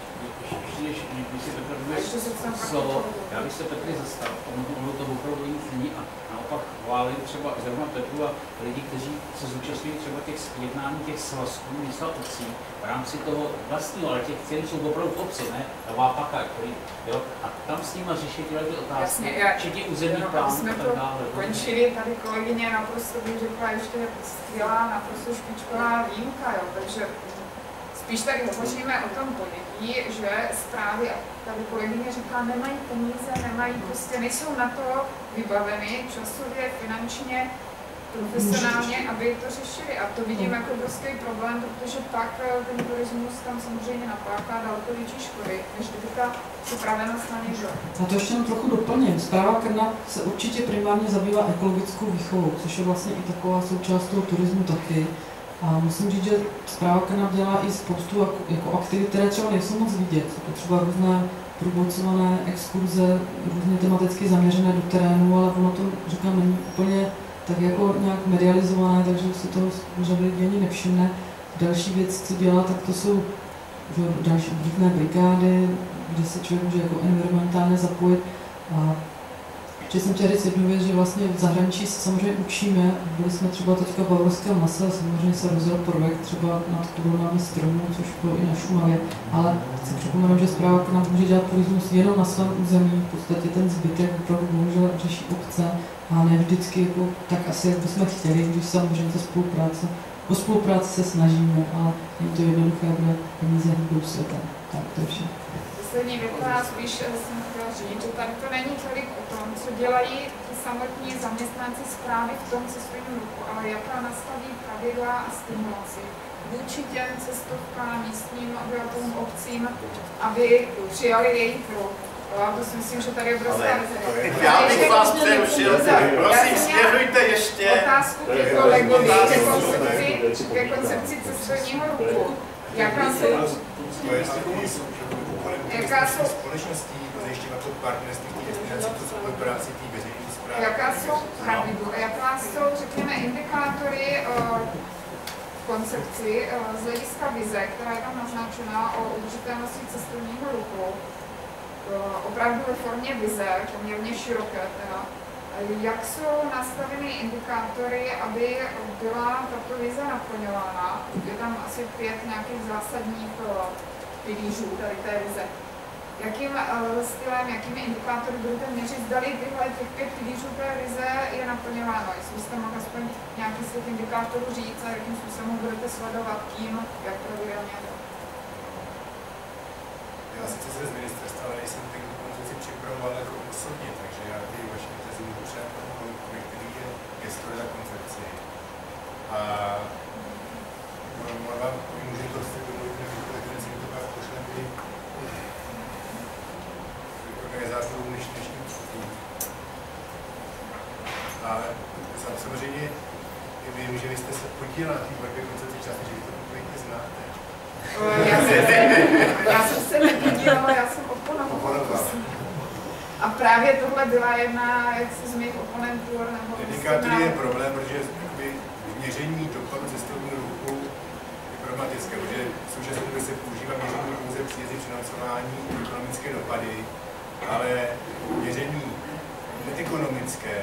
Když si Petr bude slovo, já bych se Petry zastal, ono to opravdu nic není a naopak chválím třeba zrovna Petru a lidi, kteří se zúčastňují třeba těch jednání těch svazků města obcí v rámci toho vlastního, ale těch, kteří jsou opravdu v obci, ne? Nová Paka, který, jo? A tam s nimi řešit tyhle ty otázky, včetně územních plánů a tak dále. Končili tady kolegyně naprosto bych řekla ještě skvělá, naprosto špičková výjimka, jo? Takže spíš tady hovoříme o tom ponětí, že zprávy, a tady kolegyně říká, nemají peníze, nemají prostě, nejsou na to vybaveny časově, finančně, profesionálně, aby to řešili. A to vidím jako obrovský problém, protože pak ten turismus tam samozřejmě napáchá daleko větší škody, než kdyby ta připravenost na něj byla. A to ještě jenom trochu doplním. Správa Krna se určitě primárně zabývá ekologickou výchovou, což je vlastně i taková součást toho turismu taky. A musím říct, že Správa Krna dělá i spoustu jako aktivit, které třeba nejsou moc vidět. Jsou to třeba různé průvodcované exkurze, různě tematicky zaměřené do terénu, ale ono to, říkám, není úplně tak jako nějak medializované, takže si toho řada lidí ani nevšimne. Další věc, co dělá, tak to jsou další různé brigády, kde se člověk může jako environmentálně zapojit. A ještě jsem chtěla říct jednu věc, že vlastně v zahraničí se samozřejmě učíme. Byli jsme třeba teďka v Bavorském lese, samozřejmě se rozjel projekt třeba nad korunami stromů, což bylo i na Šumavě, ale chci připomenout, že Správa Krna může dělat turismus jenom na svém území, v podstatě ten zbytek opravdu bohužel řeší obce a ne vždycky jako, tak asi, jak bychom chtěli, když samozřejmě ta spolupráce. O spolupráci se snažíme, ale není to jednoduché, kde peníze hýbou světem. Tak to je vše. Poslední věta, spíš jsem chtěla říct, že tady to není tolik o tom, co dělají ti samotní zaměstnanci správy v tom cestovním ruchu, ale jaká nastaví pravidla a stimulaci vůči těm cestovkám, místním obyvatelům, obcím, aby přijali jejich ruch. To si myslím, že tady je obrovská rezerva. Já bych vás přerušil, prosím, směrujte ještě. Otázku ke kolegovi, ke koncepci cestovního ruchu. Jaká jsou společností zajišťovat to partnerství té destinací, tu spolupráci té veřejné správy? Jaká jsou, řekněme, indikátory v koncepci z hlediska vize, která je tam naznačená o udržitelnosti cestovního ruchu, opravdu ve formě vize, poměrně široké teda. Jak jsou nastaveny indikátory, aby byla tato vize naplňována? Je tam asi 5 nějakých zásadních pilířů tady té vize. Jakým stylem, jakými indikátory budete měřit, zdali tyhle těch 5 pilířů té vize je naplňováno? Jestli byste mohli aspoň nějaký z těch indikátorů říct a jakým způsobem budete sledovat tím, jak pravidelně? Já sice se z ministerstva, ale jsem ten koncepci připravoval jako osobně, takže já ty vaše dotazy můžu přát kolegovi, který je gestor za koncepci. A vám můžu to si domluvit na konferenci, to vás pošlem i organizátorům, než Ale samozřejmě vím, že vy jste se podíleli na té tvorbě koncepce často, že vy to úplně znáte. Já jsem se nepodílela, já jsem oponovala. A právě tohle byla jedna z mých oponentů. Indikátory je problém, protože měření dopadu cestovního ruchu je problematické, protože v současné době se používá měření pouze příjezdy financování ekonomické dopady, ale měření neekonomické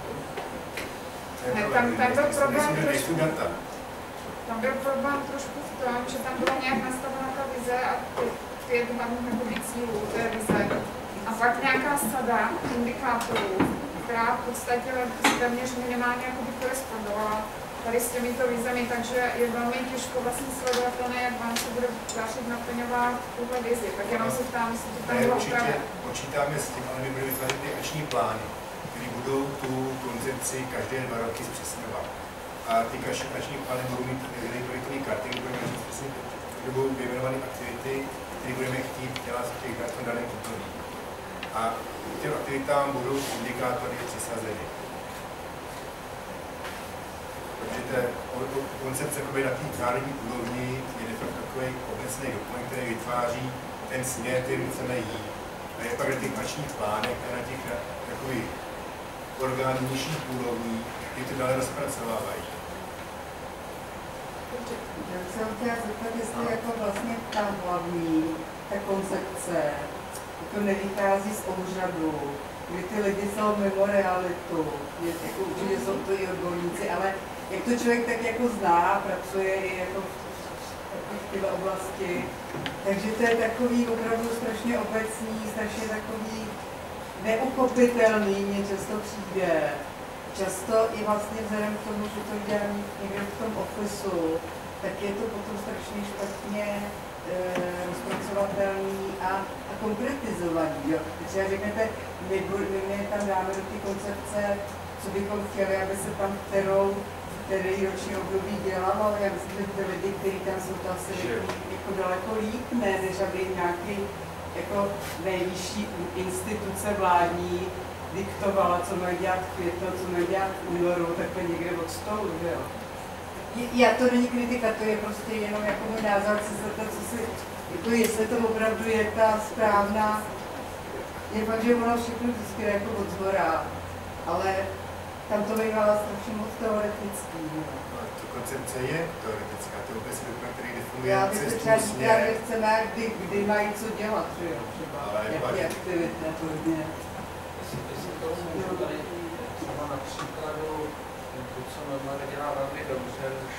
nejsou data. Tam byl problém trošku v tom, že tam byla nějak nastavená ta vize a pět hlavních cílů té vize. A pak nějaká sada indikátorů, která v podstatě téměř minimálně korespondovala tady s těmito vizemi, takže je velmi těžko vlastně sledovatelné, jak vám se bude dařit naplňovat tuhle vizi. Tak jenom se ptám, jestli to tam bylo určitě počítáme s tím, ale my budeme vytvářet ty akční plány, které budou tu koncepci každé 2 roky zpřesňovat. A ty akční plány budou mít projektové karty, kde budeme mít přesně budou vyjmenované aktivity, které budeme chtít dělat v těch daném období. A těm aktivitám budou indikátory přisazeny. Protože koncepce na té národní úrovni je de facto takový obecný dokument, který vytváří ten směr, kterým chceme jít. A je pak na těch akčních plánech a na těch orgánů nižších úrovní, kteří to dále rozpracovávají. Já jsem chtěla zeptat, jestli jako vlastně ta hlavní, ta koncepce, to nevychází z úřadu, kdy ty lidi jsou mimo realitu, jako určitě jsou to i odborníci, ale jak to člověk tak jako zná, pracuje i jako v této oblasti, takže to je takový opravdu strašně obecný, strašně takový neuchopitelný, mně často přijde. Často i vlastně vzhledem k tomu, že to dělám někde v tom ofisu, tak je to potom strašně špatně rozpracovatelný a konkretizovaný. Jo? Třeba řeknete, my tam dáme do té koncepce, co bychom chtěli, aby se tam který roční období dělalo, ale já myslím, že ty lidi, kteří tam jsou, to asi jako daleko líp, ne, než aby nějaký jako nejvyšší instituce vládní diktovala, co mají dělat v květnu, co mají dělat v únoru, takhle někde od stolu, že jo. Já to není kritika, to je prostě jenom jako můj názor, jako jestli to opravdu je ta správná, je fakt, že ono všechno vždycky jako od zhora, ale tam to bývalo strašně moc teoretický. To koncepce je teoretická, to je vůbec dokument, který definuje já cestu třeba směr. že chceme, kdy mají co dělat, že jo, třeba, jaký aktivity a podobně. Jestli to můžu tady třeba na příkladu, to, co normálně dělá velmi dobře už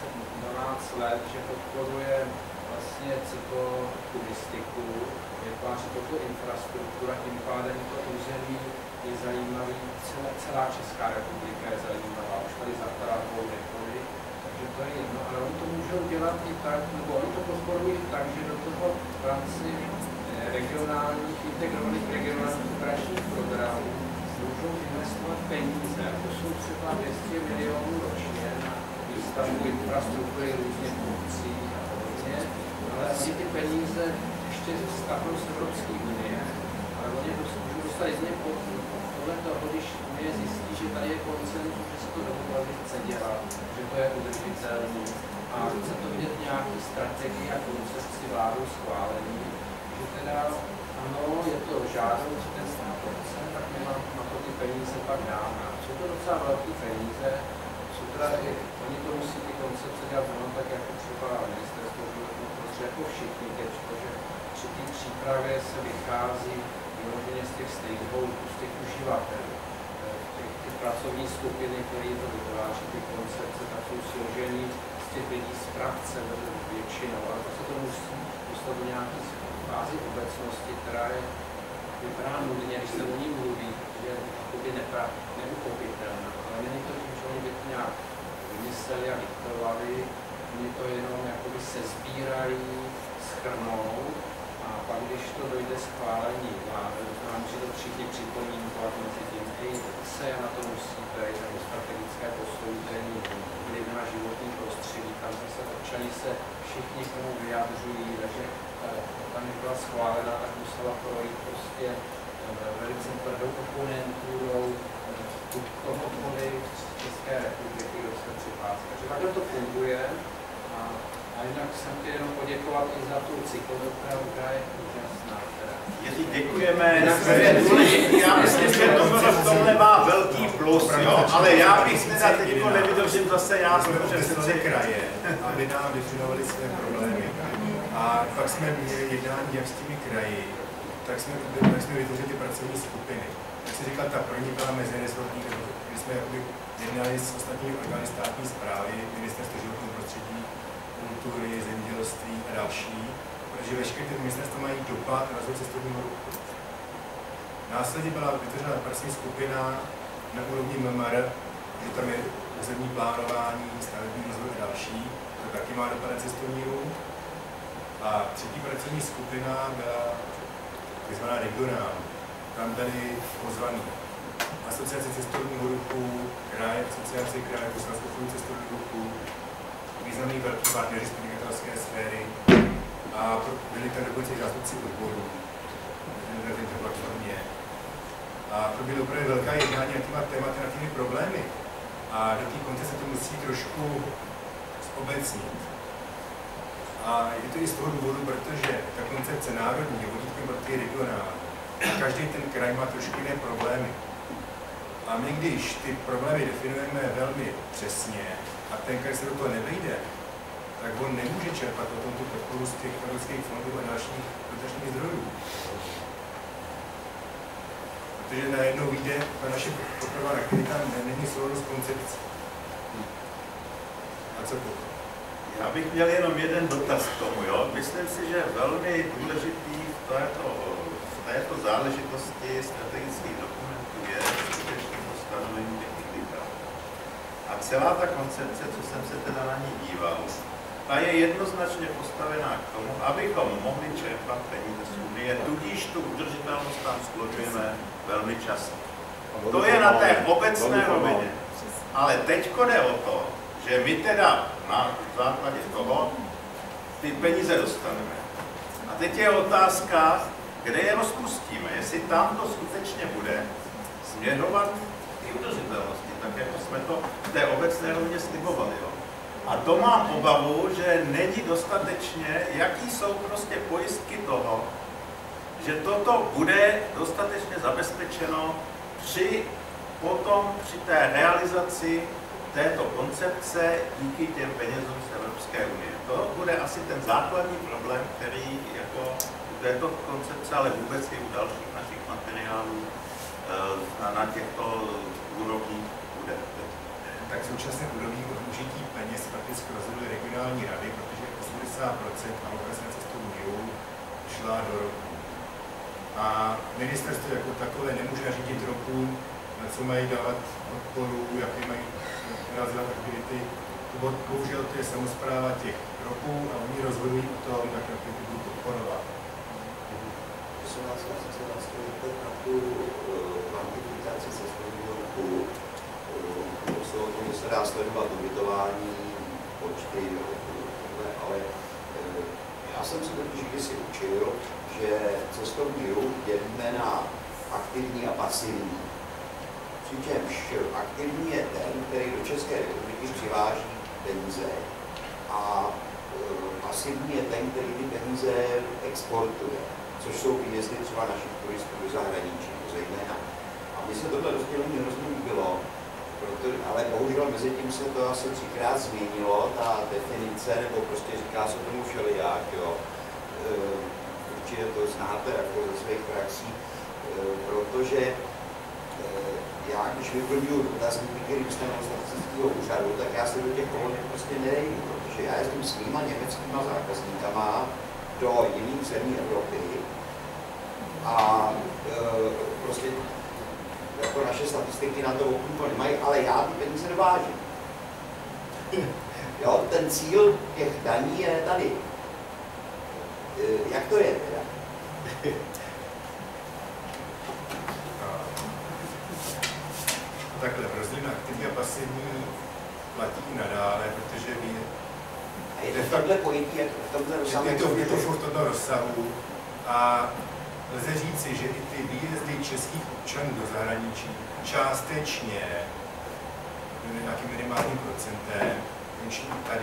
10-12 let, že podporuje vlastně cykoturistiku, vytváří toto infrastruktura, tím pádem to území je zajímavý, celá Česká republika je zajímavá, už tady zakládá dvou republik, takže to je jedno, ale oni to můžou dělat i tak, nebo oni to podporují tak, že do toho v rámci regionálních, integrovaných regionálních operačních programů můžou investovat peníze, to jsou třeba 200 milionů ročně na výstavbu infrastruktury různých funkcí a podobně, ale asi ty peníze ještě stáhnou z Evropské unie, ale oni můžou dostat jedině podle toho, když unie zjistí, že tady je konsenzus, že se to dobrovolně chce dělat, že to je udržitelný a chce to vidět nějaký strategii a koncepci vládou schválení, že teda ano, je to žádoucí ten 100%, tak my na to ty peníze pak dáme. Jsou to docela velké peníze, jsou teda i, oni to musí ty koncepce dělat tak jako třeba ministerstvo životního prostředí, jako všichni, protože při té přípravě se vychází vyloženě z těch stakeholderů, z těch uživatelů. Ty pracovní skupiny, které to vytváří, ty koncepce, tak jsou složení z těch lidí z praxe většinou, ale to se to musí dostat do nějaké fázi obecnosti, která je vypadá nudně, když se o ní mluví, že je neuchopitelná. Ale není to tím, že oni by to nějak vymysleli a diktovali, oni to jenom jakoby sezbírají, schrnou a pak, když to dojde schválení vlády, znamená, že to všichni připomínkovat mezi tím, se na to musí být, nebo strategické posouzení, vliv na životní prostředí, tam se občani se všichni k tomu vyjadřují, takže tam byla schválena, tak musela projít prostě velice tvrdou oponenturou kohoutmory z České republiky, kdo se přihlásí. Takže takhle to funguje. A jinak jsem chtěl jenom poděkovat i za tu cyklodopravu, která je úžasná. Jiří, děkujeme. Já myslím, že to v tomhle má velký plus, jo? Ale já bych teda teďko nevydržím zase já, protože přece kraje, aby nám definovali své problémy. A pak jsme měli jednání jak s těmi kraji, tak jsme vytvořili ty pracovní skupiny. Jak si říkal, ta první byla meziresortní, kdy jsme jednali s ostatními orgány státní správy, ministerstvo životního prostředí, kultury, zemědělství a další, protože veškeré ty ministerstva mají dopad na rozvoj cestovního ruchu. Následně byla vytvořena pracovní skupina na úrovni MMR, že tam je územní plánování, stavební rozvoj a další, to taky má dopad na cestovní ruch. A třetí pracovní skupina byla takzvaná regionální. Tam byli pozvaní Asociace cestovního ruchu, kraje, Asociace kraje, Svazku cestovního ruchu, významný velký partneři z podnikatelské sféry a byli tam dokonce i zástupci odborů na této platformě. A proběhla opravdu velká jednání na těma tématy, na těmi problémy. A do té konce se to musí trošku zobecnit. A je to i z toho důvodu, protože ta koncepce národní je vodítkem pro ty regionální. Každý ten kraj má trošku jiné problémy. A my, když ty problémy definujeme velmi přesně a ten kraj se do toho nevejde, tak on nemůže čerpat o tomto podporu z těch evropských fondů a dalších dotačních zdrojů. Protože najednou vyjde ta naše podporovaná aktivita není souladu s koncepcí. A co potom? Já bych měl jenom jeden dotaz k tomu, jo. Myslím si, že velmi důležitý v této záležitosti strategických dokumentů je skutečně to stanovení techniky. A celá ta koncepce, co jsem se teda na ní díval, ta je jednoznačně postavená k tomu, abychom mohli čerpat peníze z Unie, tudíž tu udržitelnost tam skloňujeme velmi často. To je na té obecné rovině. Ale teďko jde o to, že my teda na základě toho ty peníze dostaneme. A teď je otázka, kde je rozpustíme, jestli tam to skutečně bude směrovat i udržitelnosti, tak jako jsme to v té obecné rovině slibovali. Jo. A to mám obavu, že není dostatečně, jaký jsou prostě pojistky toho, že toto bude dostatečně zabezpečeno při té realizaci této koncepce díky těm penězům z Evropské unie. To bude asi ten základní problém, který jako u této koncepce, ale vůbec i u dalších našich materiálů na těchto úrovních bude. Tak současné úrovní od užití peněz prakticky rozhodují regionální rady, protože 80% alokace na cestovní ruch šla do roku. A ministerstvo jako takové nemůže nařídit roku, na co mají dávat podporu, jaké mají realizovat aktivity. Bohužel to je samospráva těch roků a oni rozhodují o tom, jak aktivity budou podporovat. Prosím vás, já jsem se vás chtěl na tu kvantifikaci cestovního ruchu. To se dá sledovat ubytování, počty, ale já jsem se totiž kdysi učil, že cestovní ruch dělíme na aktivní a pasivní. Přičemž aktivní je ten, který do České republiky přiváží peníze a pasivní je ten, který ty peníze exportuje, což jsou výjezdy třeba našich turistů do zahraničí, zejména. A mně se tohle rozdělení hrozně líbilo, ale bohužel mezi tím se to asi 3krát změnilo, ta definice, nebo prostě říká se tomu všelijak, jo. Určitě to znáte jako ze svých praxí, protože já, když vyplňuji dotazníky, který dostanu z statistického úřadu, tak já se do těch kolonek prostě nedejdu, protože já jezdím svýma německýma zákazníkama do jiných zemí Evropy a prostě jako naše statistiky na to opravdu nemají, ale já ty peníze dovážím. Jo, ten cíl těch daní je tady. Jak to je teda? Takhle, rozdělení aktivní a pasivní platí i nadále, protože vy... A je to v tomhle pojítí, jak v tomhle rozsahu? Je to furt v tomhle rozsahu a lze říci, že i ty výjezdy českých občanů do zahraničí částečně nějakým minimálním procentem končí tady.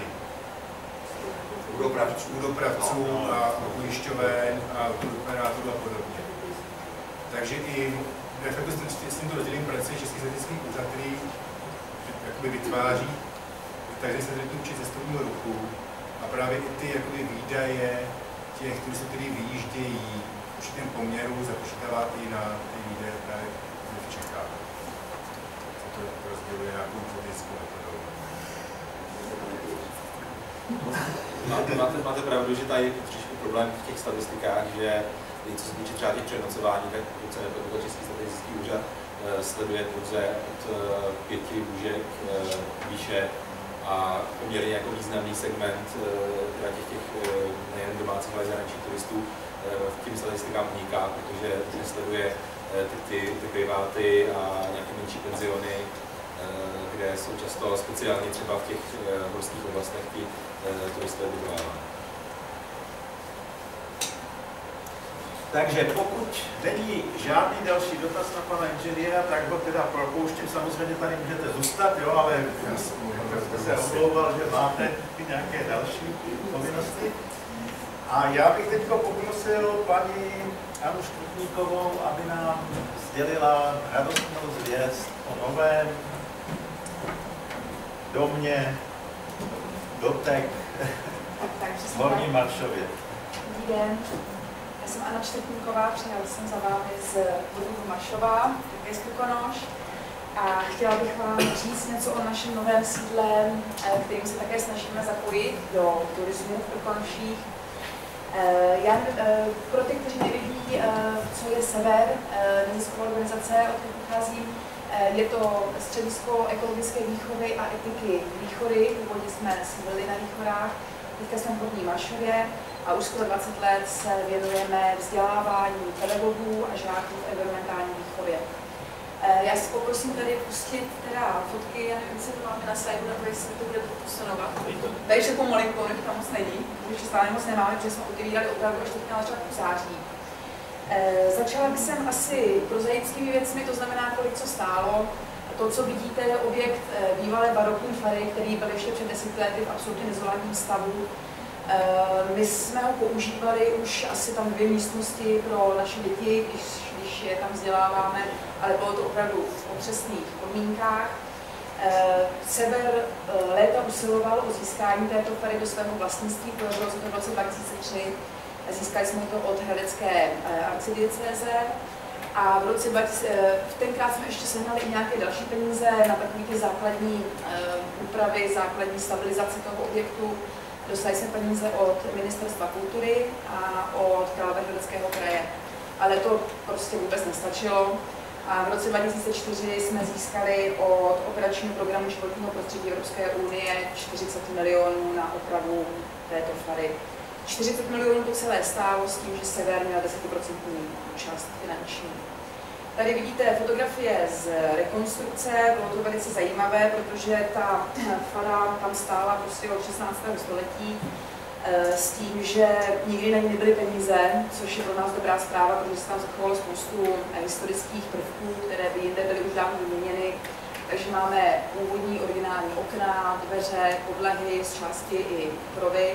U dopravců a pojišťoven a operátorů a podobně. Takže i de facto s tímto rozdělením pracuje Český statistický úřad, který jakoby vytváří takže se tady tu cestovního ruchu a právě i ty jakoby výdaje těch turistů, kteří vyjíždějí v určitém poměru, započítává i na ty výdaje právě v Čechách. To rozděluje nějakou politickou metodou. Máte pravdu, že tady je trošičku problém v těch statistikách, že co se týče třeba těch přenocování, tak pokud se nepodobá Český statistický úřad sleduje pouze od 5 lůžek výše a poměrně jako významný segment těch nejen domácích, ale zahraničních turistů v tím statistikám uniká, protože sleduje ty priváty a nějaké menší penziony, kde jsou často speciálně třeba v těch horských oblastech ti turisté budovávány. Takže pokud není žádný další dotaz na pana inženýra, tak ho teda propouštím. Samozřejmě tady můžete zůstat, jo, ale jste se omlouval, že máte nějaké další povinnosti. A já bych teď poprosil paní Annu Škrutníkovou, aby nám sdělila radostnou zvěst o novém domě Dotek v Horním Maršově. Dobrý den. Já jsem Anna Čtvrtníková, přijela jsem za vámi z Horního Maršova, také z Krkonoš. A chtěla bych vám říct něco o našem novém sídle, kterým se také snažíme zapojit do turismu v Krkonoších. Pro ty, kteří nevědí, co je Sever, nezisková organizace, odkud pocházím, je to středisko ekologické výchovy a etiky Výchory. Původně jsme sídlili na Výchorách, teďka jsme v Horním Maršově a už skoro 20 let se věnujeme vzdělávání pedagogů a žáků v environmentální výchově. Já si poprosím tady pustit teda fotky, já nevím, jestli to máme na slajdu, nebo jestli to bude posunovat. Takže pomalinku, nech tam moc není, protože stále moc nemáme, protože jsme otevírali opravdu až teď na začátku září. Začala bych sem asi prozaickými věcmi, to znamená, kolik co stálo. To, co vidíte, je objekt bývalé barokní fary, který byl ještě před 10 lety v absolutně nezvládním stavu. My jsme ho používali už asi tam 2 místnosti pro naše děti, když je tam vzděláváme, ale bylo to opravdu v otřesných podmínkách. Sever léta usiloval o získání této fary do svého vlastnictví, podařilo se to v roce 2003. Získali jsme to od hradecké arcidiecéze a v roce tenkrát jsme ještě sehnali i nějaké další peníze na takové ty základní úpravy, základní stabilizace toho objektu. Dostali jsme peníze od Ministerstva kultury a od Královéhradeckého kraje, ale to prostě vůbec nestačilo. A v roce 2004 jsme získali od operačního programu životního prostředí Evropské unie 40 milionů na opravu této fary. 40 milionů to celé stálo s tím, že Sever měl 10% účast finanční. Tady vidíte fotografie z rekonstrukce, bylo to velice zajímavé, protože ta fara tam stála prostě od 16. století s tím, že nikdy na ní nebyly peníze, což je pro nás dobrá zpráva, protože se tam zachovalo spoustu historických prvků, které by jinde byly už dávno vyměněny. Takže máme původní originální okna, dveře, podlahy, z části i krovy.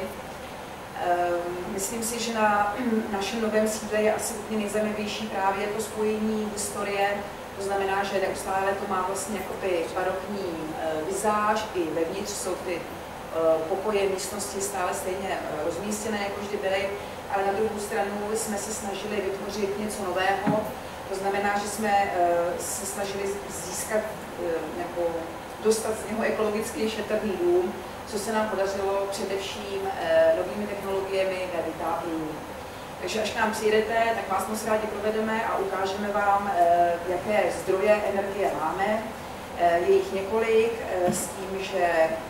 Myslím si, že na našem novém sídle je asi úplně nejzajímavější právě to spojení historie, to znamená, že neustále to má vlastně jakoby barokní vizáž, i vevnitř jsou ty pokoje, místnosti stále stejně rozmístěné, jako vždy byly, ale na druhou stranu jsme se snažili vytvořit něco nového, to znamená, že jsme se snažili získat nebo dostat z něho ekologicky šetrný dům, co se nám podařilo především novými technologiemi ve vytápění. Takže až k nám přijedete, tak vás moc rádi provedeme a ukážeme vám, jaké zdroje energie máme. Je jich několik, s tím, že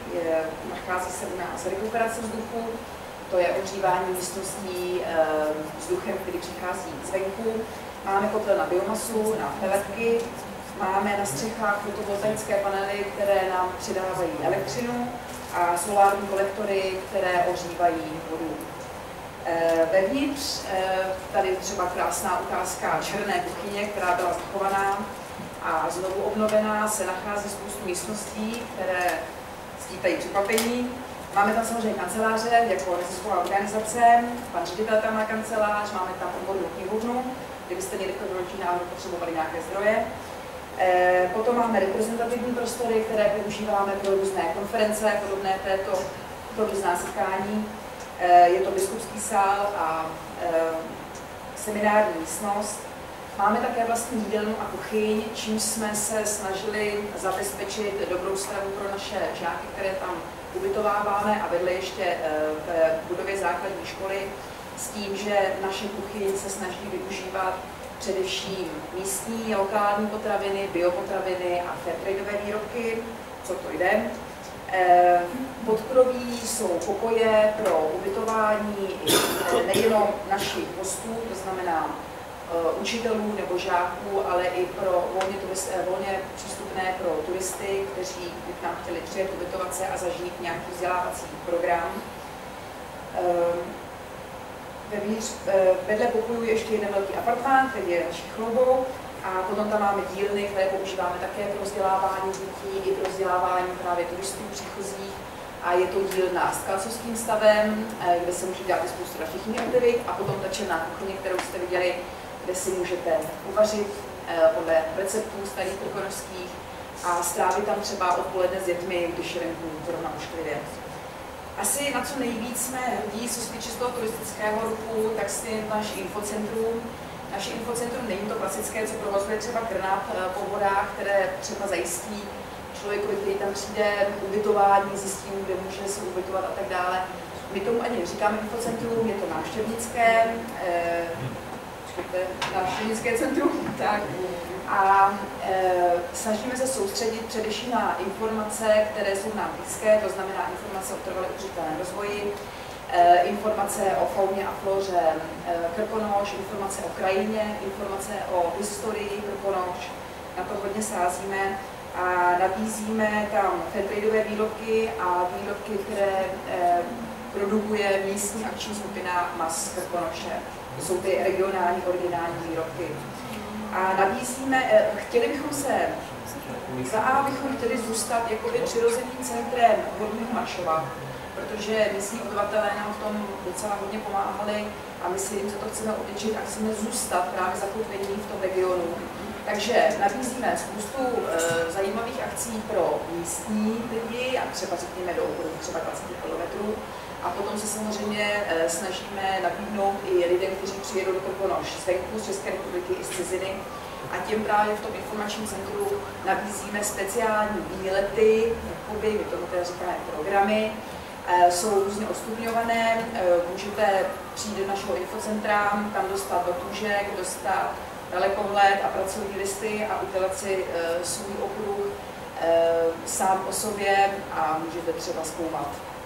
nachází se u nás rekuperace vzduchu, to je ohřívání místností vzduchem, který přichází zvenku. Máme kotel na biomasu, na peletky, máme na střechách fotovoltaické panely, které nám přidávají elektřinu, a solární kolektory, které ohřívají vodu. Vevnitř, tady třeba krásná ukázka černé kuchyně, která byla zachovaná a znovu obnovená, se nachází spoustu místností, které skýtají překvapení. Máme tam samozřejmě kanceláře jako nezisková organizace, pan ředitel tam má kancelář, máme tam odbornou knihovnu, kdybyste někdy v ročních náhodou potřebovali nějaké zdroje. Potom máme reprezentativní prostory, které využíváme pro různé konference, podobné pro různá setkání. Je to biskupský sál a seminární místnost. Máme také vlastní jídelnu a kuchyň, čímž jsme se snažili zabezpečit dobrou stravu pro naše žáky, které tam ubytováváme, a vedle ještě v budově základní školy, s tím, že naše kuchyň se snaží využívat především místní, lokální potraviny, biopotraviny a fairtradeové výrobky, co to jde. Podkroví jsou pokoje pro ubytování nejenom našich hostů, to znamená učitelů nebo žáků, ale i pro volně přístupné pro turisty, kteří by k nám chtěli přijet, ubytovat se a zažít nějaký vzdělávací program. Vedle pokojů ještě jeden velký apartmán, který je naší chloubou, a potom tam máme dílny, které používáme také pro vzdělávání dětí i pro vzdělávání právě turistů příchozích. A je to dílna s kalcovským stavem, kde se může dělat i spoustu dalších aktivit, a potom ta černá kuchyně, kterou jste viděli, kde si můžete uvařit podle receptů starých krkonožských a strávit tam třeba odpoledne s dětmi, když je venku zrovna ošklivě. Asi na co nejvíc jsme hrdí, co se týče z toho turistického ruchu, tak si naše infocentrum. Naše infocentrum není to klasické, co provozuje třeba Krnap po vodách, které třeba zajistí člověkovi, který tam přijde, ubytování, zjistí, kde může se ubytovat a tak dále. My tomu ani neříkáme infocentrum, je to návštěvnické centrum, tak. A snažíme se soustředit především na informace, které jsou nám blízké, to znamená informace o trvale udržitelném rozvoji, informace o fauně a floře Krkonoš, informace o krajině, informace o historii Krkonoš. Na to hodně sázíme a nabízíme tam fairtradeové výrobky a výrobky, které produkuje místní akční skupina MAS Krkonoše. To jsou ty regionální originální výrobky. A nabízíme, chtěli bychom se, bychom chtěli zůstat jakoby přirozeným centrem Horního Maršova, protože místní obyvatelé nám v tom docela hodně pomáhali a my si jim za to chceme obyčit a chceme zůstat právě zakotvení v tom regionu. Takže nabízíme spoustu zajímavých akcí pro místní lidi a třeba řekněme do okolí třeba 20 km. A potom se samozřejmě snažíme nabídnout i lidem, kteří přijedou do Krkonoš zvenku, z České republiky i z ciziny. A těm právě v tom informačním centru nabízíme speciální výlety, jakoby, my tomu teda říkáme programy, jsou různě ostupňované, můžete přijít do našeho infocentra, tam dostat batůžek, dostat dalekohled a pracovní listy a udělat si svůj okruh sám o sobě a můžete třeba zkoumat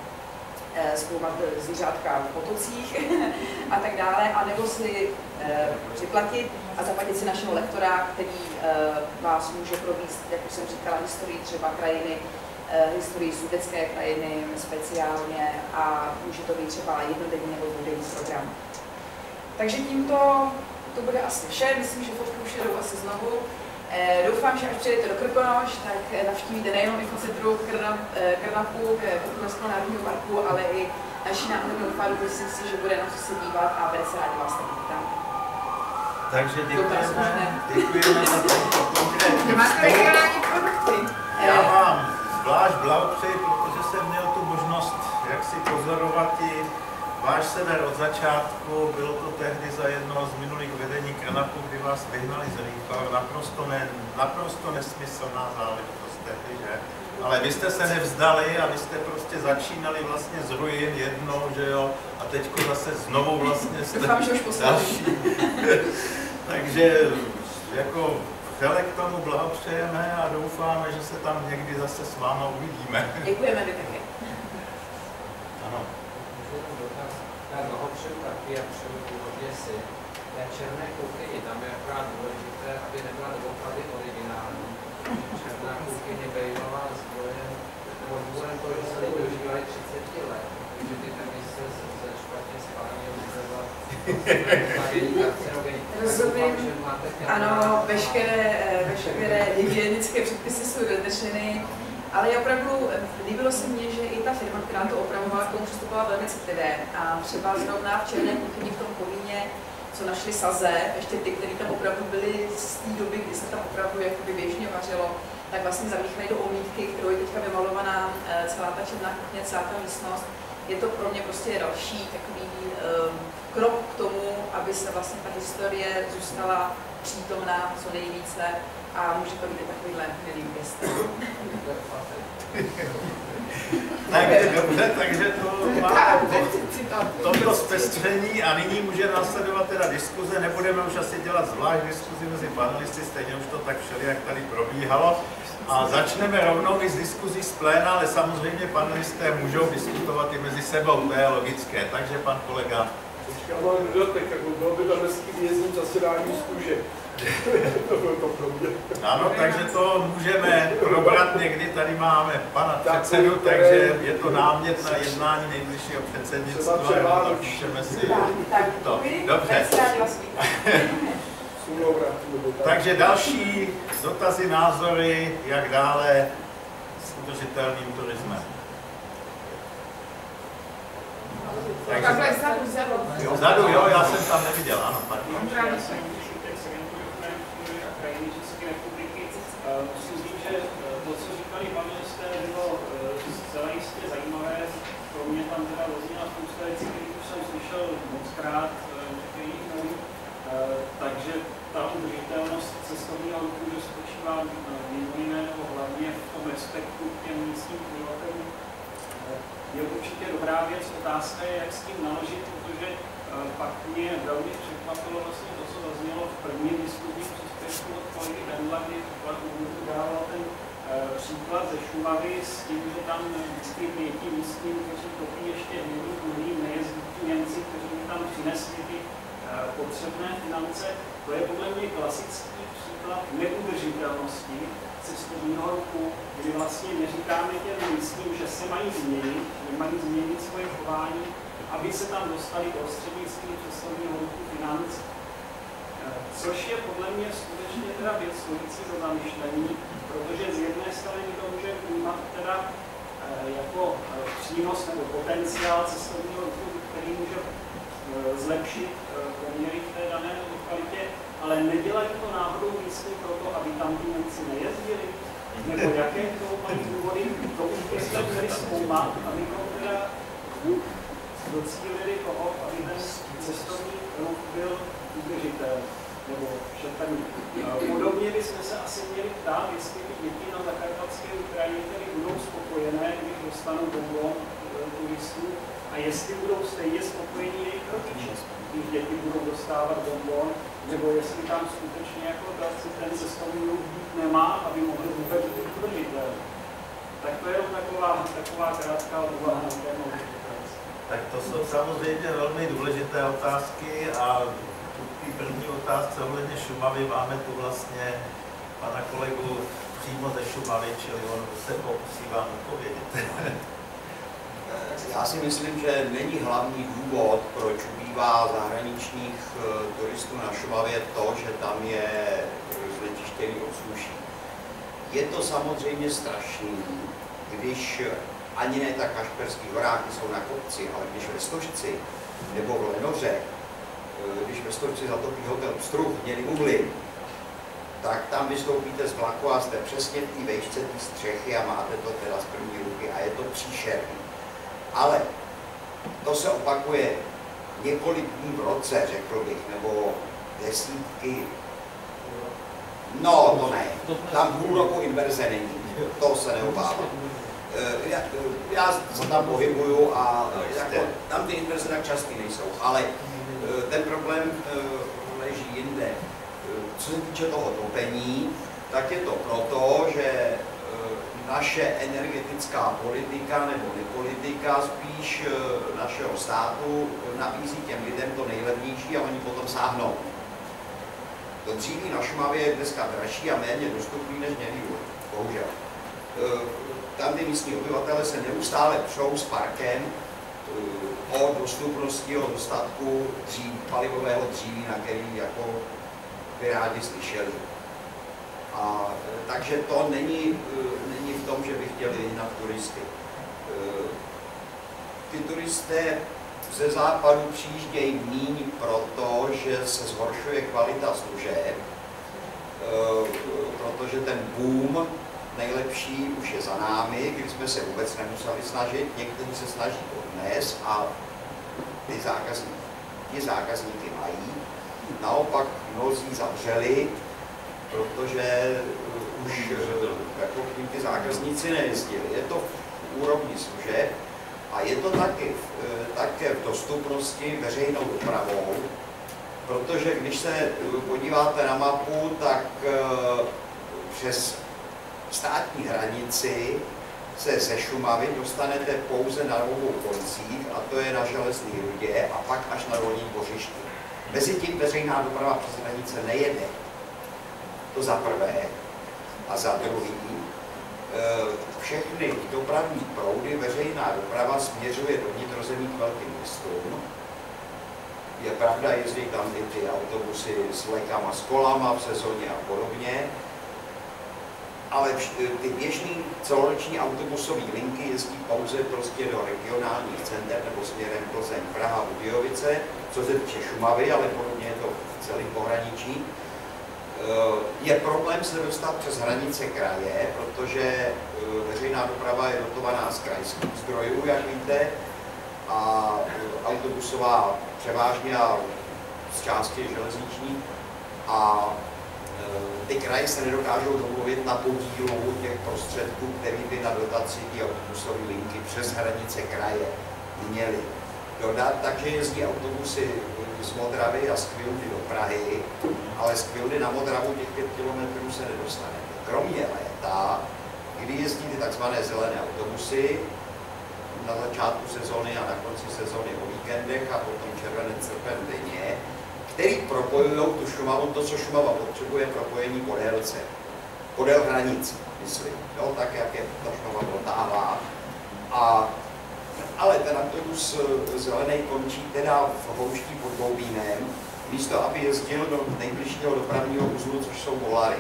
zvířátka v potocích a tak dále, anebo si připlatit a zaplatit si našeho lektora, který vás může provést, jak už jsem říkala, historii třeba krajiny, historii sudetské krajiny speciálně, a může to být třeba jednodenní nebo dvoudenní program. Takže tímto to bude asi vše, myslím, že fotky už jedou asi znovu. Doufám, že až přijedete do Krkonoš, tak navštívíte nejenom infocentrum Krnapu, Krkonošského národního parku, ale i naši národní faru, myslím si, že bude na co se dívat a velice rádi vás tam vítám. Takže děkujeme za tento konkrétní produkty. Já vám zvlášť blahopřeji, protože jsem měl tu možnost jak si pozorovat i váš sever od začátku. Bylo to tehdy za jednoho z minulých vedení Krnapu, kdy vás vyhnali z Rýchor. Naprosto nesmyslná záležitost tehdy, že? Ale vy jste se nevzdali a vy jste prostě začínali vlastně z ruin jednou, že jo? A teďko zase znovu vlastně jste další. Takže jako vřele k tomu blahopřejeme a doufáme, že se tam někdy zase s váma uvidíme. Děkujeme, vy taky. Ano. Blahopřeju taky a přeju hodně si. Té černé kuchyni, tam je akorát důležité, aby nebyla doopravdy originální. Černá kuchyně bývala zdrojem, nebo důvodem toho, že se lidi dožívali 30 let, takže ty termíny se špatně spálily. Rozumím, ano, veškeré hygienické předpisy jsou dodrženy, ale je opravdu, líbilo se mně, že i ta firma, která to opravovala, k tomu přistupovala velmi citlivě. A třeba zrovna v černé kuchyni v tom Kolíně, co našli saze, ještě ty, které tam opravdu byly z té doby, kdy se tam opravdu jakoby běžně vařilo, tak vlastně zamíchají do omítky, kterou je teďka vymalovaná celá ta černá kuchyně, celá ta místnost. Je to pro mě prostě další takový krok k tomu, aby se vlastně ta historie zůstala přítomná co nejvíce a může to být takovýhle milý gest. Takže dobře, takže to bylo zpestření a nyní může následovat teda diskuze. Nebudeme už asi dělat zvlášť diskuzi mezi panelisty, stejně už to tak všelijak tady probíhalo. A začneme rovnou i s diskuzí z pléna, ale samozřejmě panelisté můžou diskutovat i mezi sebou, to je logické. Takže pan kolega. Já mám dodatek, jako bylo by to hezký vězním zasedání služeb. Ano, takže to můžeme probrat někdy, tady máme pana předsedu, takže je to námět na jednání nejbližšího předsednictva, a píšeme si to. Dobře. Takže další dotazy, názory, jak dále s udržitelným turismem. Vzadu, jo, já jsem tam neviděl, ano, pardon. Musím říct, že to, co říkali panelisté, bylo zcela jistě zajímavé. Pro mě tam teda zazněla spousta věcí, které už jsem slyšel mockrát některých můj. Takže ta udržitelnost cestovního ruchu, že spočívá mimo jiné nebo hlavně v tom respektu k těm místním obyvatelům, je určitě dobrá věc. Otázka je, jak s tím naložit, protože pak mě velmi překvapilo vlastně to, co zaznělo v prvním diskuzním příspěvku od kolegy Bendla, kdy dával ten příklad ze Šumavy s tím, že tam vždycky pěti místním, kteří topí ještě hnědý, nejezdí Němci, kteří mi tam přinesli ty potřebné finance. To je podle mě klasický příklad neudržitelnosti cestovního ruchu, kdy vlastně neříkáme těm místním, že se mají změnit, že mají změnit svoje chování, aby se tam dostali prostřednictvím cestovního ruchu financí. Což je podle mě skutečně teda věc stojící za zamýšlení, protože z jedné strany to může vnímat teda jako přínos nebo potenciál cestovního ruchu, který může zlepšit poměry v té dané lokalitě, ale nedělají to náhodou místní proto, aby tam ty Němci nejezdili, nebo jaké to mají důvody, to už byste měli zkoumat, abychom teda docílili toho, aby ten cestovní ruch byl udržitelný nebo šetrný. Podobně bychom se asi měli ptát, jestli ty děti na zakarpatské Ukrajině tedy budou spokojené, když dostanou bonbon turistů, a jestli budou stejně spokojení jejich rodiče, když děti budou dostávat bonbon, nebo jestli tam skutečně jako ten cestovní ruch být nemá, aby mohl vůbec být udržitelný. Tak to je jenom taková krátká úvaha na téma. Tak to jsou samozřejmě velmi důležité otázky a v první otázce ohledně Šumavy máme tu vlastně pana kolegu přímo ze Šumavy, čili on se pokusí vám odpovědět. Já si myslím, že není hlavní důvod, proč ubývá zahraničních turistů na Šumavě to, že tam je zletištěný ovzduší. Je to samozřejmě strašný, když ani ne tak Kašperských horách, ty jsou na kopci, ale když ve Stožci nebo v Lenoře, když ve Stožci zatopí hotel Pstruh, měli uhly, tak tam vystoupíte z vlaku a jste přesně v té vejšce té střechy a máte to teda z první ruky a je to příšerný. Ale to se opakuje několik dní v roce, řekl bych, nebo desítky. No, to ne. Tam půl roku inverze není. To se neobávám. Já se tam pohybuju a jako, tam ty inverze tak častý nejsou, ale ten problém leží jinde. Co se týče toho topení, tak je to proto, že naše energetická politika nebo nepolitika spíš našeho státu nabízí těm lidem to nejlevnější a oni potom sáhnou. To dříví na Šumavě je dneska dražší a méně dostupný než hnědý uhlí, bohužel. Tam ty místní obyvatele se neustále přou s parkem o dostupnosti, o dostatku palivového dříví, na který jako by rádi slyšeli. A takže to není v tom, že by chtěli vyhnat turisty. Ty turisté ze západu přijíždějí míň proto, že se zhoršuje kvalita služeb, protože ten boom nejlepší už je za námi, když jsme se vůbec nemuseli snažit, někteří se snaží dnes a ty zákazníky mají. Naopak mnozí zavřeli, protože už jako ty zákazníci nejezdili. Je to v úrovni služeb a je to také v dostupnosti veřejnou dopravou, protože když se podíváte na mapu, tak přes státní hranici se ze Šumavy dostanete pouze na dvou koncích, a to je na Železné Rudě a pak až na Dolním Bořišti. Mezitím veřejná doprava přes hranice nejede. To za prvé. A za druhý, všechny dopravní proudy, veřejná doprava směřuje do vnitrozemí k velkým městům. Je pravda, jezdí tam i ty autobusy s lékama, s kolama v sezóně a podobně, ale ty běžné celoroční autobusové linky jezdí pouze prostě do regionálních center nebo směrem Plzeň, Praha, Budějovice, co se týče Šumavy, ale podobně je to v celém pohraničí. Je problém se dostat přes hranice kraje, protože veřejná doprava je dotovaná z krajských zdrojů, jak víte, a autobusová převážně a z části železniční. A ty kraje se nedokážou domluvit na podílu těch prostředků, který by na dotaci ty autobusové linky přes hranice kraje měly dodat, takže jezdí autobusy z Modravy a z Kvildy do Prahy, ale z Kvildy na Modravu těch 5 kilometrů se nedostane. Kromě léta, kdy jezdí ty takzvané zelené autobusy na začátku sezóny a na konci sezóny o víkendech a potom červenec, srpen, denně, který propojují tu Šumavu, to, co Šumava potřebuje, propojení podél hranic, myslím, jo, tak, jak je ta Šumava protáhlá. Ale ten autobus zelený končí teda v Houští pod Boubínem, místo aby jezdil do nejbližšího dopravního uzlu, což jsou Volary.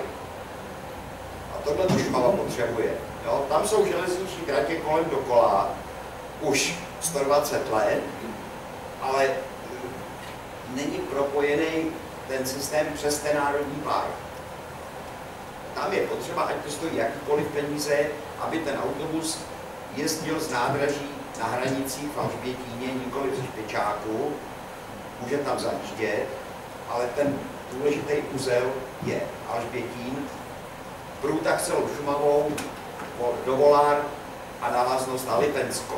A tohle to Šumava potřebuje. Jo, tam jsou železniční tratě kolem dokola, už 120 let, ale není propojený ten systém přes ten národní park. Tam je potřeba, ať to stojí jakýkoliv peníze, aby ten autobus jezdil z nádraží na hranicích v Alžbětíně, nikoliv ze Špičáku, může tam zajíždět, ale ten důležitý uzel je Alžbětín, průtah celou Šumavou do Volár a návaznost na Lipensko.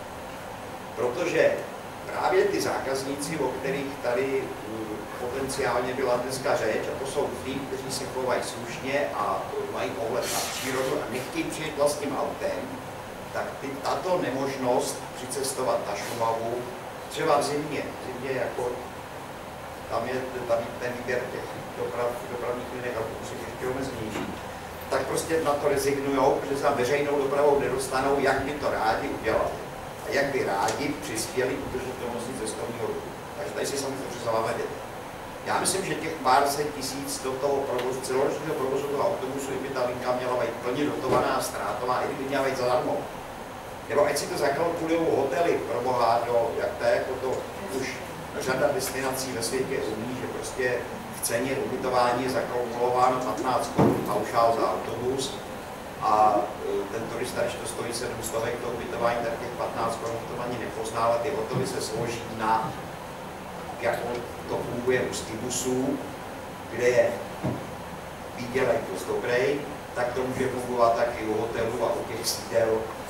Protože právě ty zákazníci, o kterých tady potenciálně byla dneska řeč, a to jsou ty, kteří se chovají slušně a mají pohled na přírodu a nechtějí přijet vlastním autem, tak tato nemožnost přicestovat na Šumavu, třeba v zimě jako tam je ten výběr těch dopravních linek autobusů ještě omezenější, tak prostě na to rezignujou, protože se veřejnou dopravou nedostanou, jak by to rádi udělali. A jak by rádi přispěli k udržitelnosti cestovního ruchu. Takže tady si samozřejmě přesáváme vědět. Já myslím, že těch pár set tisíc do toho provozu, celoročního provozu toho autobusu, by ta linka měla být plně dotovaná, ztrátová, i kdyby měla být zadarmo. Nebo ať si to zakalkulují hotely, pro boha, jak to je, jako to už řada destinací ve světě umí, že prostě v ceně ubytování je zakalkulováno 15 korun paušál za autobus a ten turista, když to stojí 700 to ubytování, tak těch 15 korun to ani nepozná, ale ty hotely se složí na, jak to funguje u skibusů, kde je výdělek dost dobrý, tak to může fungovat taky u hotelů a u těch sídel.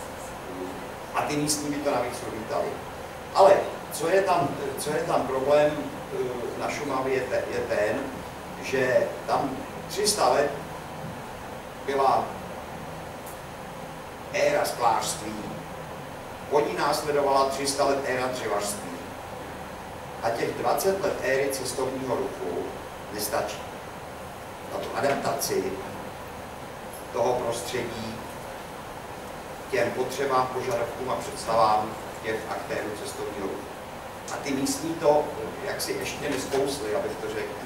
A ty místní by to navíc uvítali. Ale co je tam problém na Šumavě je ten, že tam 300 let byla éra sklářství, po ní následovala 300 let éra dřevařství. A těch 20 let éry cestovního ruchu nestačí na tu adaptaci toho prostředí těm potřebám, požadavkům a představám těch aktérů cestovního ruchu. A ty místní to jaksi ještě neskousli, abych to řekl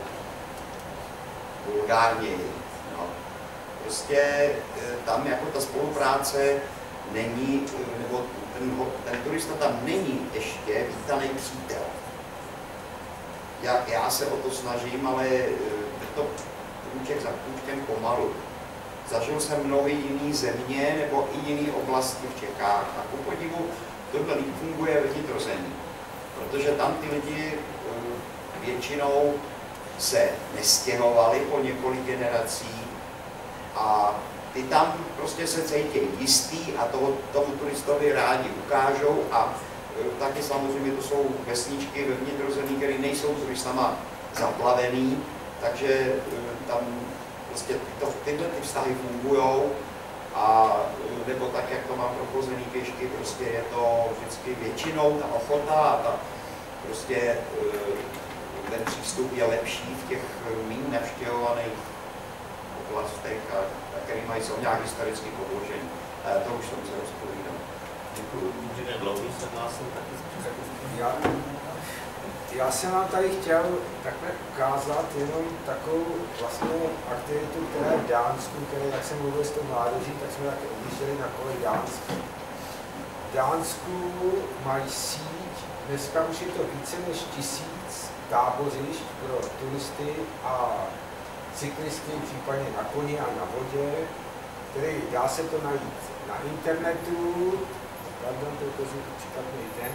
vulgárněji. No. Prostě tam jako ta spolupráce není, nebo ten turista tam není ještě vítaný přítel. Já se o to snažím, ale je to krůček za krůčkem pomalu. Zažil jsem mnohé jiné země nebo i jiné oblasti v Čechách a ku podivu tohle líp funguje ve vnitrozemí, protože tam ty lidi většinou se nestěhovali po několik generací a ty tam prostě se cítí jistý a tomu turistovi rádi ukážou a taky samozřejmě to jsou vesničky ve vnitrozemí, které nejsou turistama zaplavený, takže tam prostě tyhle ty vztahy fungujou a nebo tak, jak to mám prochozený pěšky, prostě je to vždycky většinou ta ochota a ta prostě ten přístup je lepší v těch méně navštěvovaných oblastech, které jsou nějak historicky podloženy. To už jsem se rozpovídal. Děkuji. Inženýr Dlouhý se hlásil taky. Já jsem vám tady chtěl takhle ukázat jenom takovou vlastně aktivitu, která je v Dánsku, které, jak jsem mluvil s tou mládeží, tak jsme taky objížděli na kole Dánska. V Dánsku mají síť, dneska už je to více než 1000 tábořišť pro turisty a cyklisty, případně na koni a na vodě, který dá se to najít na internetu, pardon, to je případný ten,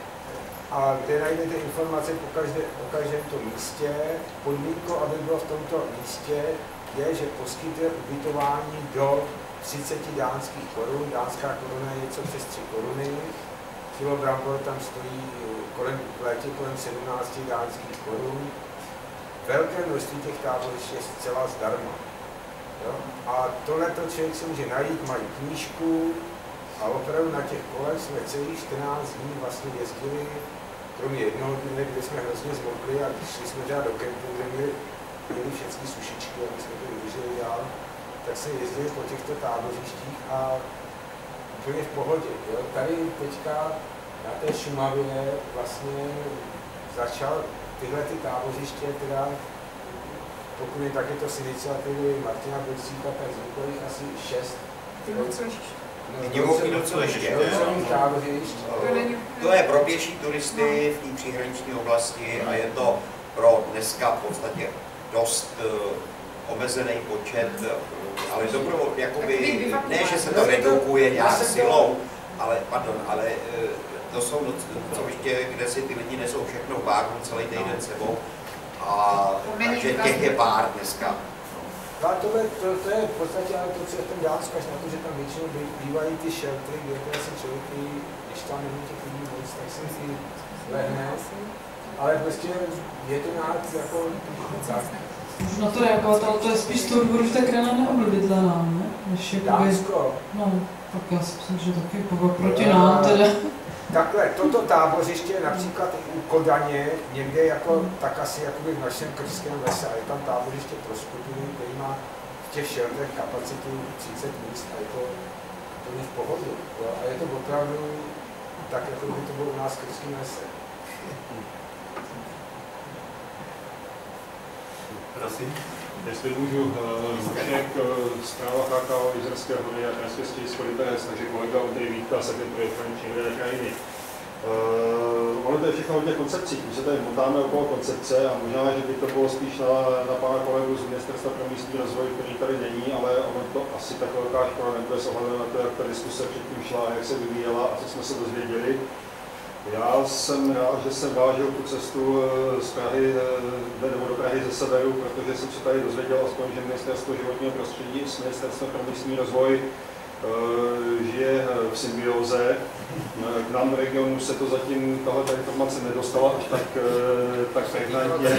a kde najdete informace o každém tom místě. Podmínkou, aby bylo v tomto místě, je, že poskytuje ubytování do 30 dánských korun. Dánská koruna je něco přes 3 koruny. Kilo brambor tam stojí v létě kolem 17 dánských korun. Velké množství těch táborišť je zcela zdarma. Jo? A tohleto člověk si může najít, mají knížku a opravdu na těch kolech jsme celých 14 dní vlastně jezdili, kromě jednoho dne, kde jsme hrozně zmokli a šli jsme třeba do kempu, kde měli všechny sušičky, aby jsme to vydrželi dál, tak jsme jezdili po těchto tábořištích a úplně v pohodě. Jo? Tady teďka na té Šumavě vlastně začal tyhle ty tábořiště, teda pokud je taky to z iniciativy Martina Bocíka, tak vzniklo jich asi 6. Divoký doceleště. To je pro pěší turisty v té příhraniční oblasti a je to pro dneska v podstatě dost omezený počet, ale dobrovolně, jakoby, ne, že se to redukuje nějak silou, ale to jsou doceliště, kde si ty lidi nesou všechno v vágu celý týden sebou a takže těch je pár dneska. To je v podstatě ale to, co je v tom Dánsku, až na to, že tam většinou bývají ty sheltery, kde si člověk, když tam není těch lidí moc, tak si si lehne. Ale prostě je to nějak jako tak. Můžu na to reagovat, ale to je spíš z toho důvodu, že ta krajina je neobydlená, ne? Dánsko. No, tak já si myslím, že taky proti nám teda. Takhle, toto tábořiště například u Kodaně, někde jako, tak asi jakoby v našem krčském lese, a je tam tábořiště pro skupiny, který má v těch šeltrech kapacitu 30 míst a je to úplně v pohodě. Jo? A je to opravdu tak, jako by to bylo u nás v krčském lese. Prosím. Jestli můžu, Luček, zpráva KKO Jizerské hory a krajské středisko Liberec, takže kolega Ondřej Vítka se agentury ochrany přírody a krajiny. Ono to je všechno hodně koncepcí, my se tady motáme okolo koncepce a možná, že by to bylo spíš na pana kolegu z Ministerstva pro místní rozvoj, který tady není, ale ono to asi tak velká škola nebude s ohledem na to, jak ta diskuse předtím šla a jak se vyvíjela a co jsme se dozvěděli. Já jsem rád, že jsem vážil tu cestu z Prahy, nebo do Prahy ze severu, protože jsem se tady dozvěděl aspoň, že Ministerstvo životního prostředí s Ministerstvem pro místní rozvoj žije v symbióze. K nám v regionu se to zatím, tahle informace nedostala až tak pregnantně.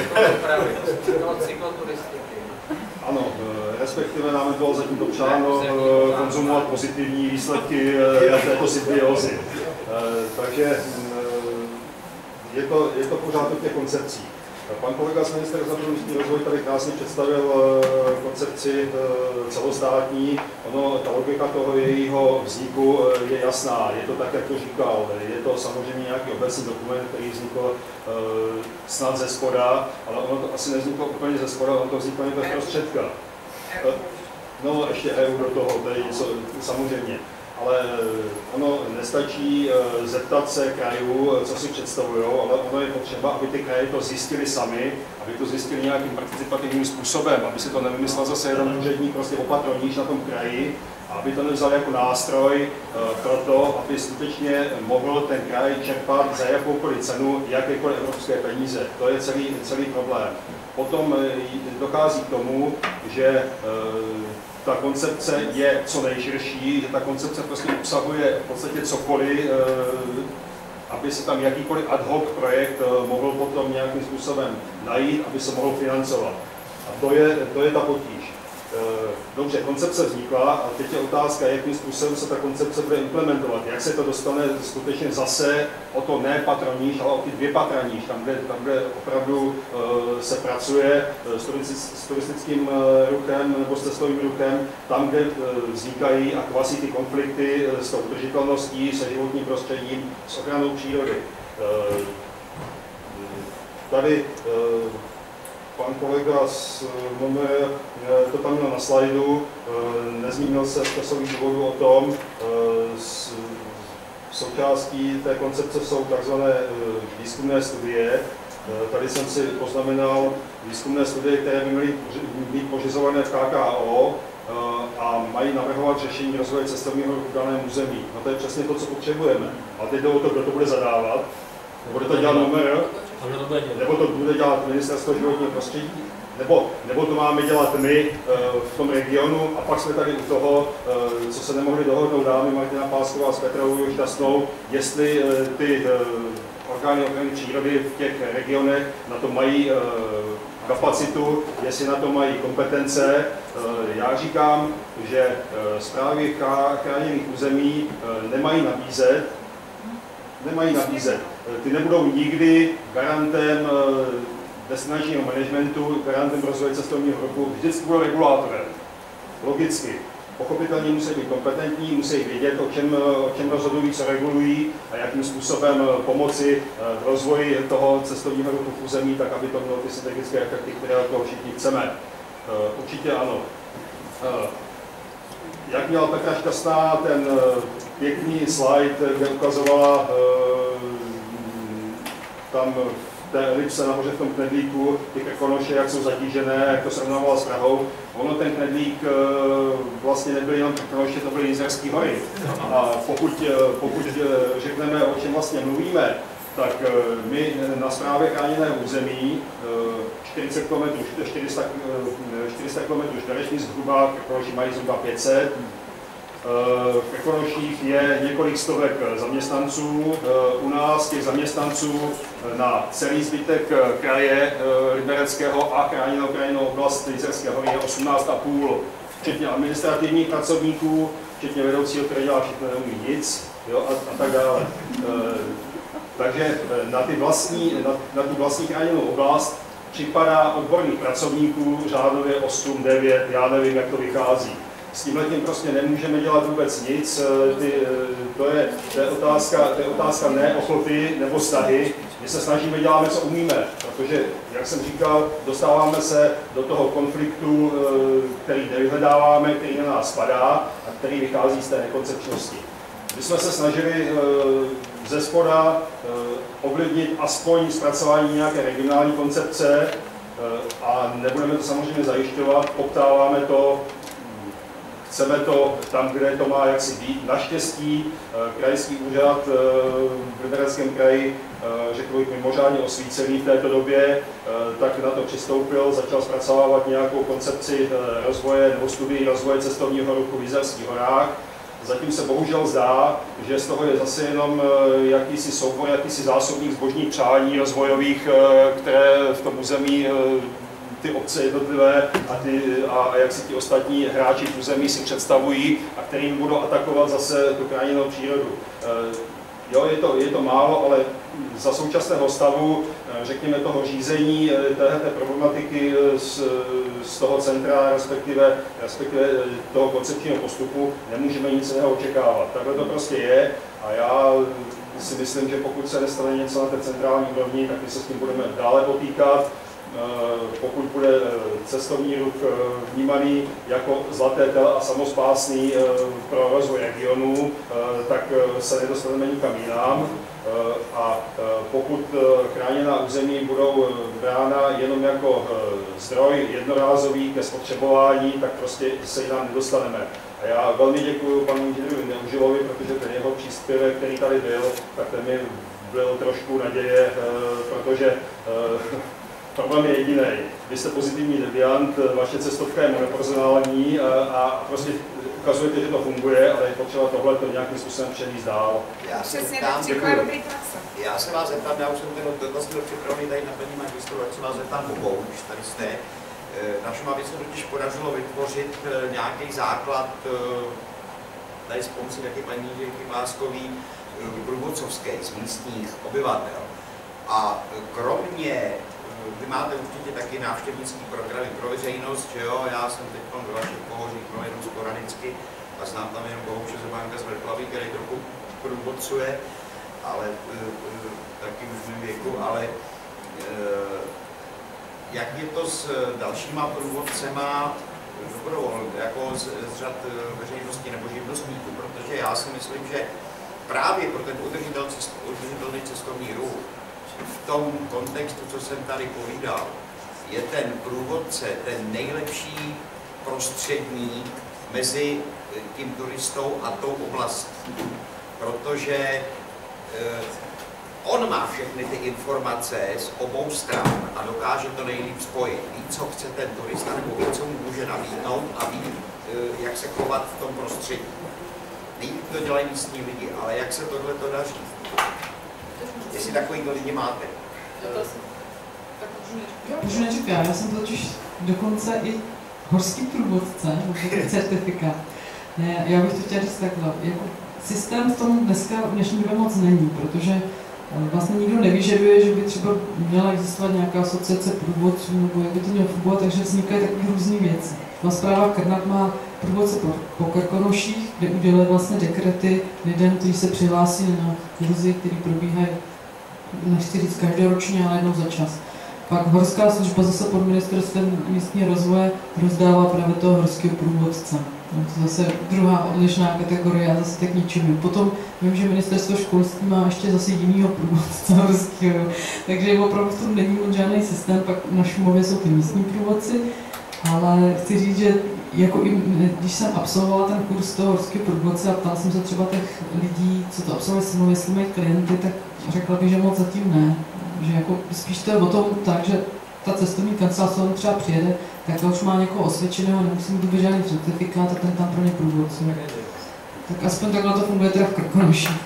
Ano, respektive nám bylo zatím dopřáno konzumovat pozitivní výsledky této symbiózy. Takže je to pořád o těch koncepcích. Pan kolega z Ministerstva pro místní rozvoj tady krásně představil koncepci celostátní. Ta logika toho jejího vzniku je jasná. Je to tak, jak to říkal. Je to samozřejmě nějaký obecný dokument, který vznikl snad ze spoda, ale ono to asi nevzniklo úplně ze spoda, ono to vzniklo někde z prostředka. No, ještě EU do toho, to je něco, samozřejmě. Ale ono nestačí zeptat se krajů, co si představují, ale ono je potřeba, aby ty kraje to zjistili sami, aby to zjistili nějakým participativním způsobem, aby si to nevymyslel zase jeden úředník prostě opatroníž na tom kraji, aby to nevzal jako nástroj pro to, aby skutečně mohl ten kraj čerpat za jakoukoliv cenu jakékoliv evropské peníze. To je celý problém. Potom dochází k tomu, že ta koncepce je co nejširší, že ta koncepce prostě obsahuje v podstatě cokoliv, aby se tam jakýkoliv ad hoc projekt mohl potom nějakým způsobem najít, aby se mohl financovat. A to je ta potíž. Dobře, koncepce vznikla a teď je otázka, jakým způsobem se ta koncepce bude implementovat. Jak se to dostane skutečně zase o to ne patroníž, ale o ty dvě patraníž, tam, kde opravdu se pracuje s turistickým ruchem nebo s cestovním ruchem, tam, kde vznikají a kvasí ty konflikty s tou udržitelností, se životním prostředím, s ochranou přírody. Tady pan kolega z MMR to tam měl na slajdu, nezmínil se z časových důvodů o tom. Součástí té koncepce jsou tzv. Výzkumné studie. Tady jsem si poznamenal výzkumné studie, které by měly být pořizované v KKO a mají navrhovat řešení rozvoje cestovního ruchu v daném území. No to je přesně to, co potřebujeme. A teď jde o to, kdo to bude zadávat. Bude to dělat MMR, nebo to bude dělat Ministerstvo životního prostředí, nebo to máme dělat my v tom regionu a pak jsme tady u toho, co se nemohli dohodnout dámy Martina Pásková s Petrou Šťastnou, jestli ty orgány ochrany přírody v těch regionech na to mají kapacitu, jestli na to mají kompetence. Já říkám, že správy chráněných území nemají nabízet. Ty nebudou nikdy garantem destinačního managementu, garantem rozvoje cestovního ruchu, vždycky budou regulátorem. Logicky. Pochopitelně musí být kompetentní, musí vědět, o čem rozhodují, co regulují a jakým způsobem pomoci v rozvoji toho cestovního ruchu v území, tak aby to mělo ty synergické efekty, které od toho všichni chceme. Určitě ano. Jak měla Petra Šťastná ten pěkný slide, kde ukazovala tam v té elipse nahoře v tom knedlíku ty Krkonoše, jak jsou zatížené, jak to srovnávala s Prahou. Ono ten knedlík vlastně nebyl jenom Krkonoše, to byly Jizerské hory. A pokud řekneme, o čem vlastně mluvíme, tak my na správě chráněného území 400 km čtverečních zhruba, Krkonoši mají zhruba 500. V Krkonoších je několik stovek zaměstnanců. U nás těch zaměstnanců na celý zbytek kraje Libereckého a chráněnou krajinnou oblast Jizerské hory je 18,5, včetně administrativních pracovníků, včetně vedoucího, který dělá všechno, neumí nic, jo, a tak dále. Takže na tu vlastní chráněnou oblast připadá odborných pracovníků řádově 8, 9, já nevím, jak to vychází. S tímhletím prostě nemůžeme dělat vůbec nic, to je otázka ne ochoty nebo snahy. My se snažíme, děláme, co umíme, protože, jak jsem říkal, dostáváme se do toho konfliktu, který nevyhledáváme, který na nás spadá a který vychází z té nekoncepčnosti. My jsme se snažili ze spoda ovlivnit aspoň zpracování nějaké regionální koncepce a nebudeme to samozřejmě zajišťovat, poptáváme to, chceme to tam, kde to má jaksi být. Naštěstí krajský úřad v Libereckém kraji, řekl bych, mimořádně osvícený v této době, tak na to přistoupil, začal zpracovávat nějakou koncepci rozvoje nebo studii rozvoje cestovního ruchu v Jizerských horách. Zatím se bohužel zdá, že z toho je zase jenom jakýsi soubor, jakýsi zásobník zbožních přání rozvojových, které v tom území ty obce jednotlivé a jak si ti ostatní hráči v území si představují a kterým budou atakovat zase tu chráněnou přírodu. Jo, je to málo, ale za současného stavu, řekněme, toho řízení této problematiky z toho centra, respektive toho koncepčního postupu, nemůžeme nic jiného očekávat. Takhle to prostě je a já si myslím, že pokud se nestane něco na té centrální úrovni, tak my se s tím budeme dále potýkat. Pokud bude cestovní ruch vnímaný jako zlaté tele a samospásný pro rozvoj regionu, tak se nedostaneme nikam jinam. A pokud chráněná území budou brána jenom jako zdroj jednorázový ke spotřebování, tak prostě se jinam nedostaneme. A já velmi děkuji panu inženýru Neužilovi, protože ten jeho příspěvek, který tady byl, tak ten mi byl trošku naděje, protože problém je jediný. Vy jste pozitivní deviant, vaše cestovka je monopersonální a prostě ukazujete, že to funguje, ale je potřeba tohle to nějakým způsobem přenést dál. Já se vás zeptám, já už jsem ten dotaz byl připravený tady na paní magistru, tak se vás zeptám obou, když tady jste. Na Šumavě se totiž podařilo vytvořit nějaký základ, tady s pomocí taky paní Páskový, průvodcovské z místních obyvatel. A kromě, vy máte určitě taky návštěvnický programy pro veřejnost, že jo? Já jsem teď ve vašich pohořích jenom sporadicky a znám tam jenom Bohuše Zebánka z Vrclavy, který trochu průvodcuje, ale taky už v mém věku, ale jak je to s dalšíma průvodcema jako z řad veřejnosti nebo živnostníků, protože já si myslím, že právě pro ten udržitelný cestovní ruch v tom kontextu, co jsem tady povídal, je ten průvodce ten nejlepší prostředník mezi tím turistou a tou oblastí, protože on má všechny ty informace z obou stran a dokáže to nejlíp spojit. Ví, co chce ten turista, nebo ví, co mu může nabídnout a ví, jak se chovat v tom prostředí. Nejlíp to dělají místní lidi, ale jak se tohle to daří? Jestli takovýhle lidi máte? Můžu neříkat, já jsem totiž dokonce i horský průvodce, nebo certifikát. Ne, já bych to chtěla říct takhle, jako systém v tom dneska v dnešní době moc není, protože vlastně nikdo nevyžaduje, že by třeba měla existovat nějaká asociace průvodců, nebo jak by to mělo fungovat, takže vznikají takové různé věci. Správa Krnat má průvodce po Krkonoších, kde uděluje vlastně dekrety lidem, kteří se přihlásí na kurzy, které probíhají, nechci říct každoročně, ale jednou za čas. Pak horská služba zase pod ministerstvem místního rozvoje rozdává právě toho horského průvodce. To je zase druhá odlišná kategorie a zase tak ničemu. Potom vím, že ministerstvo školství má ještě zase jinýho průvodce horského, takže opravdu v tom není moc žádný systém, pak na Šumově jsou ty místní průvodci, ale chci říct, že jako i, když jsem absolvovala ten kurz toho horského průvodce a ptala jsem se třeba těch lidí, co to absolvovali se mnou, jestli mají klienty, tak řekla bych, že moc zatím ne. Že jako spíš to je o tom tak, že ta cestovní kancelář třeba přijede, tak to už má někoho osvědčeného, nemusí mít vůbec žádný certifikát a ten tam pro ně průvodcuje. Tak aspoň takhle to funguje teda v Krkonoších.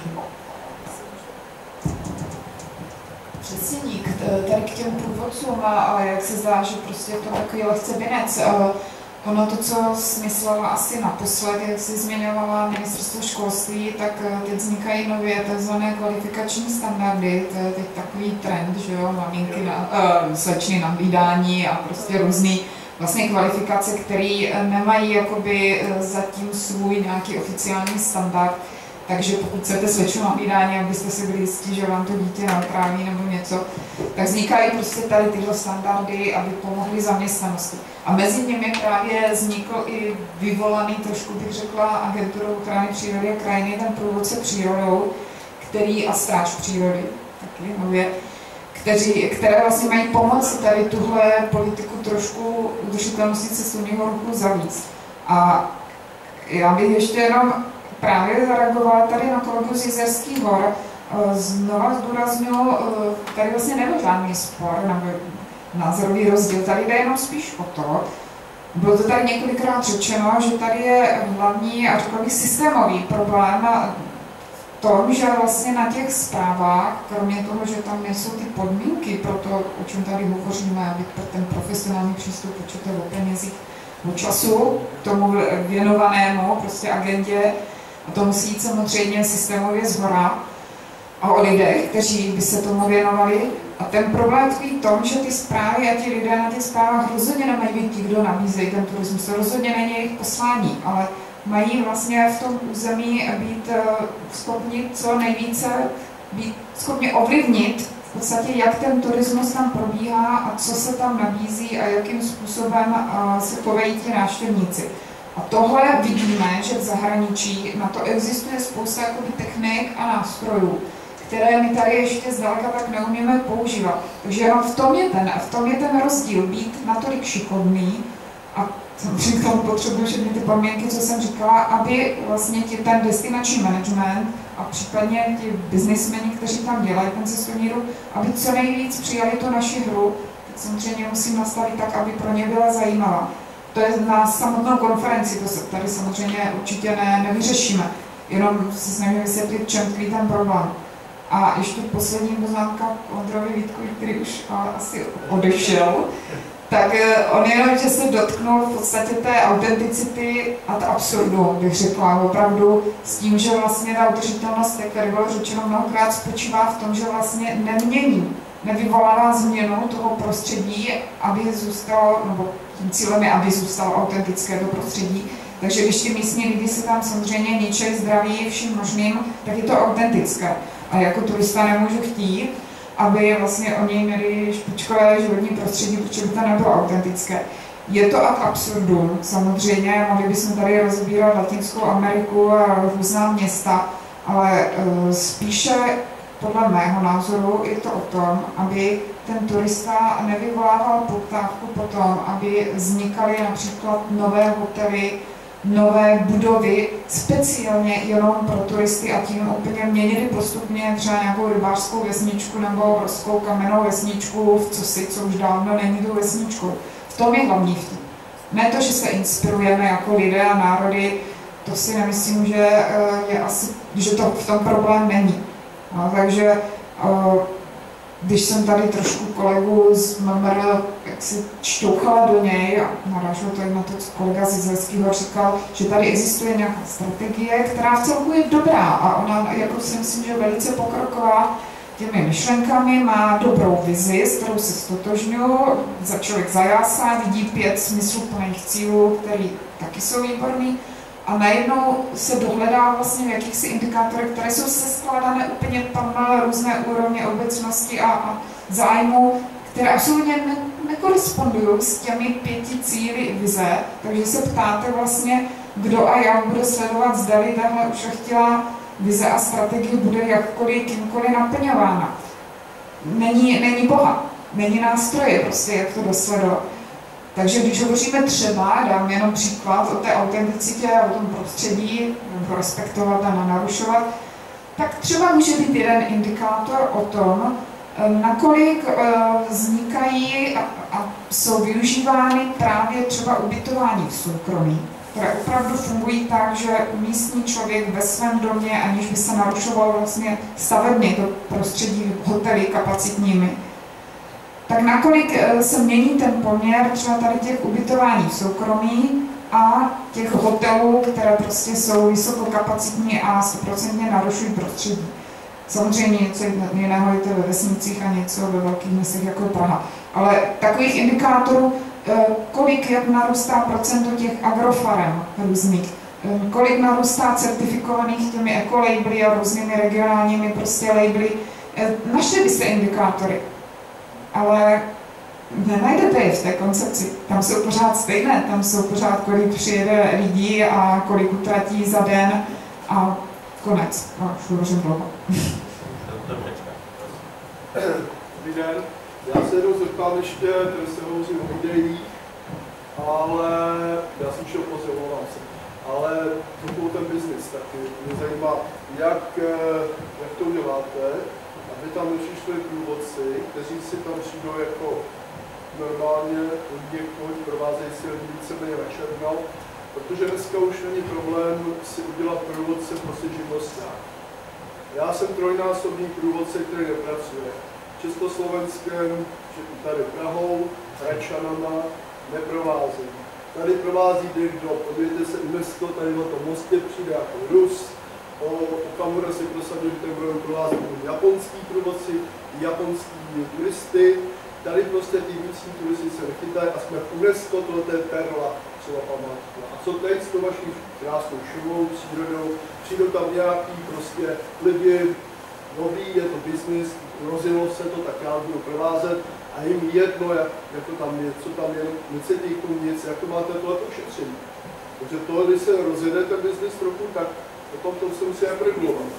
Přesně tady k těm průvodcům, ale jak se zdá, že prostě je to takový lehce binec. Ono to, co smyslela asi naposled, jak si zmiňovala ministerstvo školství, tak teď vznikají nově tzv. Kvalifikační standardy, to je teď takový trend, že jo, maminky na, slečny na hlídání a prostě různý vlastně kvalifikace, které nemají jakoby zatím svůj nějaký oficiální standard. Takže pokud chcete slečnu na hlídání, abyste si byli jistí, že vám to dítě neotráví nebo něco, tak vznikají prostě tady tyhle standardy, aby pomohly zaměstnanosti. A mezi nimi právě vznikl i vyvolaný, trošku bych řekla, agenturou ochrany přírody a krajiny, ten průvodce přírodou, který a stráž přírody, taky nově, které vlastně mají pomoci tady tuhle politiku trošku udržitelnosti cestovního ruchu zavíc. A já bych ještě jenom právě zareagovala tady na kolegu z Jizerských hor. Znova zdůraznil, tady vlastně nebyl žádný spor nebo názorový rozdíl, tady jde jenom spíš o to, bylo to tady několikrát řečeno, že tady je hlavní a řekl bych systémový problém v tom, že vlastně na těch zprávách, kromě toho, že tam nejsou ty podmínky pro to, o čem tady hovoříme, aby ten profesionální přístup určitě o penězích, o času k tomu věnovanému prostě agendě, a to musí jít samozřejmě systémově zhora, a o lidech, kteří by se tomu věnovali. A ten problém tkví v tom, že ty zprávy a ti lidé na těch zprávách rozhodně nemají být ti, kdo nabízejí ten turismus. To rozhodně není jejich poslání, ale mají vlastně v tom území být schopni co nejvíce být schopni ovlivnit v podstatě, jak ten turismus tam probíhá a co se tam nabízí a jakým způsobem se chovají ti návštěvníci. A tohle vidíme, že v zahraničí na to existuje spousta technik a nástrojů, které my tady ještě zdaleka tak neumíme používat. Takže jenom v tom je ten rozdíl, být natolik šikovný a samozřejmě k tomu potřebuji všechny ty podmínky, co jsem říkala, aby vlastně ten destinační management a případně ti biznismeni, kteří tam dělají ten cestovní ruch, aby co nejvíc přijali tu naši hru, tak samozřejmě musím nastavit tak, aby pro ně byla zajímavá. To je na samotnou konferenci, to se tady samozřejmě určitě nevyřešíme, jenom se snažíme vysvětlit, v čem tkví ten problém. A ještě poslední poznámka k Ondrovi Vítkovi, který už asi odešel, tak on jenom, že se dotknul v podstatě té autenticity ad absurdum, bych řekla, opravdu s tím, že vlastně ta udržitelnost, jak tady bylo řečeno mnohokrát, spočívá v tom, že vlastně nevyvolává změnu toho prostředí, aby zůstalo, nebo tím cílem je, aby zůstalo autentické to prostředí. Takže když ti místní lidi si tam samozřejmě ničejí zdraví vším možným, tak je to autentické. A jako turista nemůžu chtít, aby vlastně oni měli špičkové životní prostředí, protože by to nebylo autentické. Je to ad absurdum, samozřejmě, mohli bychom tady rozbírat Latinskou Ameriku a různá města, ale spíše podle mého názoru je to o tom, aby ten turista nevyvolával poptávku po tom, aby vznikaly například nové hotely, nové budovy, speciálně jenom pro turisty a tím úplně měnili postupně třeba nějakou rybářskou vesničku nebo horskou kamennou vesničku v cosi, co už dávno není tu vesničkou. V tom je hlavní vtip. Ne to, že se inspirujeme jako lidé a národy, to si nemyslím, že je asi, že to v tom problém není. No, takže když jsem tady trošku kolegu z MMR jak si čtoukala do něj a narážil to i na to, co kolega z Izraelského říkal, že tady existuje nějaká strategie, která v celku je dobrá a ona, jako si myslím, že velice pokroková těmi myšlenkami, má dobrou vizi, s kterou se stotožňuji, člověk zajásá, vidí 5 smysluplných cílů, které taky jsou výborný, a najednou se dohledá vlastně v jakýchsi indikátorech, které jsou seskládané úplně tam na různé úrovně obecnosti a zájmu, které absolutně nekorespondují s těmi 5 cíli vize. Takže se ptáte vlastně, kdo a jak bude sledovat, zdali tahle ušlechtilá vize a strategie bude jakkoliv, kýmkoliv naplňována. Není boha, není nástroje prostě, jak to dosledovat. Takže když hovoříme třeba, dám jenom příklad o té autenticitě a o tom prostředí, nebo respektovat a nenarušovat, tak třeba může být jeden indikátor o tom, nakolik vznikají a jsou využívány právě třeba ubytování v soukromí, které opravdu fungují tak, že místní člověk ve svém domě, aniž by se narušoval vlastně stavebně to prostředí hotely kapacitními, tak nakolik se mění ten poměr třeba tady těch ubytování v soukromí a těch hotelů, které prostě jsou vysokokapacitní a 100% narušují prostředí. Samozřejmě něco jiného je to ve vesnicích a něco ve velkých městech jako Praha. Ale takových indikátorů, kolik jak narůstá procento těch agrofarem různých, kolik narůstá certifikovaných těmi ekolabely a různými regionálními prostě labely, našli by se indikátory. Ale nenajdete je v té koncepci. Tam jsou pořád stejné, tam jsou pořád, kolik přijede lidí a kolik utratí za den a konec. No, už hovořím dlouho. Dobrý den. Já se jednou zeptám ještě, tady se hovoří o videích, ale já jsem šel pozdě, omlouvám se. Ale trochu ten biznis, tak mě zajímá, jak to uděláte, aby tam nepřišli průvodci, kteří si tam přijdou jako normálně někoho provázejí si lidi víceméně večernou, protože dneska už není problém si udělat průvodce prostě živnostňák. Já jsem trojnásobný průvodce, který nepracuje. Československem, tady Prahou, Hradčanama, neprovází. Tady provází kdo, podívejte se, UNESCO, tady na tom mostě přijde jako Rus, Okamura si prosadil, že ten bude provázet japonský průvodci, japonský turisty. Tady prostě ty místní turisti se nechytají a jsme v UNESCO, tohle je perla, třeba památku. A co teď s tou vaší krásnou šumou, přírodou, přijdou tam nějaký prostě lidi, nový, je to biznis, rozjelo se to, tak já budu provázet a jim jedno, jak to tam je, co tam je, necítí k tomu nic, jak to máte tohleto šetření. Protože tohle, když se rozjede ten biznis trochu, tak potom to se musí regulovat.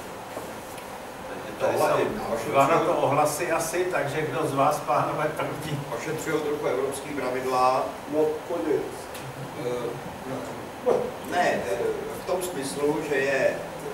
Ivana to ohlasy asi, takže kdo z vás, pánové, první? Ošetřují trochu evropský pravidla. No, podívej. Ne, v tom smyslu, že je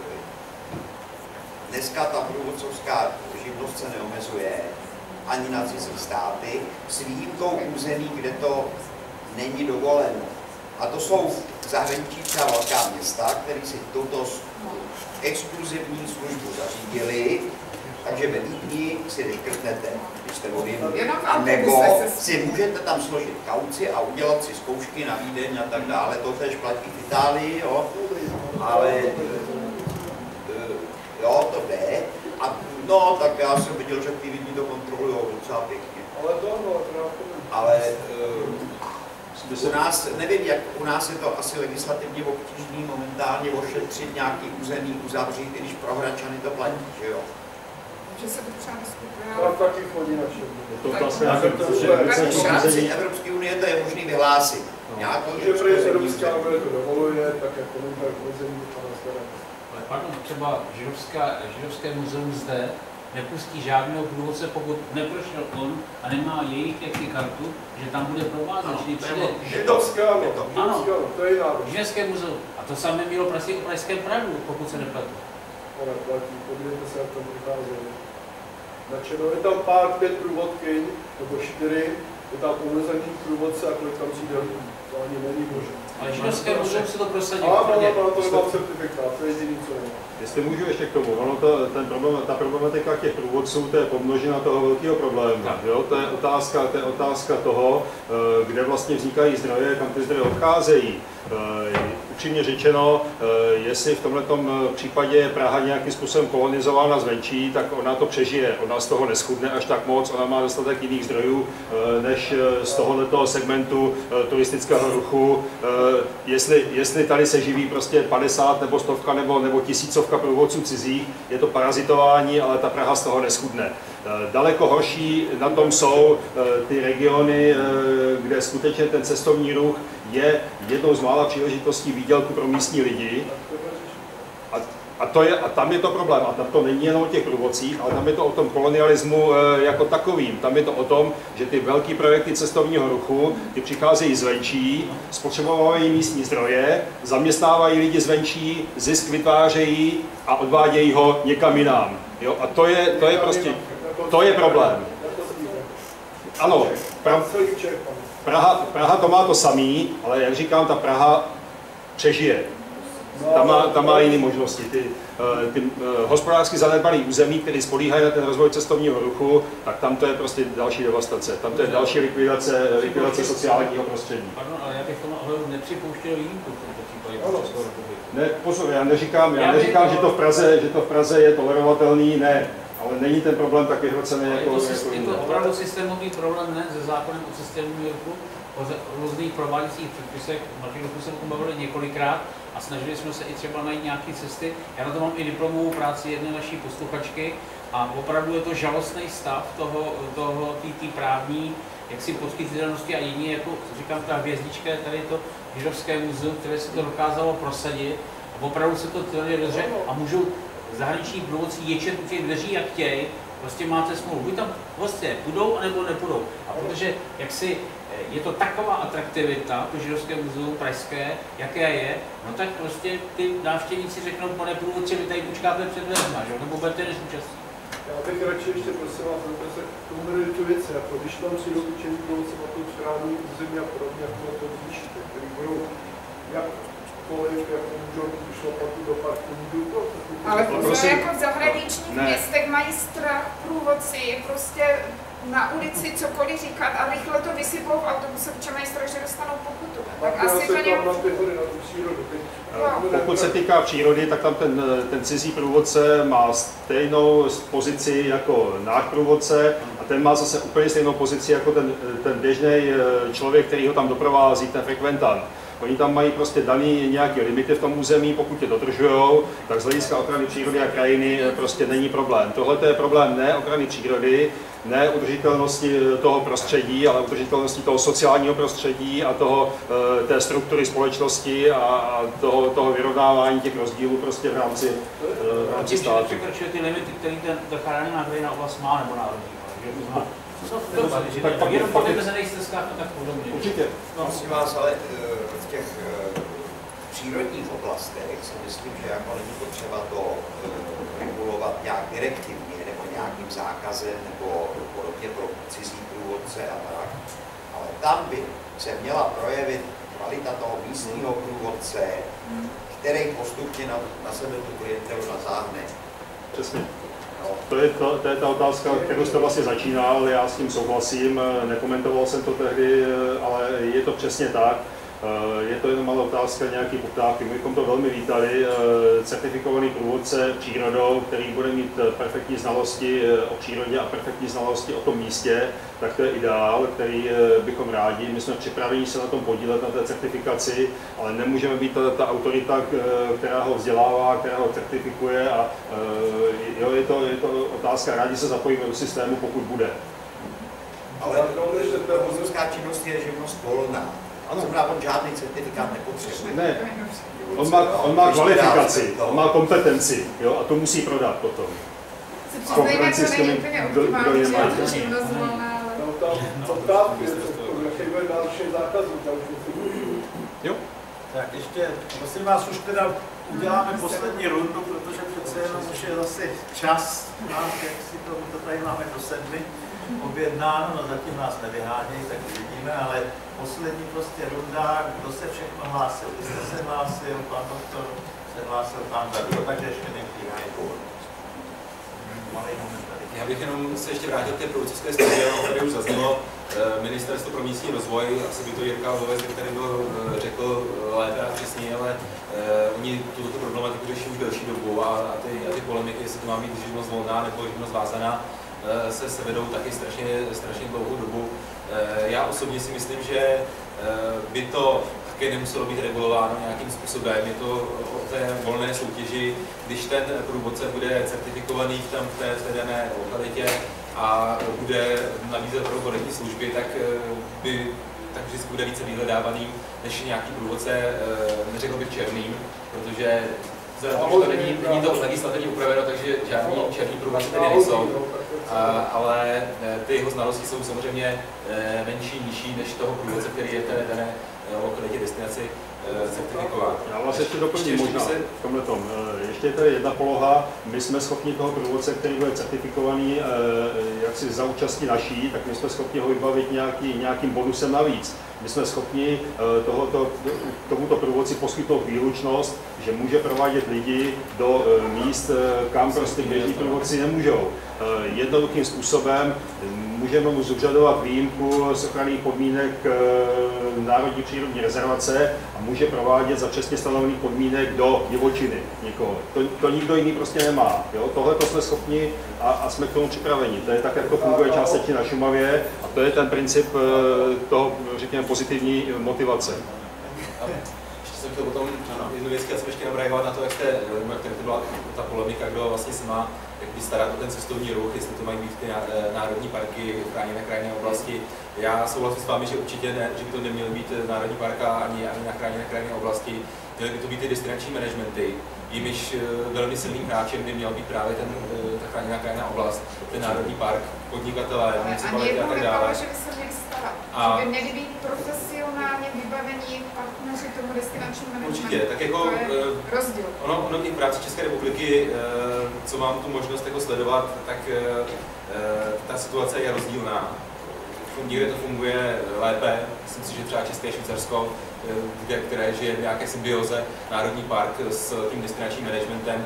dneska ta průvodcovská živnost se neomezuje ani na cizí státy, s výjimkou území, kde to není dovoleno. A to jsou v zahraničí třeba velká města, které si tuto exkluzivní službu zařídili, takže ve Vídni si vyškrtnete, když jste vodili, nebo si můžete tam složit kauci a udělat si zkoušky na Vídeň a tak dále, to tež platí v Itálii, jo, ale jo, to jde. A no, tak já jsem viděl, že ty Vídni to kontrolují docela pěkně. Ale u nás, nevím, jak u nás je to asi legislativně obtížný momentálně ošetřit nějaký území, uzavřít, i když pro Hradčany to platí, že jo? Že se to třeba diskutuje. Ale taky chodí na v rámci Evropské unie to je možný vyhlásit. Že Evropská unie to dovoluje, tak jako komentář území a nastavené. Ale pardon, třeba židovské muzeum zde nepustí žádného průvodce, pokud neprošel on a nemá jejich jaký kartu, že tam bude provázet. Židovské, ano, to je národ. Židovské muzeum. A to samé mělo prostě o Pražském Pradu, pokud se nepletu. Ale platí, podívejte se, jak tam vycházeli. Je tam pár, 5 průvodkyň, nebo 4, je tam omezený průvodce a kolik tam přijde lidí. To ani není možné. Ale židovské muzeum se to prosadilo. Ano, to nemám certifikát, to je jediný, co nemám. Jestli můžu ještě k tomu, ta problematika těch průvodců, to je pomnožina toho velkého problému. Jo? To je otázka toho, kde vlastně vznikají zdroje, kam ty zdroje odcházejí. Upřímně řečeno, jestli v tomto případě je Praha nějakým způsobem kolonizována zvenčí, tak ona to přežije. Ona z toho neschudne až tak moc, ona má dostatek jiných zdrojů než z tohoto segmentu turistického ruchu. Jestli tady se živí prostě 50 nebo 100 nebo 1000 průvodců cizích, je to parazitování, ale ta Praha z toho neschudne. Daleko horší na tom jsou ty regiony, kde skutečně ten cestovní ruch je jednou z mála příležitostí výdělku pro místní lidi. A tam je to problém. A tam to není jenom o těch průvodcích, ale tam je to o tom kolonialismu jako takovým. Tam je to o tom, že ty velké projekty cestovního ruchu, ty přicházejí zvenčí, spotřebovávají místní zdroje, zaměstnávají lidi zvenčí, zisk vytvářejí a odvádějí ho někam jinam. Jo? A to je prostě, to je problém. Ano, Praha to má to samý, ale jak říkám, ta Praha přežije. Tam má jiné možnosti. Ty hospodářsky zanedbané území, které spolíhají na ten rozvoj cestovního ruchu, tak tam to je prostě další devastace. Tam to je další likvidace sociálního prostředí. Pardon, ale já bych tomu ohledu nepřipouštěl výjimku v tomto případě. Ne, pozor, já neříkám, že to v Praze je tolerovatelný, ne. Ale není ten problém tak vyhrocený jako... Je to opravdu systémový problém, ne? Se zákonem o cestovním ruchu, o různých prováděcích předpisech. Martin, jsme se o tom bavili několikrát a snažili jsme se i třeba najít nějaké cesty. Já na to mám i diplomovou práci jedné naší posluchačky a opravdu je to žalostný stav té právní jaksi poskytitelnosti a jiní, jako říkám, ta hvězdička je tady to Židovské muzeum, které si to dokázalo prosadit a opravdu se to tvrdě dobře a můžou zahraniční průvodci ječet u těch dveří, jak chtějí, prostě máte smlouvu. Buď tam hosté půjdou, anebo nepůjdou. A protože jaksi je to taková atraktivita, to Židovské muzeum pražské, jaké je, no tak prostě ty návštěvníci řeknou, pane průvodče, vy tady počkáte před dveřma, nebo budete nezúčastní. Já bych radši ještě prosím vás, abyste se k tomu tu věci, jako když tam přijdou učení průvodci na tu správní území a podobně, jako to zvýšíte, který budou jakkoliv, jako můžou šlapat do parku, můžou to. Ale protože jako v zahraničních městech mají strach průvodci, prostě na ulici cokoliv říkat a rychle to vysypou v autobuse, protože mají strach, že dostanou pokutu. Tak Já asi se to nějak... tam na ty hory, na tu přírodu. Pokud se týká přírody, tak tam ten cizí průvodce má stejnou pozici jako náš průvodce a ten má zase úplně stejnou pozici jako ten běžný člověk, který ho tam doprovází, ten frekventant. Oni tam mají prostě daný nějaké limity v tom území, pokud je dodržujou, tak z hlediska ochrany přírody a krajiny prostě není problém. Tohle je problém ne ochrany přírody, ne udržitelnosti toho prostředí, ale udržitelnosti toho sociálního prostředí a té struktury společnosti a toho vyrovnávání těch rozdílů prostě v rámci státu. Překračuje ty limity, které ta chráněná krajinná oblast má, nebo národní. Tak jenom po vymezených stezkách a tak podobně. Určitě. Prosím vás, ale v těch přírodních oblastech si myslím, že jako není potřeba to regulovat nějak direktivně nebo nějakým zákazem nebo podobně pro cizí průvodce a tak. Ale tam by se měla projevit kvalita toho místního průvodce, který postupně na sebe tu klientelu natáhne. Přesně. To je ta otázka, kterou jste vlastně začínal, já s tím souhlasím, nekomentoval jsem to tehdy, ale je to přesně tak. Je to jenom malá otázka nějaký poptávky. My bychom to velmi vítali, certifikovaný průvodce přírodou, který bude mít perfektní znalosti o přírodě a perfektní znalosti o tom místě, tak to je ideál, který bychom rádi. My jsme připraveni se na tom podílet, na té certifikaci, ale nemůžeme být ta autorita, která ho vzdělává, která ho certifikuje a jo, je to otázka, rádi se zapojíme do systému, pokud bude. Ale průvodcovská činnost je živnost volná. Ano. Znamená, on žádný certifikát nepotřebuje. Ne, on má kvalifikaci, on má kompetenci, jo, a to musí prodat potom. Si přiznejme, to není úplně optimální, že je to živnost volná, ale... Jo. Tak ještě, prosím vás, už teda uděláme poslední rundu, protože přece jenom už je zase čas, jak si to tady máme do 7 objednáno, no zatím nás nevyhánějí, tak uvidíme, ale poslední prostě runda, kdo se všechno hlásil, vy jste se hlásil, pan doktor se hlásil, pan Zadro, takže ještě nejdříve. Já bych jenom se ještě vrátil k té průvodcovské studie, které už zaznělo. Ministerstvo pro místní rozvoj, asi by to Jirka Lovec, který byl řekl lépe a přesněji, ale oni tuto problematiku řeší už delší dobu a ty polemiky, jestli to má být živnost volná nebo živnost vázaná, se vedou taky strašně dlouhou dobu. Já osobně si myslím, že by to také nemuselo být regulováno nějakým způsobem. Je to o té volné soutěži, když ten průvodce bude certifikovaný v té dané lokalitě a bude nabízet kvalitní služby, tak vždycky bude více vyhledávaný než nějaký průvodce, neřekl bych černým, protože není to legislativně upraveno, takže žádný černý průvodce tady nejsou, ale ty jeho znalosti jsou samozřejmě menší, nižší než toho průvodce, který je v té dané lokalitě destinaci certifikován. Já vás ještě doplním možná v tomhletom. Ještě je tady jedna poloha, my jsme schopni toho průvodce, který bude certifikovaný jak si za účastí naší, tak my jsme schopni ho vybavit nějakým bonusem navíc. My jsme schopni tomuto průvodci poskytnout výlučnost, že může provádět lidi do míst, kam prostě běžní průvodci nemůžou. Jednoduchým způsobem můžeme mu zúřadovat výjimku z ochranných podmínek Národní přírodní rezervace a může provádět za přesně stanovených podmínek do divočiny někoho. To nikdo jiný prostě nemá. Tohle to jsme schopni a jsme k tomu připraveni. To je tak, jak to funguje částečně na Šumavě a to je ten princip toho, řekněme, pozitivní motivace. Ještě jsem chtěl potom jednu věc, já jsem ještě reagovat na to, jak to byla ta polemika, kdo vlastně se má starat o ten cestovní ruch, jestli to mají být ty národní parky, chráněné krajinné oblasti. Já souhlasím s vámi, že určitě ne, že by to neměly být národní parka ani na chráněné krajinné oblasti. Měly by to být ty destinační managementy, jimiž velmi silným hráčem by měl být právě ta chráněná krajinná oblast, ten národní park, podnikatelé, municipality a tak dále. Že by se měli starat, že by měli být profesionálně vybavení partneři tomu destinačnímu managementu. Určitě, tak jako rozdíl. Ono i v rámci České republiky, co mám tu možnost jako sledovat, tak ta situace je rozdílná. Někde to funguje lépe, myslím si, že třeba České Švýcarsko, které žije v nějaké symbioze, národní park s tím destinačním managementem,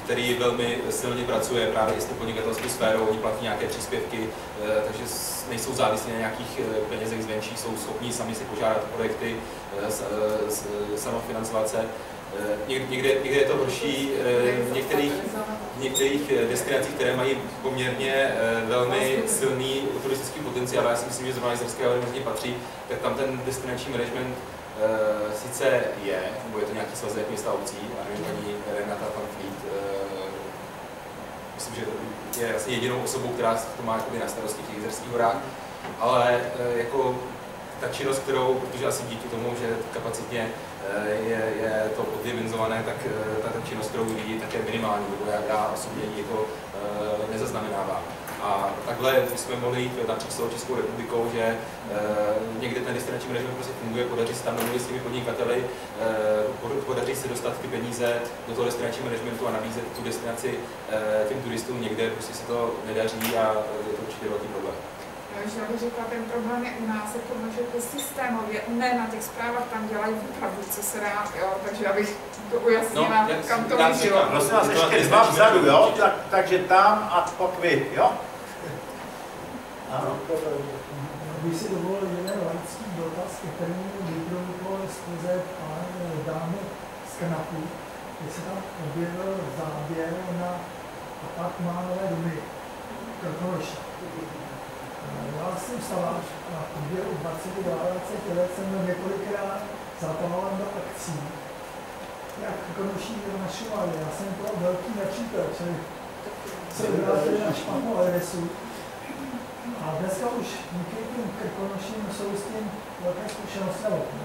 který velmi silně pracuje právě i s tou podnikatelskou sférou, oni platí nějaké příspěvky, takže nejsou závislí na nějakých penězech zvenčí, jsou schopní sami si požádat projekty, samofinancovat se. Někde je to horší, v některých destinacích, které mají poměrně velmi silný turistický potenciál, já si myslím, že zrovna Jizerské hory mezi ně patří, tak tam ten destinační management sice je, nebo je to nějaký svazek města obcí, a nevím, paní Renata van Vliet, myslím, že je vlastně jedinou osobou, která to má na starosti v těch Jizerských horách, ale jako ta činnost, kterou, protože asi díky tomu, že kapacitně je to poddimenzované, tak ta činnost, kterou vidí, tak je minimální, nebo já osobně ji jako nezaznamenávám. A takhle jsme mohli jít napříč celou Českou republikou, že někde ten destinační management prostě funguje, podaří se tam domluvit s těmi podnikateli, podaří se dostat ty peníze do toho destinačního managementu a nabízet tu destinaci těm turistům, někde prostě se to nedaří a je to určitě velký problém. Já bych řekla, ten problém je u nás, jako, že to systémově, ne na těch zprávách, tam dělají opravdu, co se dá, jo, takže abych to ujasnila, kam to mířilo. Prosím vás, ještě dva vzadu, jo, takže tam a pak vy, jo? Ano. Bych si dovolil jeden laický dotaz, který mi vyprodukoval skrze dámy z Knapu, kde se tam objevil záběr na apartmánové domy Krkonoší. Já jsem stavař a v průběhu 20 let jsem několikrát zapával do akcí, jak Krkonoší našovali. Já jsem to velký nepřítel, čili se vrátili na špatnou adresu. A dneska už díky těm Krkonoším jsou s tím velké zkušenosti,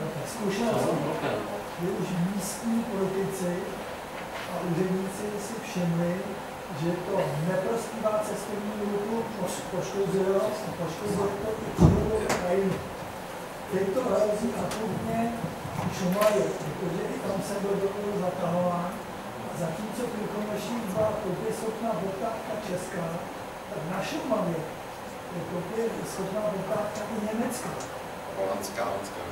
kdy už místní politici a úředníci si všimli, že to neprospívá cestovní ruchu, poškozuje to i přírodou krajinu. Teď to hrozí akutně Šumavě, protože i tam se dovolil zatahován. A zatímco Krkonoší byla koupěschopná poptávka česká, tak na Šumavě je koupěschopná poptávka i německá. Holandská.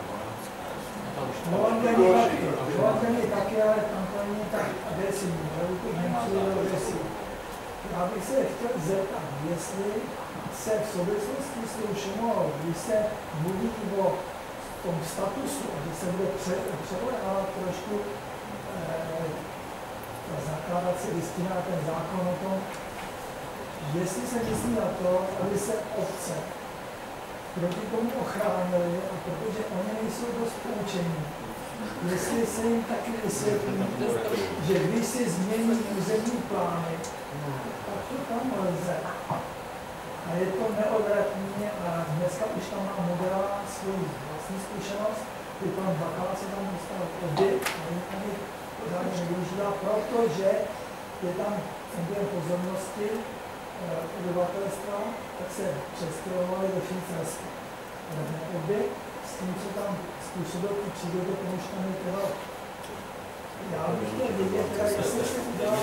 Holanděni taky, ale tam to není tak agresivní, ale u těch Němců je agresivní. Já bych se chtěl zeptat, jestli se v souvislosti s tou Šumavou, když se mluví o tom statusu, a že se bude přelévat trošku zakládací listina, ten zákon o tom, jestli se myslí na to, aby se obce proti tomu ochránili, a protože oni nejsou dost poučení, jestli se jim taky vysvětlí, že když si změní územní plány, tak to tam lze. A je to neodvratný a dneska už tam má modelová svoji vlastní zkušenost, kdy pan Bakala se tam dostal obět a ani pořádně nevyužívá, protože je tam objem pozornosti obyvatelstva, tak se přestěhovali do Švýcarska. Obě s tím, co tam způsobil ty přírody, tomu už tam je trval. Já bych chtěl vědět, jestli se udělá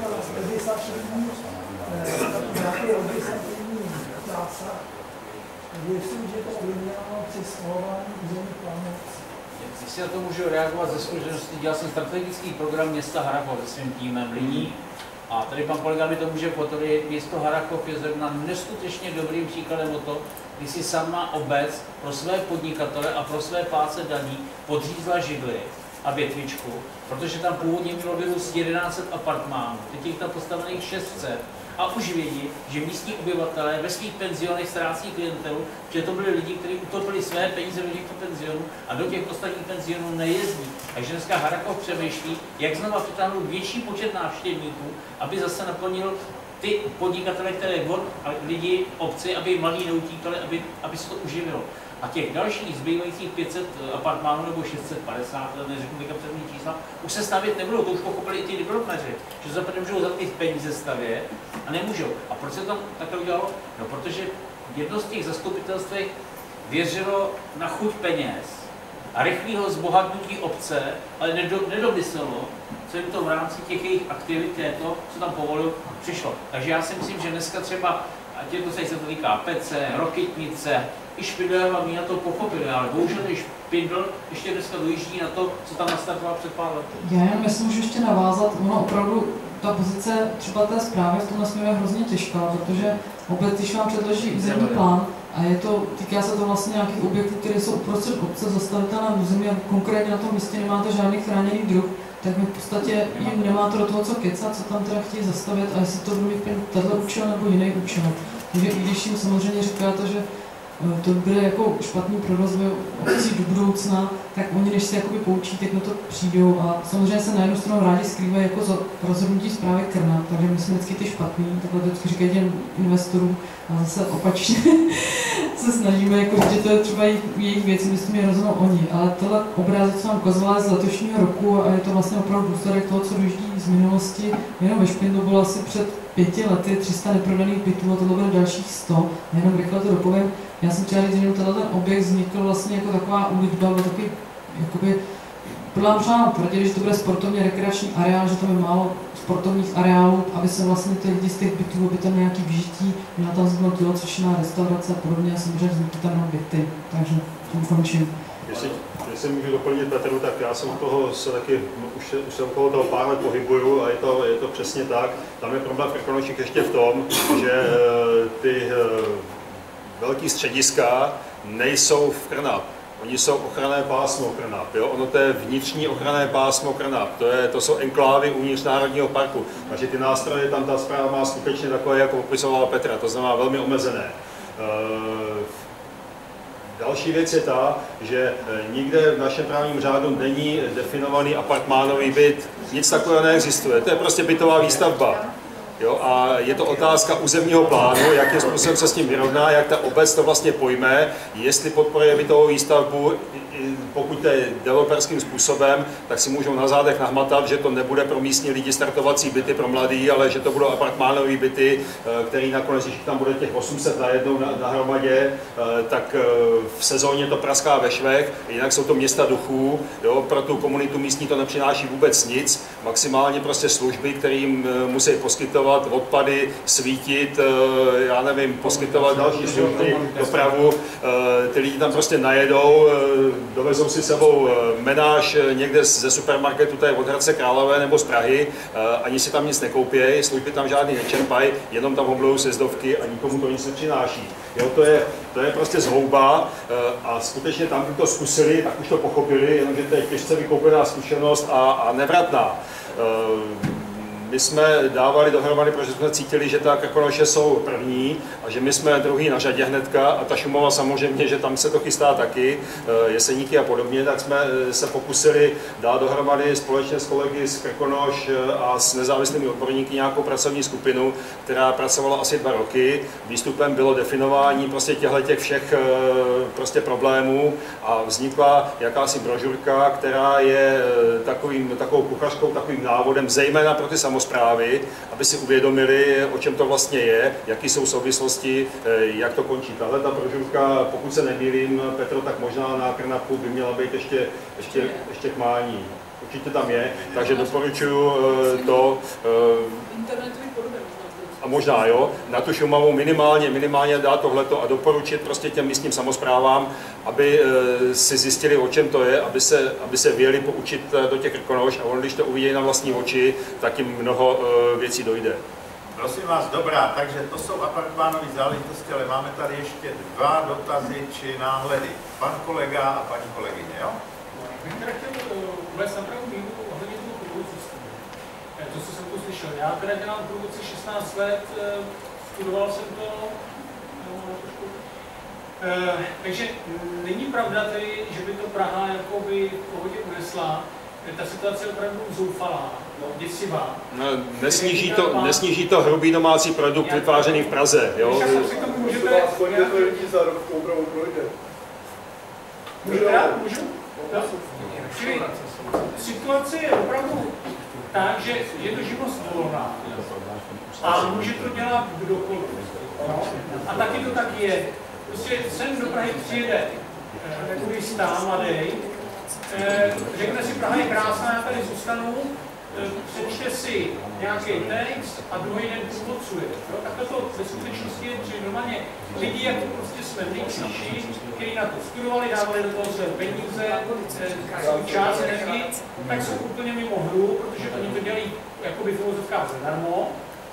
nějaký legislativní zásah, jestli už je to ovlivněno při schvalování územních plánů. Jestli na to můžu reagovat ze zkušenosti, dělal jsem strategický program města Harrachov se svým týmem lidí. A tady pan kolega mi to může potvrdit, město Harrachov je zrovna neskutečně dobrým příkladem o to, kdy si sama obec pro své podnikatele a pro své plátce daní podřízla židli a větvičku, protože tam původně mělo vyrůst 1100 apartmánů, teď je tam postavených 600 a už vědí, že místní obyvatelé ve svých penzionech ztrácí klientelu, že to byli lidi, kteří utopili své peníze do těchto penzionů a do těch ostatních penzionů nejezdí. Takže dneska Harrachov přemýšlí, jak znova přitáhnout větší počet návštěvníků, aby zase naplnil ty podnikatele, které lidi, obci, aby mladí neutíkali, aby se to uživilo. A těch dalších zbývajících 500 apartmánů nebo 650, neřeknu teďka přesný čísla, už se stavět nebudou, to už pochopili i ty developeři, že zaprvé můžou za ty peníze stavět a nemůžou. A proč se tam takhle udělalo? No, protože jedno z těch zastupitelstv věřilo na chuť peněz a rychlého zbohatnutí obce, ale nedomyslelo, co jim to v rámci těch jejich aktivit, to, co tam povolil, přišlo. Takže já si myslím, že dneska třeba, ať je to se týká Pece, Rokytnice, i Špindler hlavní na to pochopili, ale bohužel i Špindl ještě dneska dojíždí na to, co tam nastartoval před pár lety. Já jen myslím, že ještě navázat, ono opravdu ta pozice třeba té zprávy v tomhle směru je hrozně těžká, protože obec, když vám předloží územní plán a týká se to vlastně nějakých objektů, které jsou uprostřed obce, zastavitelné území a konkrétně na tom místě nemáte žádný chráněný druh, tak v podstatě jim nemáte do toho co kecat, co tam teda chtějí zastavit a jestli to bude mít tenhle účel nebo jiný účel. Takže i když jim samozřejmě říkáte, že to bude jako špatný pro rozvoj obcí do budoucna, tak oni, než se jakoby poučí, tak na to přijdou a samozřejmě se na jednu stranu rádi skrývají jako za rozhodnutí zprávy Krna, takže my jsme vždycky ty špatný, takhle vždycky říkají těm investorům a zase opačně se snažíme jako říct, že to je třeba jejich věci, myslím, je rozhodnou oni, ale tohle obrázek, co vám ukazovala z letošního roku a je to vlastně opravdu důsledek toho, co dojíždí z minulosti, jenom ve Špindlu bylo asi před 5 lety 300 neprodaných bytů a tohle bude dalších 100, a jenom rychle to dopovím. Já jsem chtěla říct, že tenhle ten objekt vznikl vlastně jako taková úlitba, takový, jakoby, podle mě třeba tvrdili, že to bude sportovně rekreační areál, že tam je málo sportovních areálů, aby se vlastně ty lidi z těch bytů, aby tam nějaký vyžití, měla tam vzniknout tělocvičná restaurace a podobně a samozřejmě vznikly tam byty, takže tím končím. Jestli můžu doplnit Petru, tak já jsem toho se taky, už jsem okolo toho pár let pohybuju a je to přesně tak. Tam je problém v Krkonoších ještě v tom, že ty velký střediska nejsou v Krnap. Oni jsou ochranné pásmo Krnap. Jo? Ono to je vnitřní ochranné pásmo Krnap. To jsou enklávy uvnitř Národního parku. Takže ty nástroje tam ta správa má skutečně takové, jako popisovala Petra. To znamená velmi omezené. Další věc je ta, že nikde v našem právním řádu není definovaný apartmánový byt. Nic takového neexistuje. To je prostě bytová výstavba. Jo, a je to otázka územního plánu, jakým způsobem se s tím vyrovná, jak ta obec to vlastně pojme, jestli podporuje bytovou výstavbu, pokud to je developerským způsobem, tak si můžou na zádech nahmatat, že to nebude pro místní lidi startovací byty pro mladý, ale že to budou apartmánové byty, který nakonec, když tam bude těch 800 najednou na hromadě, tak v sezóně to praská ve švech, jinak jsou to města duchů, jo, pro tu komunitu místní to nepřináší vůbec nic, maximálně prostě služby, kterým musí poskytovat odpady, svítit, já nevím, poskytovat další služby, dopravu, ty lidi tam prostě najedou, dovezou si sebou menáž někde ze supermarketu, tady od Hradce Králové nebo z Prahy, ani si tam nic nekoupějí, služby tam žádný nečerpají, jenom tam oblouvou sjezdovky a nikomu to nic nepřináší. Jo, to je prostě zhouba a skutečně tam, kdo to zkusili, tak už to pochopili, jenomže to je těžce vykoupená zkušenost a nevratná. My jsme dávali dohromady, protože jsme cítili, že ta Krkonoše jsou první a že my jsme druhý na řadě hnedka a ta Šumava samozřejmě, že tam se to chystá taky, Jeseníky a podobně, tak jsme se pokusili dát dohromady společně s kolegy z Krkonoš a s nezávislými odborníky nějakou pracovní skupinu, která pracovala asi 2 roky. Výstupem bylo definování prostě těch všech prostě problémů a vznikla jakási brožurka, která je takovou kuchařkou, takovým návodem, zejména pro ty samosprávy, aby si uvědomili, o čem to vlastně je, jaký jsou souvislosti, jak to končí. Tahle ta brožurka, pokud se nemýlím, Petro, tak možná na Krnapu by měla být ještě k mání. Určitě tam je, takže doporučuji to. A možná jo, na tu Šumavu minimálně dát tohleto a doporučit prostě těm místním samosprávám, aby si zjistili, o čem to je, aby se věli poučit do těch Krkonoš a on, když to uvidí na vlastní oči, tak jim mnoho věcí dojde. Prosím vás, dobrá, takže to jsou apartmánové záležitosti, ale máme tady ještě 2 dotazy či náhledy. Pan kolega a paní kolegyně, jo? Bych teda chtěl uvést na pravou míru ohledně toho průvodcovství. To, co jsem tu slyšel. Já teda dělám průvodci 16 let, studoval jsem to, takže není pravda tedy, že by to Praha jakoby v pohodě unesla. Ta situace je opravdu zoufalá, děsivá. No, nesníží to hrubý domácí produkt vytvářený v Praze, jo? Můžu? Čili situace je opravdu tak, že je to živnost volná a může to dělat kdokoliv. No? A taky to tak je. Prostě sem do Prahy přijede turista mladý, řekne si, Praha je krásná, já tady zůstanu, přečte si nějaký text a druhý den průvodcuje. Takhle to ve skutečnosti je, že normálně lidi, jako prostě jsme nejčíši, kteří na to studovali, dávali do toho své peníze, svůj čas, energii, tak jsou úplně mimo hru, protože oni to dělají jakoby v uvozovkách zadarmo.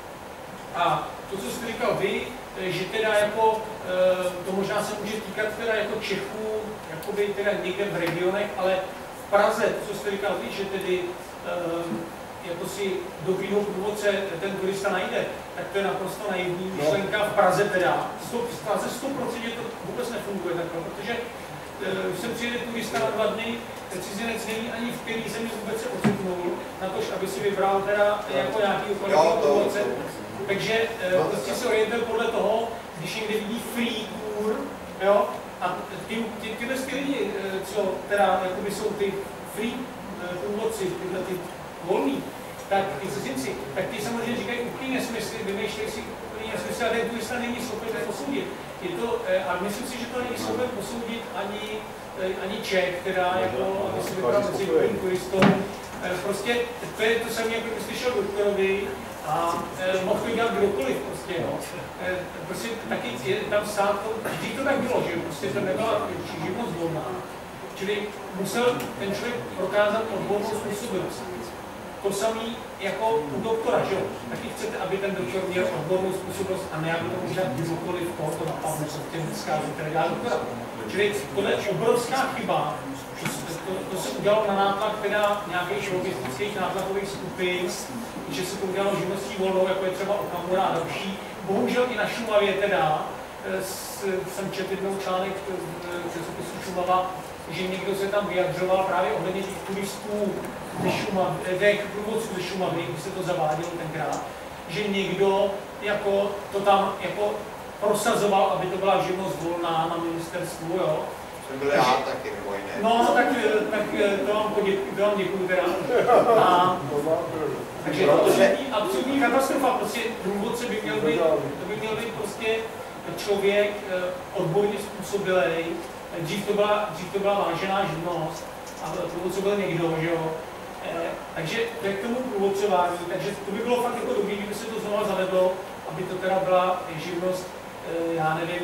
A to, co jste říkal vy, že teda jako, to možná se může týkat teda jako Čechů, jakoby teda někde v regionech, ale v Praze, co jste říkal vy, že tedy jako si dobrýho průvodce ten turista najde, tak to je naprosto naivní myšlenka v Praze teda. V Praze 100% to vůbec nefunguje takhle, protože když sem přijede turista na 2 dny, cizinec neví ani v který zemi vůbec se ocitnul, na to, aby si vybral teda jako nějaký kvalitní průvodce. Takže prostě se orientuje podle toho, když někde vidí free tour, jo, a tyhle lidi, co teda jakoby jsou ty free průvodci, tyhle ty volný, tak ty cizinci, tak ty samozřejmě říkají úplně nesmysly, vymýšlejí si úplně nesmysly a ten turista není schopen posoudit. Je to, a myslím si, že to není schopen posoudit ani Čech, která jako, aby si vybral mezi turistou. Prostě to je to samé, jako když slyšel doktorovi, a mohl to dělat kdokoliv prostě, no. Prostě taky je tam stát, vždyť to tak bylo, že prostě to nebyla živnost volná. Čili musel ten člověk prokázat odbornou způsobilost. To samé jako u doktora, že jo? Taky chcete, aby ten doktor měl odbornou způsobilost a ne, aby to může kdokoliv koho to napadne, co v těm zkází, které dělá doktora. Čili tohle je obrovská chyba. To se udělalo na nátlak teda nějakých logistických nátlakových skupin, že se to udělalo živností volnou, jako je třeba Okamura a další. Bohužel i na Šumavě teda, jsem četl jednou článek v časopisu Šumava, že někdo se tam vyjadřoval právě ohledně těch turistů ze Šumavy, těch průvodců ze Šumavy, když se to zavádělo tenkrát, že někdo jako to tam jako prosazoval, aby to byla živnost volná na ministerstvu, jo. Jsem byl já taky, mimo jiné. No, tak to vám děkuju teda. Takže to je absolutní katastrofa, prostě průvodce by měl být prostě člověk odborně způsobilej. Dřív to byla vážená živnost a průvodce byl někdo, že jo. Takže to je k tomu průvodcování, takže to by bylo fakt jako dobrý, kdyby se to znovu zavedlo, aby to teda byla živnost, já nevím,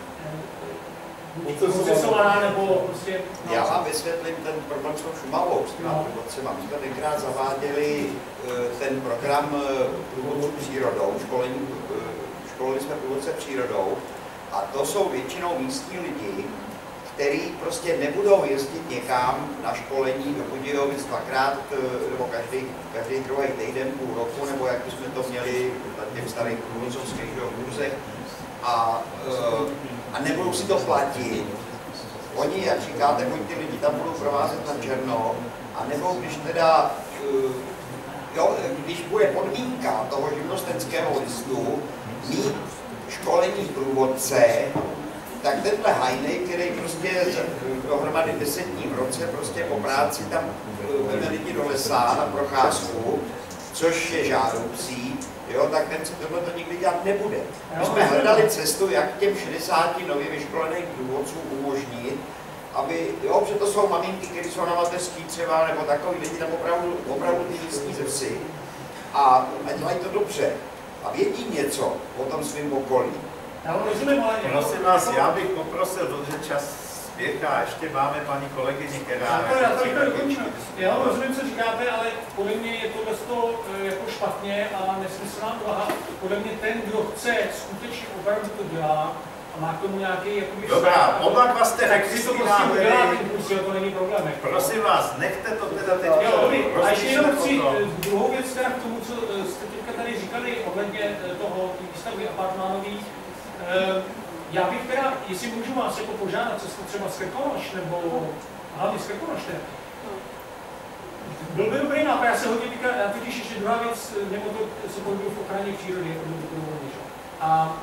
procesovaná nebo prostě... No. Já vám vysvětlím ten problém s tou Šumavou, s těma průvodcema. My jsme tenkrát zaváděli ten program průvodců přírodou, školili jsme průvodce přírodou a to jsou většinou místní lidi, který prostě nebudou jezdit někam na školení do Budějovic 2krát nebo každý druhý týden, půl roku, nebo jak bychom to měli na těch starých průvodcovských kurzech a nebudou si to platit. Oni, jak říkáte, buď ty lidi tam budou provázet na černo, anebo když teda, když bude podmínka toho živnostenského listu mít školení průvodce, tak tenhle hajnej, který prostě dohromady 10 dní v roce prostě po práci tam veme lidi do lesa na procházku, což je žádoucí, jo, tak ten si tohle to nikdy dělat nebude. My jsme hledali cestu, jak těm 60 nově vyškoleným průvodcům umožnit, aby, jo, protože to jsou maminky, které jsou na mateřský třeba, nebo takový lidi tam opravdu ty místní řeci a dělají to dobře a vědí něco o tom svým okolí. Prosím vás, já bych poprosil, protože čas spěchá, ještě máme paní kolegyni, která... Já rozumím, co říkáte, ale podle mě je tohle jako špatně a nesmyslná úvaha. Podle mě ten, kdo chce skutečně opravdu to dělá a má k tomu nějaký jakoby... Dobrá, oba dva jste registrovaní, to není problém. Prosím vás, nechte to teda teď. A ještě jenom chci druhou věc teda k tomu, co jste teďka tady říkali ohledně toho výstavby apartmánových. Já bych teda, jestli můžu vás jako požádat, co jste třeba z Krkonoš, nebo hlavně z Krkonoš, byl by dobrý nápad, já se hodně týká, já totiž ještě druhá věc, nebo to se pohybuju v ochraně přírody, a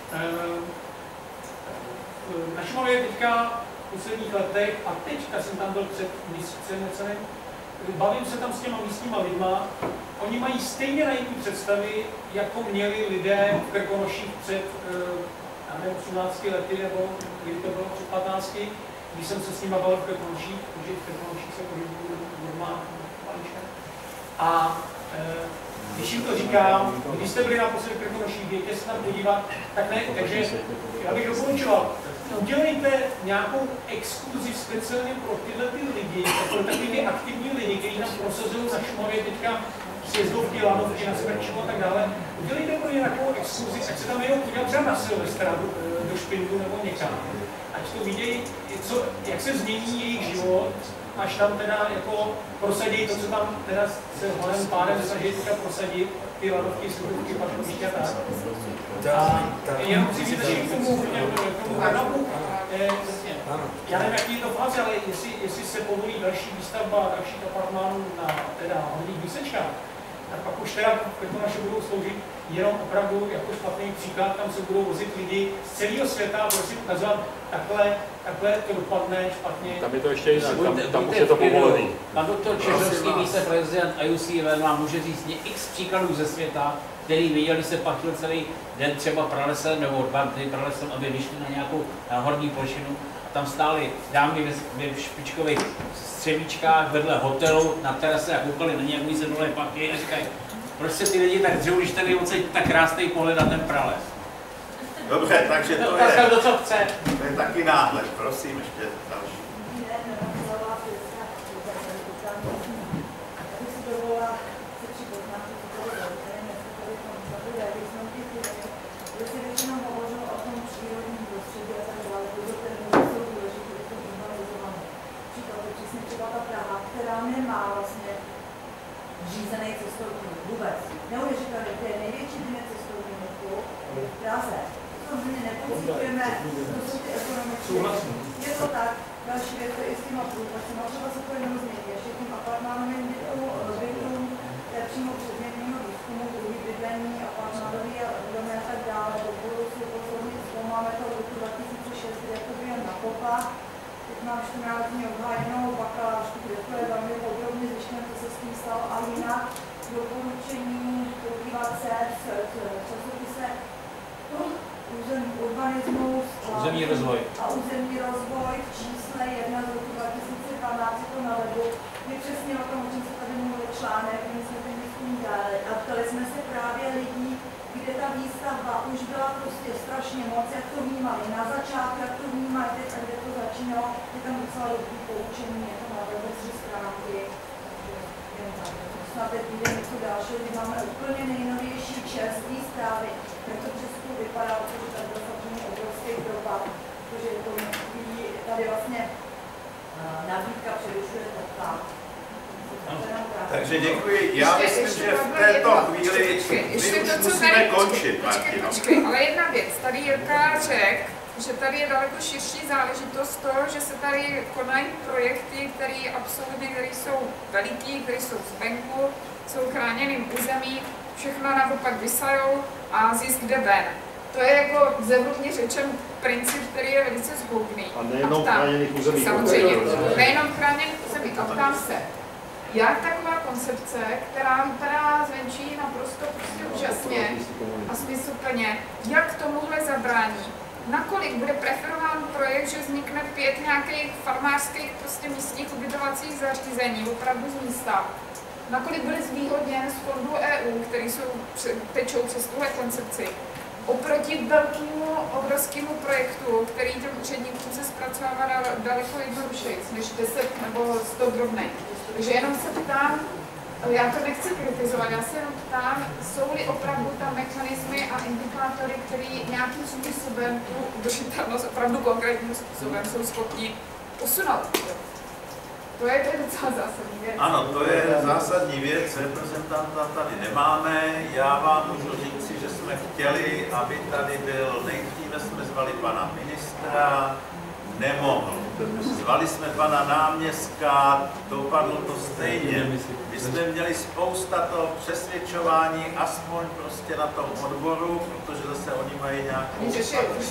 na Šumavě teďka v posledních letech, a teďka jsem tam byl před měsícem necelým, bavím se tam s těma místníma lidma, oni mají stejně naivní představy, jako měli lidé v Krkonoších před 18 lety, nebo kdy to bylo před 15, když jsem se s nimi bavil v Krkonoších, protože v Krkonoších se pohybují normálně maličké. A Když jim to říkám, když jste byli naposledy v Krkonoší, běžte se tam podívat, tak ne, takže já bych doporučoval, udělejte nějakou exkurzi speciálně pro tyhle ty lidi, pro takový ty aktivní lidi, kteří tam prosazují na Šumavě teďka sjezdovky, lanovky na Smrčinu a tak dále. Udělejte pro ně takovou exkurzi, ať se tam jenom podívat třeba na Silvestra do Špindlu nebo někam. Ať to vidějí, jak se změní jejich život, až tam teda jako prosadí to, co tam teda se hlavním pádem snaží teďka prosadit, ty lanovky, světovky, parkoviště a tak. Jenom si říct, že k tomu Karnavu, já nevím, jaký je to fáze, ale jestli se povolí další výstavba dalších apartmánů na teda hlavních výsečkách, tak pak už teda naše budou sloužit jenom opravdu jako špatný příklad, tam se budou vozit lidi z celého světa a budou si ukazovat, takhle to dopadne špatně. Tam je to ještě jinak, tam už je to povolený. Pan doktor Čežovský, viceprezident IUCN, vám může říct x příkladů ze světa, který viděl, když se pachtil celý den třeba pralesem nebo 2 dny pralesem, aby vyšli na nějakou horní plošinu. A tam stály dámy ve špičkových střevíčkách vedle hotelu na terase a koukali na nějaký zemlé pachy a říkají, proč se ty lidi tak dřou, když tady odsaď tak krásný pohled na ten prales. Dobře, takže to je taky náhled. Prosím, ještě další. Nemá vlastně řízený cestovní ruch vůbec. Neuvěřitelně, to je největší dne cestovní ruchu v Praze. Samozřejmě nepocitujeme, to jsou ty ekonomické. Je to tak, další věc to je s těma průvodcima, třeba se to jenom změnit, ještě tím apartmánovým bytům, to je přímo předmětného výzkumu, druhý bydlení, apartmánový a domy a tak dále. Do budoucnu pozornit, máme to v roku 2006, kde to bylo na kopách. Teď mám 14 dní obhájenou bakalářku, kde to je velmi podrobně zjištěno, co se s tím stalo a jinak doporučení podívat se v časopise urbanismus a územní rozvoj v čísle 1 z roku 2012, je to na webu. Je přesně o tom, o čem se tady mluvil článek, my jsme ten výzkum dali a ptali jsme se právě lidí, kde ta výstavba už byla prostě strašně moc, jak to vnímali na začátku, jak to vnímali teď a kde to začínalo, je tam docela dobrý poučení, je to na webu 3 stránky, snad teď bude něco dalšího, kdy máme úplně nejnovější čerstvé zprávy, jak to Česku vypadá, protože tady byl samozřejmě obrovský propad, protože je to tady vlastně nabídka přerušuje poptávku. Takže děkuji. Já myslím, že v této chvíli my už musíme končit, Martino. Počkej, ale jedna věc. Tady Jirka řekl, že tady je daleko širší záležitost to, že se tady konají projekty, které jsou veliký, které jsou zvenku, jsou chráněným území, všechno naopak vysajou a zisk jde ven. To je jako zevrubně řečen princip, který je velice zhoubný. A nejenom chráněných území. Samozřejmě, nejenom chráněných území. A ptám se, jak taková koncepce, která vypadá zvenčí naprosto prostě úžasně a smysluplně, jak tomuhle zabrání? Nakolik bude preferován projekt, že vznikne 5 nějakých farmářských prostě místních ubytovacích zařízení, opravdu z místa? Nakolik bude zvýhodněn z fondů EU, který tečou přes tuhle koncepci, oproti velkému, obrovskému projektu, který těm úředníkům se zpracovává daleko jednodušeji, než 10 nebo 100 drobných. Takže jenom se ptám, já to nechci kritizovat, já se jenom ptám, jsou-li opravdu tam mechanismy a indikátory, které nějakým způsobem tu udržitelnost opravdu konkrétním způsobem jsou schopni posunout. To je docela zásadní věc. Ano, to je zásadní věc, reprezentanta tady nemáme. Já vám můžu říci, že jsme chtěli, aby tady byl, nejdříve jsme zvali pana ministra, nemohl. Zvali jsme pana náměstka, dopadlo to stejně. My jsme měli spousta toho přesvědčování, aspoň prostě na tom odboru, protože zase oni mají nějakou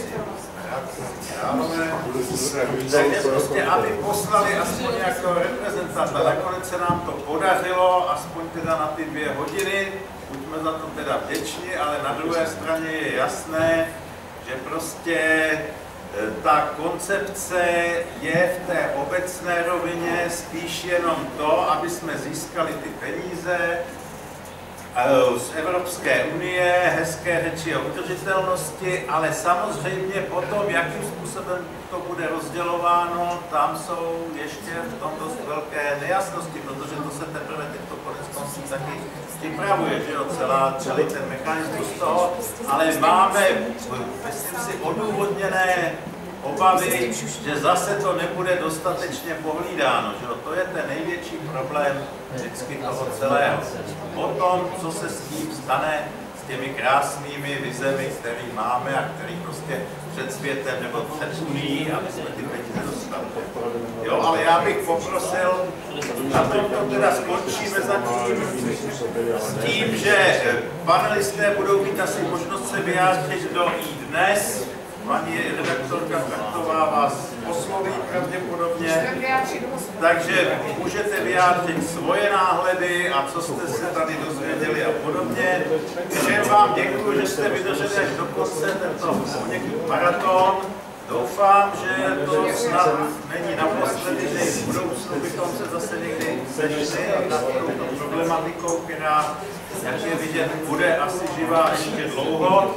takže prostě, aby poslali aspoň nějakého reprezentanta. Nakonec se nám to podařilo, aspoň teda na ty 2 hodiny. Buďme za to teda vděční, ale na druhé straně je jasné, že prostě ta koncepce je v té obecné rovině spíš jenom to, aby jsme získali ty peníze z Evropské unie, hezké řeči o udržitelnosti, ale samozřejmě potom, jakým způsobem to bude rozdělováno, tam jsou ještě v tom dost velké nejasnosti, protože to se teprve těchto koneckonců taky připravuje, že jo, celý ten mechanismus toho, ale máme, myslím si, odůvodněné obavy, že zase to nebude dostatečně pohlídáno, že jo? To je ten největší problém vždycky toho celého. Potom, co se s tím stane, s těmi krásnými vizemi, které máme a které prostě před světem nebo před Unií, aby jsme ty peníze dostali. Jo, ale já bych poprosil, na tom to teda skončíme zatím s tím, že panelisté budou mít asi možnost se vyjádřit do iDnes. Paní redaktorka Krachtová vás osloví pravděpodobně, takže můžete vyjádřit svoje náhledy a co jste se tady dozvěděli a podobně. Všem vám děkuji, že jste vydrželi až do konce tento poněkud maraton. Doufám, že to snad není naposledy, že v budoucnu bychom se zase někdy sešli nad touto problematikou, která, jak je vidět, bude asi živá ještě dlouho.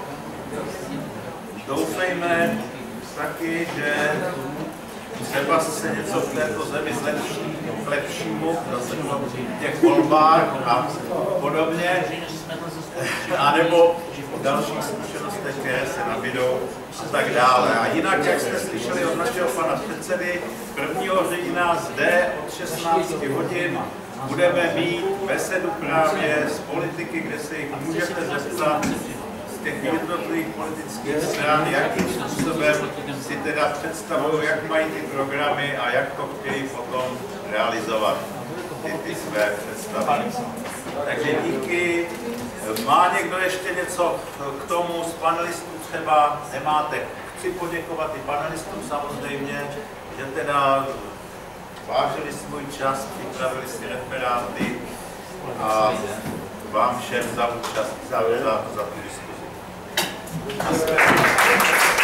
Doufejme taky, že třeba se něco v této zemi zlepší k lepšímu, zase v těch volbách a podobně, anebo v dalších zkušenostech, které se nabídou a tak dále. A jinak, jak jste slyšeli od našeho pana předsedy, 1. října zde od 16 hodin budeme mít besedu právě z politiky, kde se jich můžete zeptat těch jednotlivých politických stran, jakým způsobem si teda představují, jak mají ty programy a jak to chtějí potom realizovat ty své představy. Takže díky. Má někdo ještě něco k tomu z panelistů třeba? Nemáte? Chci poděkovat i panelistům samozřejmě, že teda vážili svůj čas, připravili si referáty a vám všem za účast, za tu diskuzi.